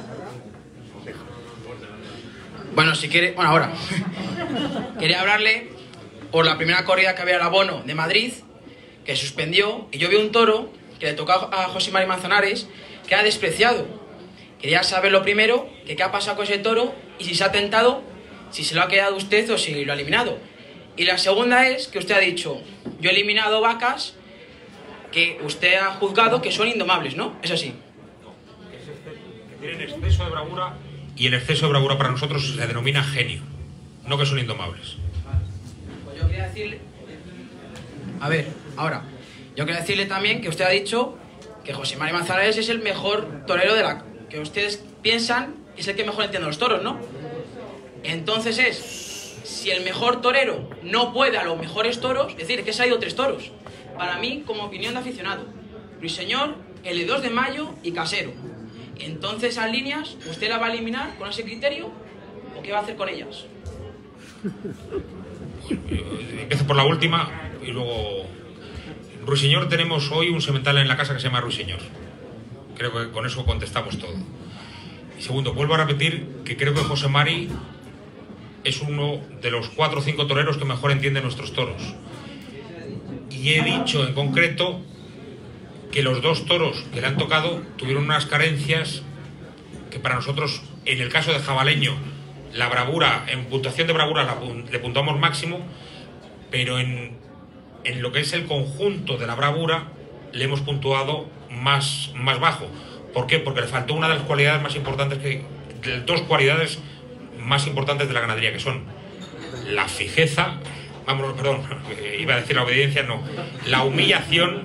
Bueno, si quiere... Bueno, ahora. Quería hablarle por la primera corrida que había el abono de Madrid, que suspendió, y yo vi un toro que le tocó a José Mari Manzanares, que ha despreciado. Quería saber lo primero, que qué ha pasado con ese toro, y si se ha tentado, si se lo ha quedado usted o si lo ha eliminado. Y la segunda es que usted ha dicho: yo he eliminado vacas que usted ha juzgado que son indomables, ¿no? ¿Es así? Que tienen exceso de bravura, y el exceso de bravura para nosotros se denomina genio, no que son indomables. Pues yo quería decirle... A ver, ahora, yo quería decirle también que usted ha dicho que José Mari Manzanares es el mejor torero de la... que ustedes piensan que es el que mejor entiende los toros, ¿no? Entonces si el mejor torero no puede a los mejores toros, es decir, que se ha ido 3 toros. Para mí, como opinión de aficionado, Ruiseñor, el de 2 de mayo y Casero. Entonces, esas líneas, ¿usted las va a eliminar con ese criterio o qué va a hacer con ellas? Empiezo por la última y luego... Ruiseñor, tenemos hoy un semental en la casa que se llama Ruiseñor. Creo que con eso contestamos todo. Y segundo, vuelvo a repetir que creo que José Mari es uno de los 4 o 5 toreros que mejor entiende nuestros toros. Y he dicho en concreto que los 2 toros que le han tocado tuvieron unas carencias que para nosotros, en el caso de Jabaleño, la bravura, en puntuación de bravura le puntuamos máximo, pero en lo que es el conjunto de la bravura le hemos puntuado más bajo. ¿Por qué? Porque le faltó una de las cualidades más importantes, de 2 cualidades más importantes de la ganadería, que son la fijeza, iba a decir la obediencia, no, la humillación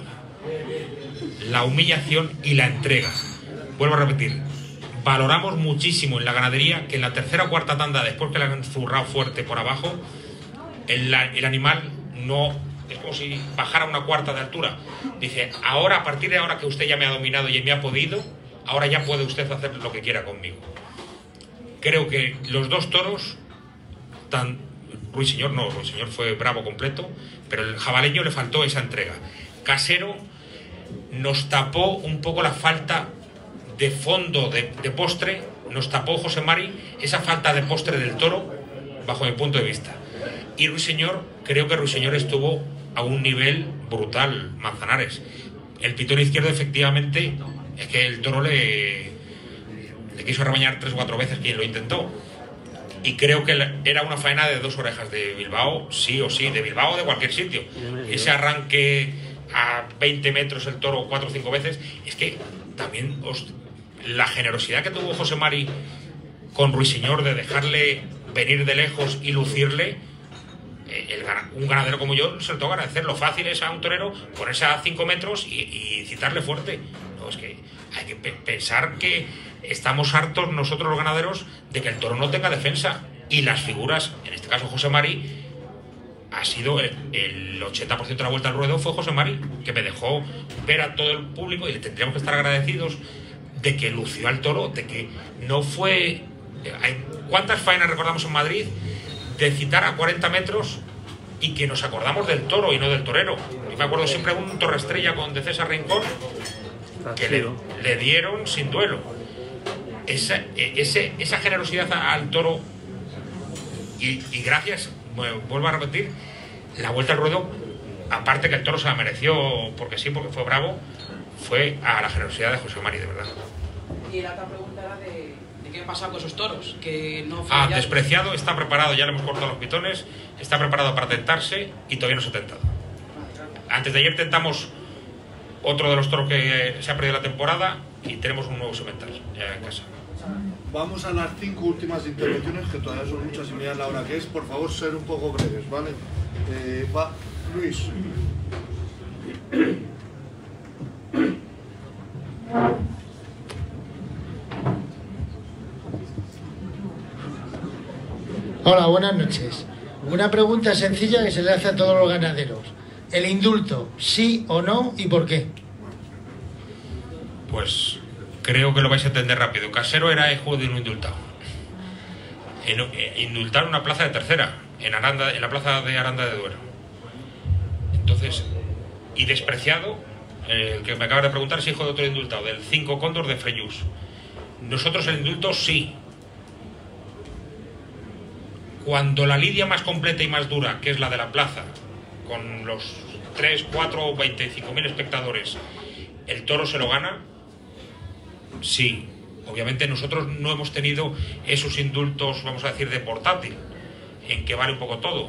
y la entrega. Vuelvo a repetir, valoramos muchísimo en la ganadería que en la tercera o cuarta tanda, después que le han zurrado fuerte por abajo, el animal no, es como si bajara una cuarta de altura. Dice, ahora, a partir de ahora que usted ya me ha dominado y me ha podido, ahora ya puede usted hacer lo que quiera conmigo. Creo que los 2 toros, Ruiseñor fue bravo completo, pero el Jabaleño le faltó esa entrega. Casero nos tapó un poco la falta de fondo de postre, nos tapó José Mari esa falta de postre del toro, bajo mi punto de vista. Y Ruiseñor, creo que Ruiseñor estuvo a un nivel brutal, Manzanares. El pitón izquierdo, efectivamente, es que el toro le quiso rebañar 3 o 4 veces quien lo intentó. Y creo que era una faena de 2 orejas de Bilbao, sí o sí, de Bilbao o de cualquier sitio. Ese arranque a 20 metros el toro 4 o 5 veces, es que también la generosidad que tuvo José Mari con Ruiseñor de dejarle venir de lejos y lucirle, un ganadero como yo se lo tengo que agradecer. Lo fácil es a un torero ponerse a 5 metros y citarle fuerte. No, es que hay que pensar que estamos hartos nosotros los ganaderos de que el toro no tenga defensa, y las figuras, en este caso José Mari, ha sido el 80% de la vuelta al ruedo fue José Mari, que me dejó ver a todo el público, y le tendríamos que estar agradecidos de que lució al toro, de que no fue... ¿Cuántas faenas recordamos en Madrid de citar a 40 metros y que nos acordamos del toro y no del torero? Yo me acuerdo siempre de un torreestrella de César Rincón que le dieron sin duelo. Esa generosidad al toro, y gracias, vuelvo a repetir, la vuelta al ruedo, aparte que el toro se la mereció porque sí, porque fue bravo, fue a la generosidad de José Mari, de verdad. Y la otra pregunta era de qué ha pasado con esos toros, que no fue ya... Despreciado, está preparado, ya le hemos cortado los pitones, está preparado para tentarse y todavía no se ha tentado. Antes de ayer tentamos otro de los toros que se ha perdido la temporada y tenemos un nuevo semental ya en casa. Vamos a las 5 últimas intervenciones, que todavía son muchas y mirad la hora que es. Por favor, ser un poco breves, ¿vale? Va Luis. Hola, buenas noches. Una pregunta sencilla que se le hace a todos los ganaderos. ¿El indulto, sí o no, y por qué? Pues creo que lo vais a entender rápido. Casero era hijo de un indultado. Indultar una plaza de tercera, en la plaza de Aranda de Duero. Entonces, y despreciado, el que me acaba de preguntar es hijo de otro indultado, del 5 Cóndor de Freyús. Nosotros el indulto sí. Cuando la lidia más completa y más dura, que es la de la plaza, con los 3, 4 o 25.000 espectadores, el toro se lo gana, sí. Obviamente nosotros no hemos tenido esos indultos, vamos a decir, de portátil, en que vale un poco todo.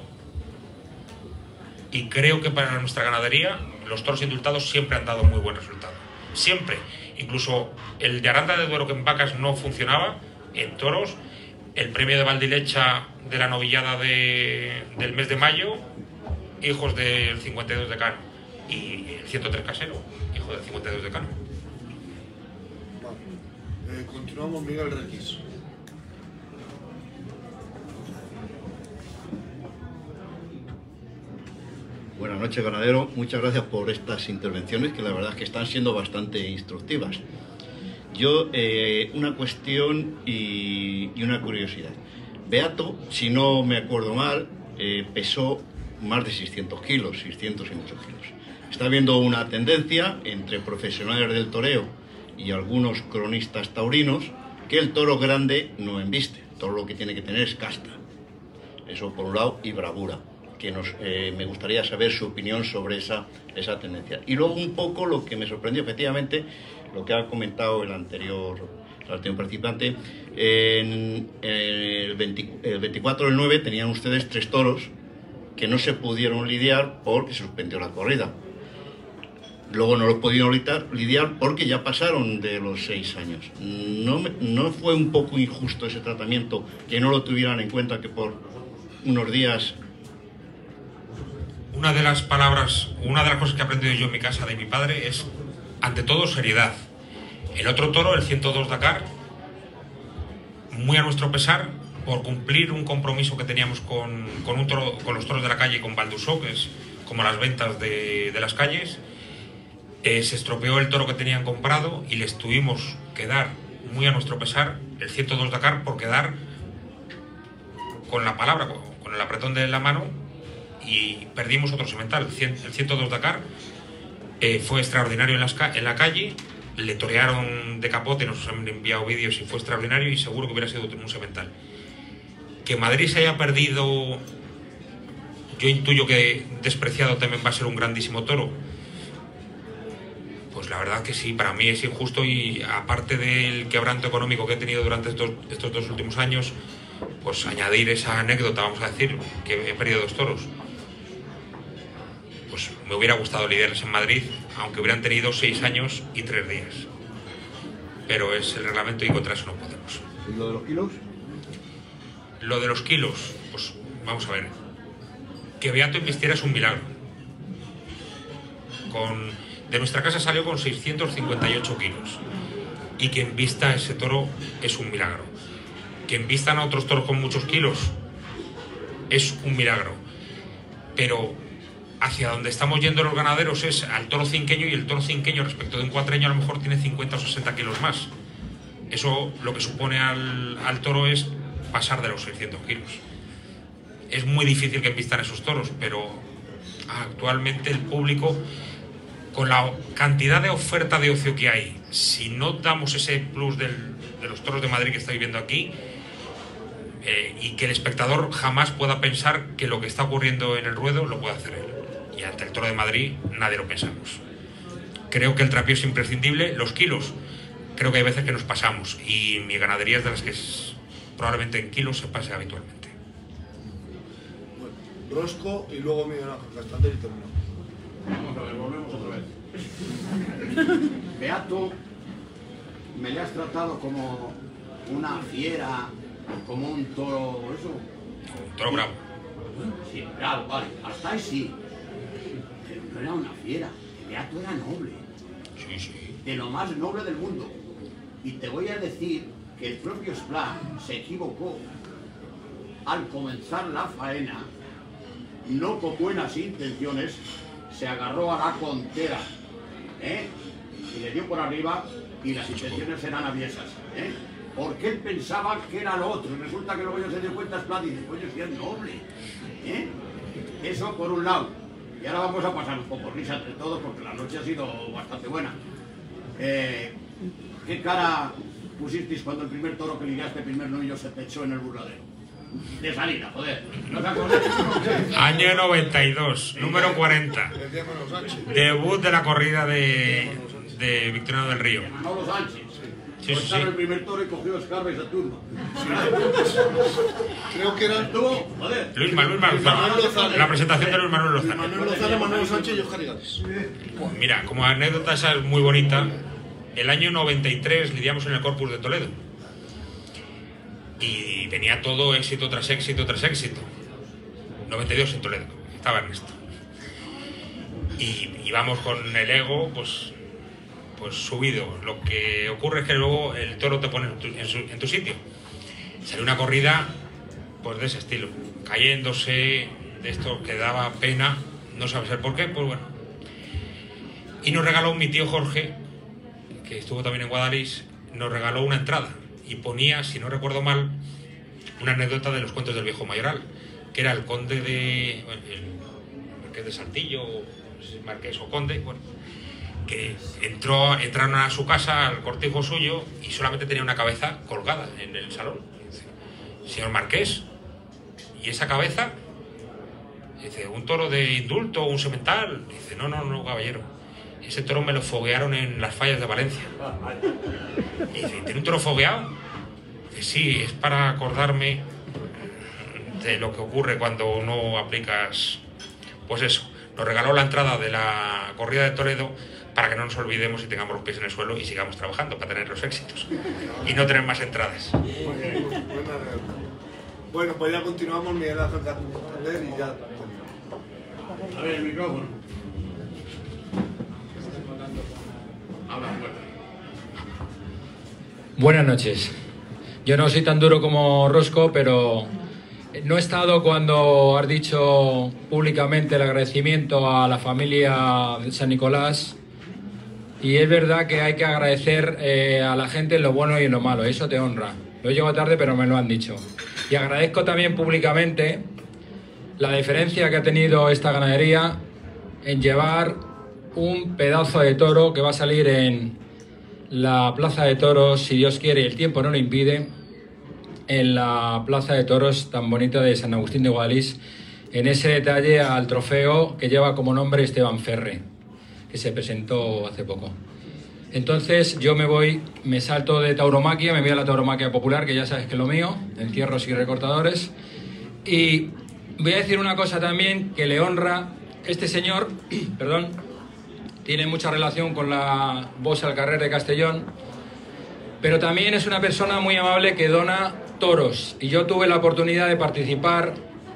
Y creo que para nuestra ganadería los toros indultados siempre han dado muy buen resultado. Siempre. Incluso el de Aranda de Duero, que en vacas no funcionaba, en toros, el premio de Valdilecha de la novillada del mes de mayo, hijos del 52 de Cano, y el 103 Casero, hijo del 52 de Cano. Continuamos, Miguel Requis. Buenas noches, ganadero. Muchas gracias por estas intervenciones, que la verdad es que están siendo bastante instructivas. Yo, una cuestión y una curiosidad. Beato, si no me acuerdo mal, pesó más de 600 kilos, 600 y muchos kilos. Está habiendo una tendencia entre profesionales del toreo y algunos cronistas taurinos que el toro grande no embiste. El toro lo que tiene que tener es casta. Eso por un lado, y bravura, que me gustaría saber su opinión sobre esa tendencia. Y luego un poco lo que me sorprendió, efectivamente, lo que ha comentado el anterior participante, el 24 del 9 tenían ustedes 3 toros que no se pudieron lidiar porque se suspendió la corrida. Luego no los pudieron lidiar porque ya pasaron de los 6 años. ¿No fue un poco injusto ese tratamiento, que no lo tuvieran en cuenta, que por unos días? Una de las cosas que he aprendido yo en mi casa de mi padre es, ante todo, seriedad. El otro toro, el 102 Dakar, muy a nuestro pesar, por cumplir un compromiso que teníamos con los toros de la calle y con Baldusó, que es como las ventas de las calles, se estropeó el toro que tenían comprado y les tuvimos que dar, muy a nuestro pesar, el 102 Dakar por quedar con la palabra, con el apretón de la mano, y perdimos otro semental. El 102 Dakar fue extraordinario en la calle, le torearon de capote, nos han enviado vídeos y fue extraordinario, y seguro que hubiera sido un semental. Que Madrid se haya perdido, yo intuyo que Despreciado también va a ser un grandísimo toro. Pues la verdad que sí, para mí es injusto, y aparte del quebranto económico que he tenido durante estos 2 últimos años, pues añadir esa anécdota, vamos a decir, que he perdido 2 toros. Pues me hubiera gustado lidiarles en Madrid, aunque hubieran tenido 6 años y 3 días. Pero es el reglamento y contra eso no podemos. ¿Y lo de los kilos? Lo de los kilos, pues vamos a ver. Que Beato invistiera es un milagro. De nuestra casa salió con 658 kilos. Y que invista ese toro es un milagro. Que invistan a otros toros con muchos kilos es un milagro. Pero hacia donde estamos yendo los ganaderos es al toro cinqueño, y el toro cinqueño respecto de un cuatreño a lo mejor tiene 50 o 60 kilos más. Eso lo que supone al toro es pasar de los 600 kilos. Es muy difícil que invistan esos toros, pero actualmente el público, con la cantidad de oferta de ocio que hay, si no damos ese plus de los toros de Madrid que estáis viendo aquí, y que el espectador jamás pueda pensar que lo que está ocurriendo en el ruedo lo puede hacer él. Y ante el toro de Madrid nadie lo pensamos. Creo que el trapío es imprescindible. Los kilos, creo que hay veces que nos pasamos, y mi ganadería es de las que probablemente en kilos se pase habitualmente. Bueno, Rosco y luego Miguel Ángel Castander y terminamos. Vamos a ver, volvemos otra vez. Beato, me le has tratado como una fiera, como un toro, eso. Un toro bravo. Sí, bravo, vale, hasta ahí sí. Pero no era una fiera, Beato era noble. Sí, sí. De lo más noble del mundo. Y te voy a decir que el propio Esplá se equivocó al comenzar la faena, no con buenas intenciones, se agarró a la contera, y le dio por arriba, y las intenciones eran aviesas, porque él pensaba que era lo otro, y resulta que luego ya se dio cuenta Esplá y dice, coño, si es noble, eso por un lado. Y ahora vamos a pasar un poco risa entre todos, porque la noche ha sido bastante buena. ¿Qué cara pusisteis cuando el primer toro que ligaste, el primer novillo, se te echó en el burladero? De salida, joder. ¿No os acordáis? Año 92, número 40. Debut de la corrida de Victoriano del Río. Manolo Sánchez. Sí, sí, sí. El primer toro y cogió Escarba y Saturno. Creo que era Luis Manuel Lozano. La presentación de Luis Manuel Lozano. Manuel Lozano, Manuel Sánchez y Oscar Igales. Mira, como anécdota esa es muy bonita. El año 93 lidiamos en el Corpus de Toledo. Y venía todo éxito tras éxito tras éxito. 92 en Toledo, estaba Ernesto. Y íbamos con el ego, pues subido. Lo que ocurre es que luego el toro te pone en tu sitio. Salió una corrida pues de ese estilo, cayéndose, de esto que daba pena, no sabes el por qué, pues bueno. Y nos regaló mi tío Jorge, que estuvo también en Guadalís, nos regaló una entrada y ponía, si no recuerdo mal, una anécdota de los cuentos del viejo mayoral, que era el conde el marqués de Saltillo, marqués o conde, bueno, que entraron a su casa, al cortijo suyo, y solamente tenía una cabeza colgada en el salón. Señor marqués, ¿y esa cabeza? Dice, ¿un toro de indulto, un semental? Dice, no, caballero. Ese toro me lo foguearon en las fallas de Valencia. Y dice, ¿tiene un toro fogueado? Dice, sí, es para acordarme de lo que ocurre cuando no aplicas... Pues eso, nos regaló la entrada de la corrida de Toledo para que no nos olvidemos y tengamos los pies en el suelo y sigamos trabajando para tener los éxitos y no tener más entradas. Bueno, pues ya continuamos, Miguel Ángel Santander, y ya... A ver, el micrófono. Buenas noches. Yo no soy tan duro como Rosco, pero no he estado cuando has dicho públicamente el agradecimiento a la familia de San Nicolás, y es verdad que hay que agradecer a la gente en lo bueno y en lo malo, eso te honra. Lo he llegado tarde, pero me lo han dicho. Y agradezco también públicamente la diferencia que ha tenido esta ganadería en llevar un pedazo de toro que va a salir en la Plaza de Toros, si Dios quiere y el tiempo no lo impide, en la Plaza de Toros tan bonita de San Agustín de Guadalís, en ese detalle al trofeo que lleva como nombre Esteban Ferre, que se presentó hace poco. Entonces yo me salto de tauromaquia, me voy a la tauromaquia popular, que ya sabes que es lo mío, encierros y recortadores, y voy a decir una cosa también que le honra. Este señor, perdón, tiene mucha relación con la Bossa al Carrer de Castellón, pero también es una persona muy amable que dona toros, y yo tuve la oportunidad de participar.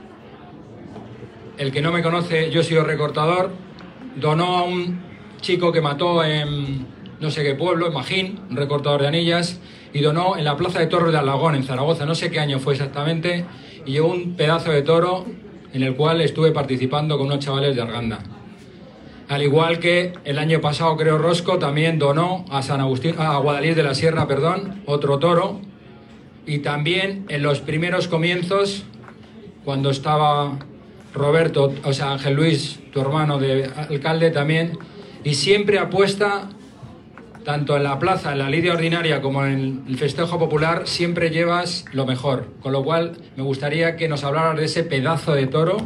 El que no me conoce, yo he sido recortador, donó a un chico que mató en no sé qué pueblo, en Magín, un recortador de anillas, y donó en la Plaza de Toros de Alagón, en Zaragoza, no sé qué año fue exactamente, y llevó un pedazo de toro en el cual estuve participando con unos chavales de Arganda. Al igual que el año pasado, creo, Rosco también donó a San Agustín, a Guadalís de la Sierra, perdón, otro toro, y también en los primeros comienzos, cuando estaba Roberto, o sea, Ángel Luis, tu hermano de alcalde también, y siempre apuesta, tanto en la plaza, en la lidia ordinaria, como en el festejo popular, siempre llevas lo mejor. Con lo cual, me gustaría que nos hablaras de ese pedazo de toro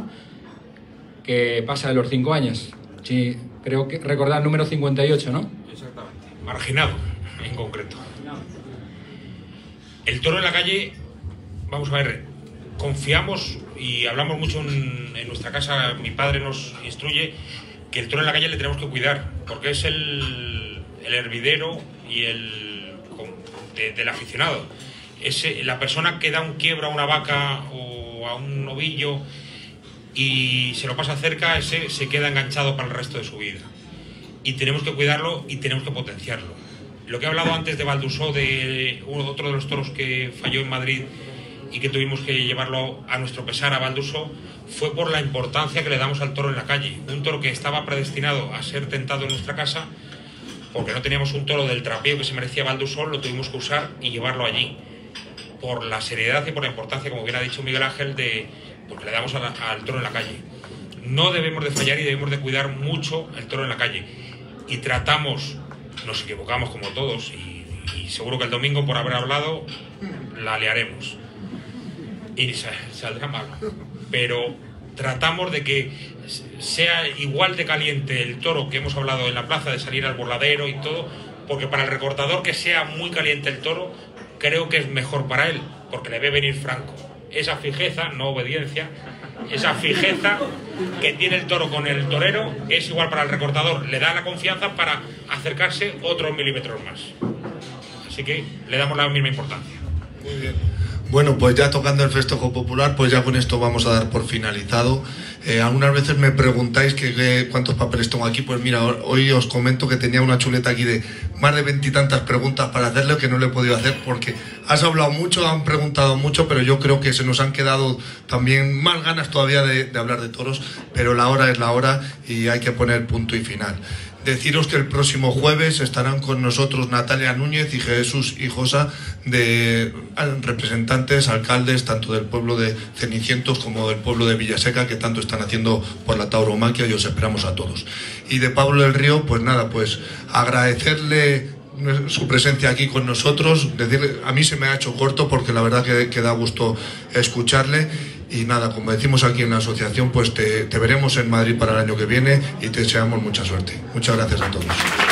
que pasa de los 5 años. Sí, creo que recordar el número 58, ¿no? Exactamente. Marginado, en concreto. El toro en la calle, vamos a ver, confiamos y hablamos mucho en nuestra casa, mi padre nos instruye que el toro en la calle le tenemos que cuidar, porque es el hervidero y del aficionado. Es la persona que da un quiebro a una vaca o a un novillo y se lo pasa cerca, ese se queda enganchado para el resto de su vida. Y tenemos que cuidarlo y tenemos que potenciarlo. Lo que he hablado antes de Valdusó, de otro de los toros que falló en Madrid y que tuvimos que llevarlo a nuestro pesar a Valdusó, fue por la importancia que le damos al toro en la calle. Un toro que estaba predestinado a ser tentado en nuestra casa, porque no teníamos un toro del trapeo que se merecía Valdusó, lo tuvimos que usar y llevarlo allí. Por la seriedad y por la importancia, como bien ha dicho Miguel Ángel, porque le damos al toro en la calle. No debemos de fallar y debemos de cuidar mucho el toro en la calle. Y tratamos, nos equivocamos como todos, y seguro que el domingo, por haber hablado, la liaremos. Y saldrá mal. Pero tratamos de que sea igual de caliente el toro que hemos hablado en la plaza, de salir al burladero y todo, porque para el recortador que sea muy caliente el toro, creo que es mejor para él, porque le ve venir franco. Esa fijeza, no obediencia, esa fijeza que tiene el toro con el torero es igual para el recortador, le da la confianza para acercarse otros milímetros más. Así que le damos la misma importancia. Muy bien. Bueno, pues ya tocando el festejo popular, pues ya con esto vamos a dar por finalizado. Algunas veces me preguntáis cuántos papeles tengo aquí. Pues mira, hoy os comento que tenía una chuleta aquí de más de 20 y tantas preguntas para hacerle, que no le he podido hacer porque has hablado mucho, han preguntado mucho, pero yo creo que se nos han quedado también más ganas todavía de hablar de toros, pero la hora es la hora y hay que poner punto y final. Deciros que el próximo jueves estarán con nosotros Natalia Núñez y Jesús Hijosa, de representantes, alcaldes, tanto del pueblo de Cenicientos como del pueblo de Villaseca, que tanto están haciendo por la tauromaquia, y os esperamos a todos. Y de Pablo del Río, pues nada, pues agradecerle su presencia aquí con nosotros, decirle, a mí se me ha hecho corto porque la verdad que da gusto escucharle. Y nada, como decimos aquí en la asociación, pues te veremos en Madrid para el año que viene y te deseamos mucha suerte. Muchas gracias a todos.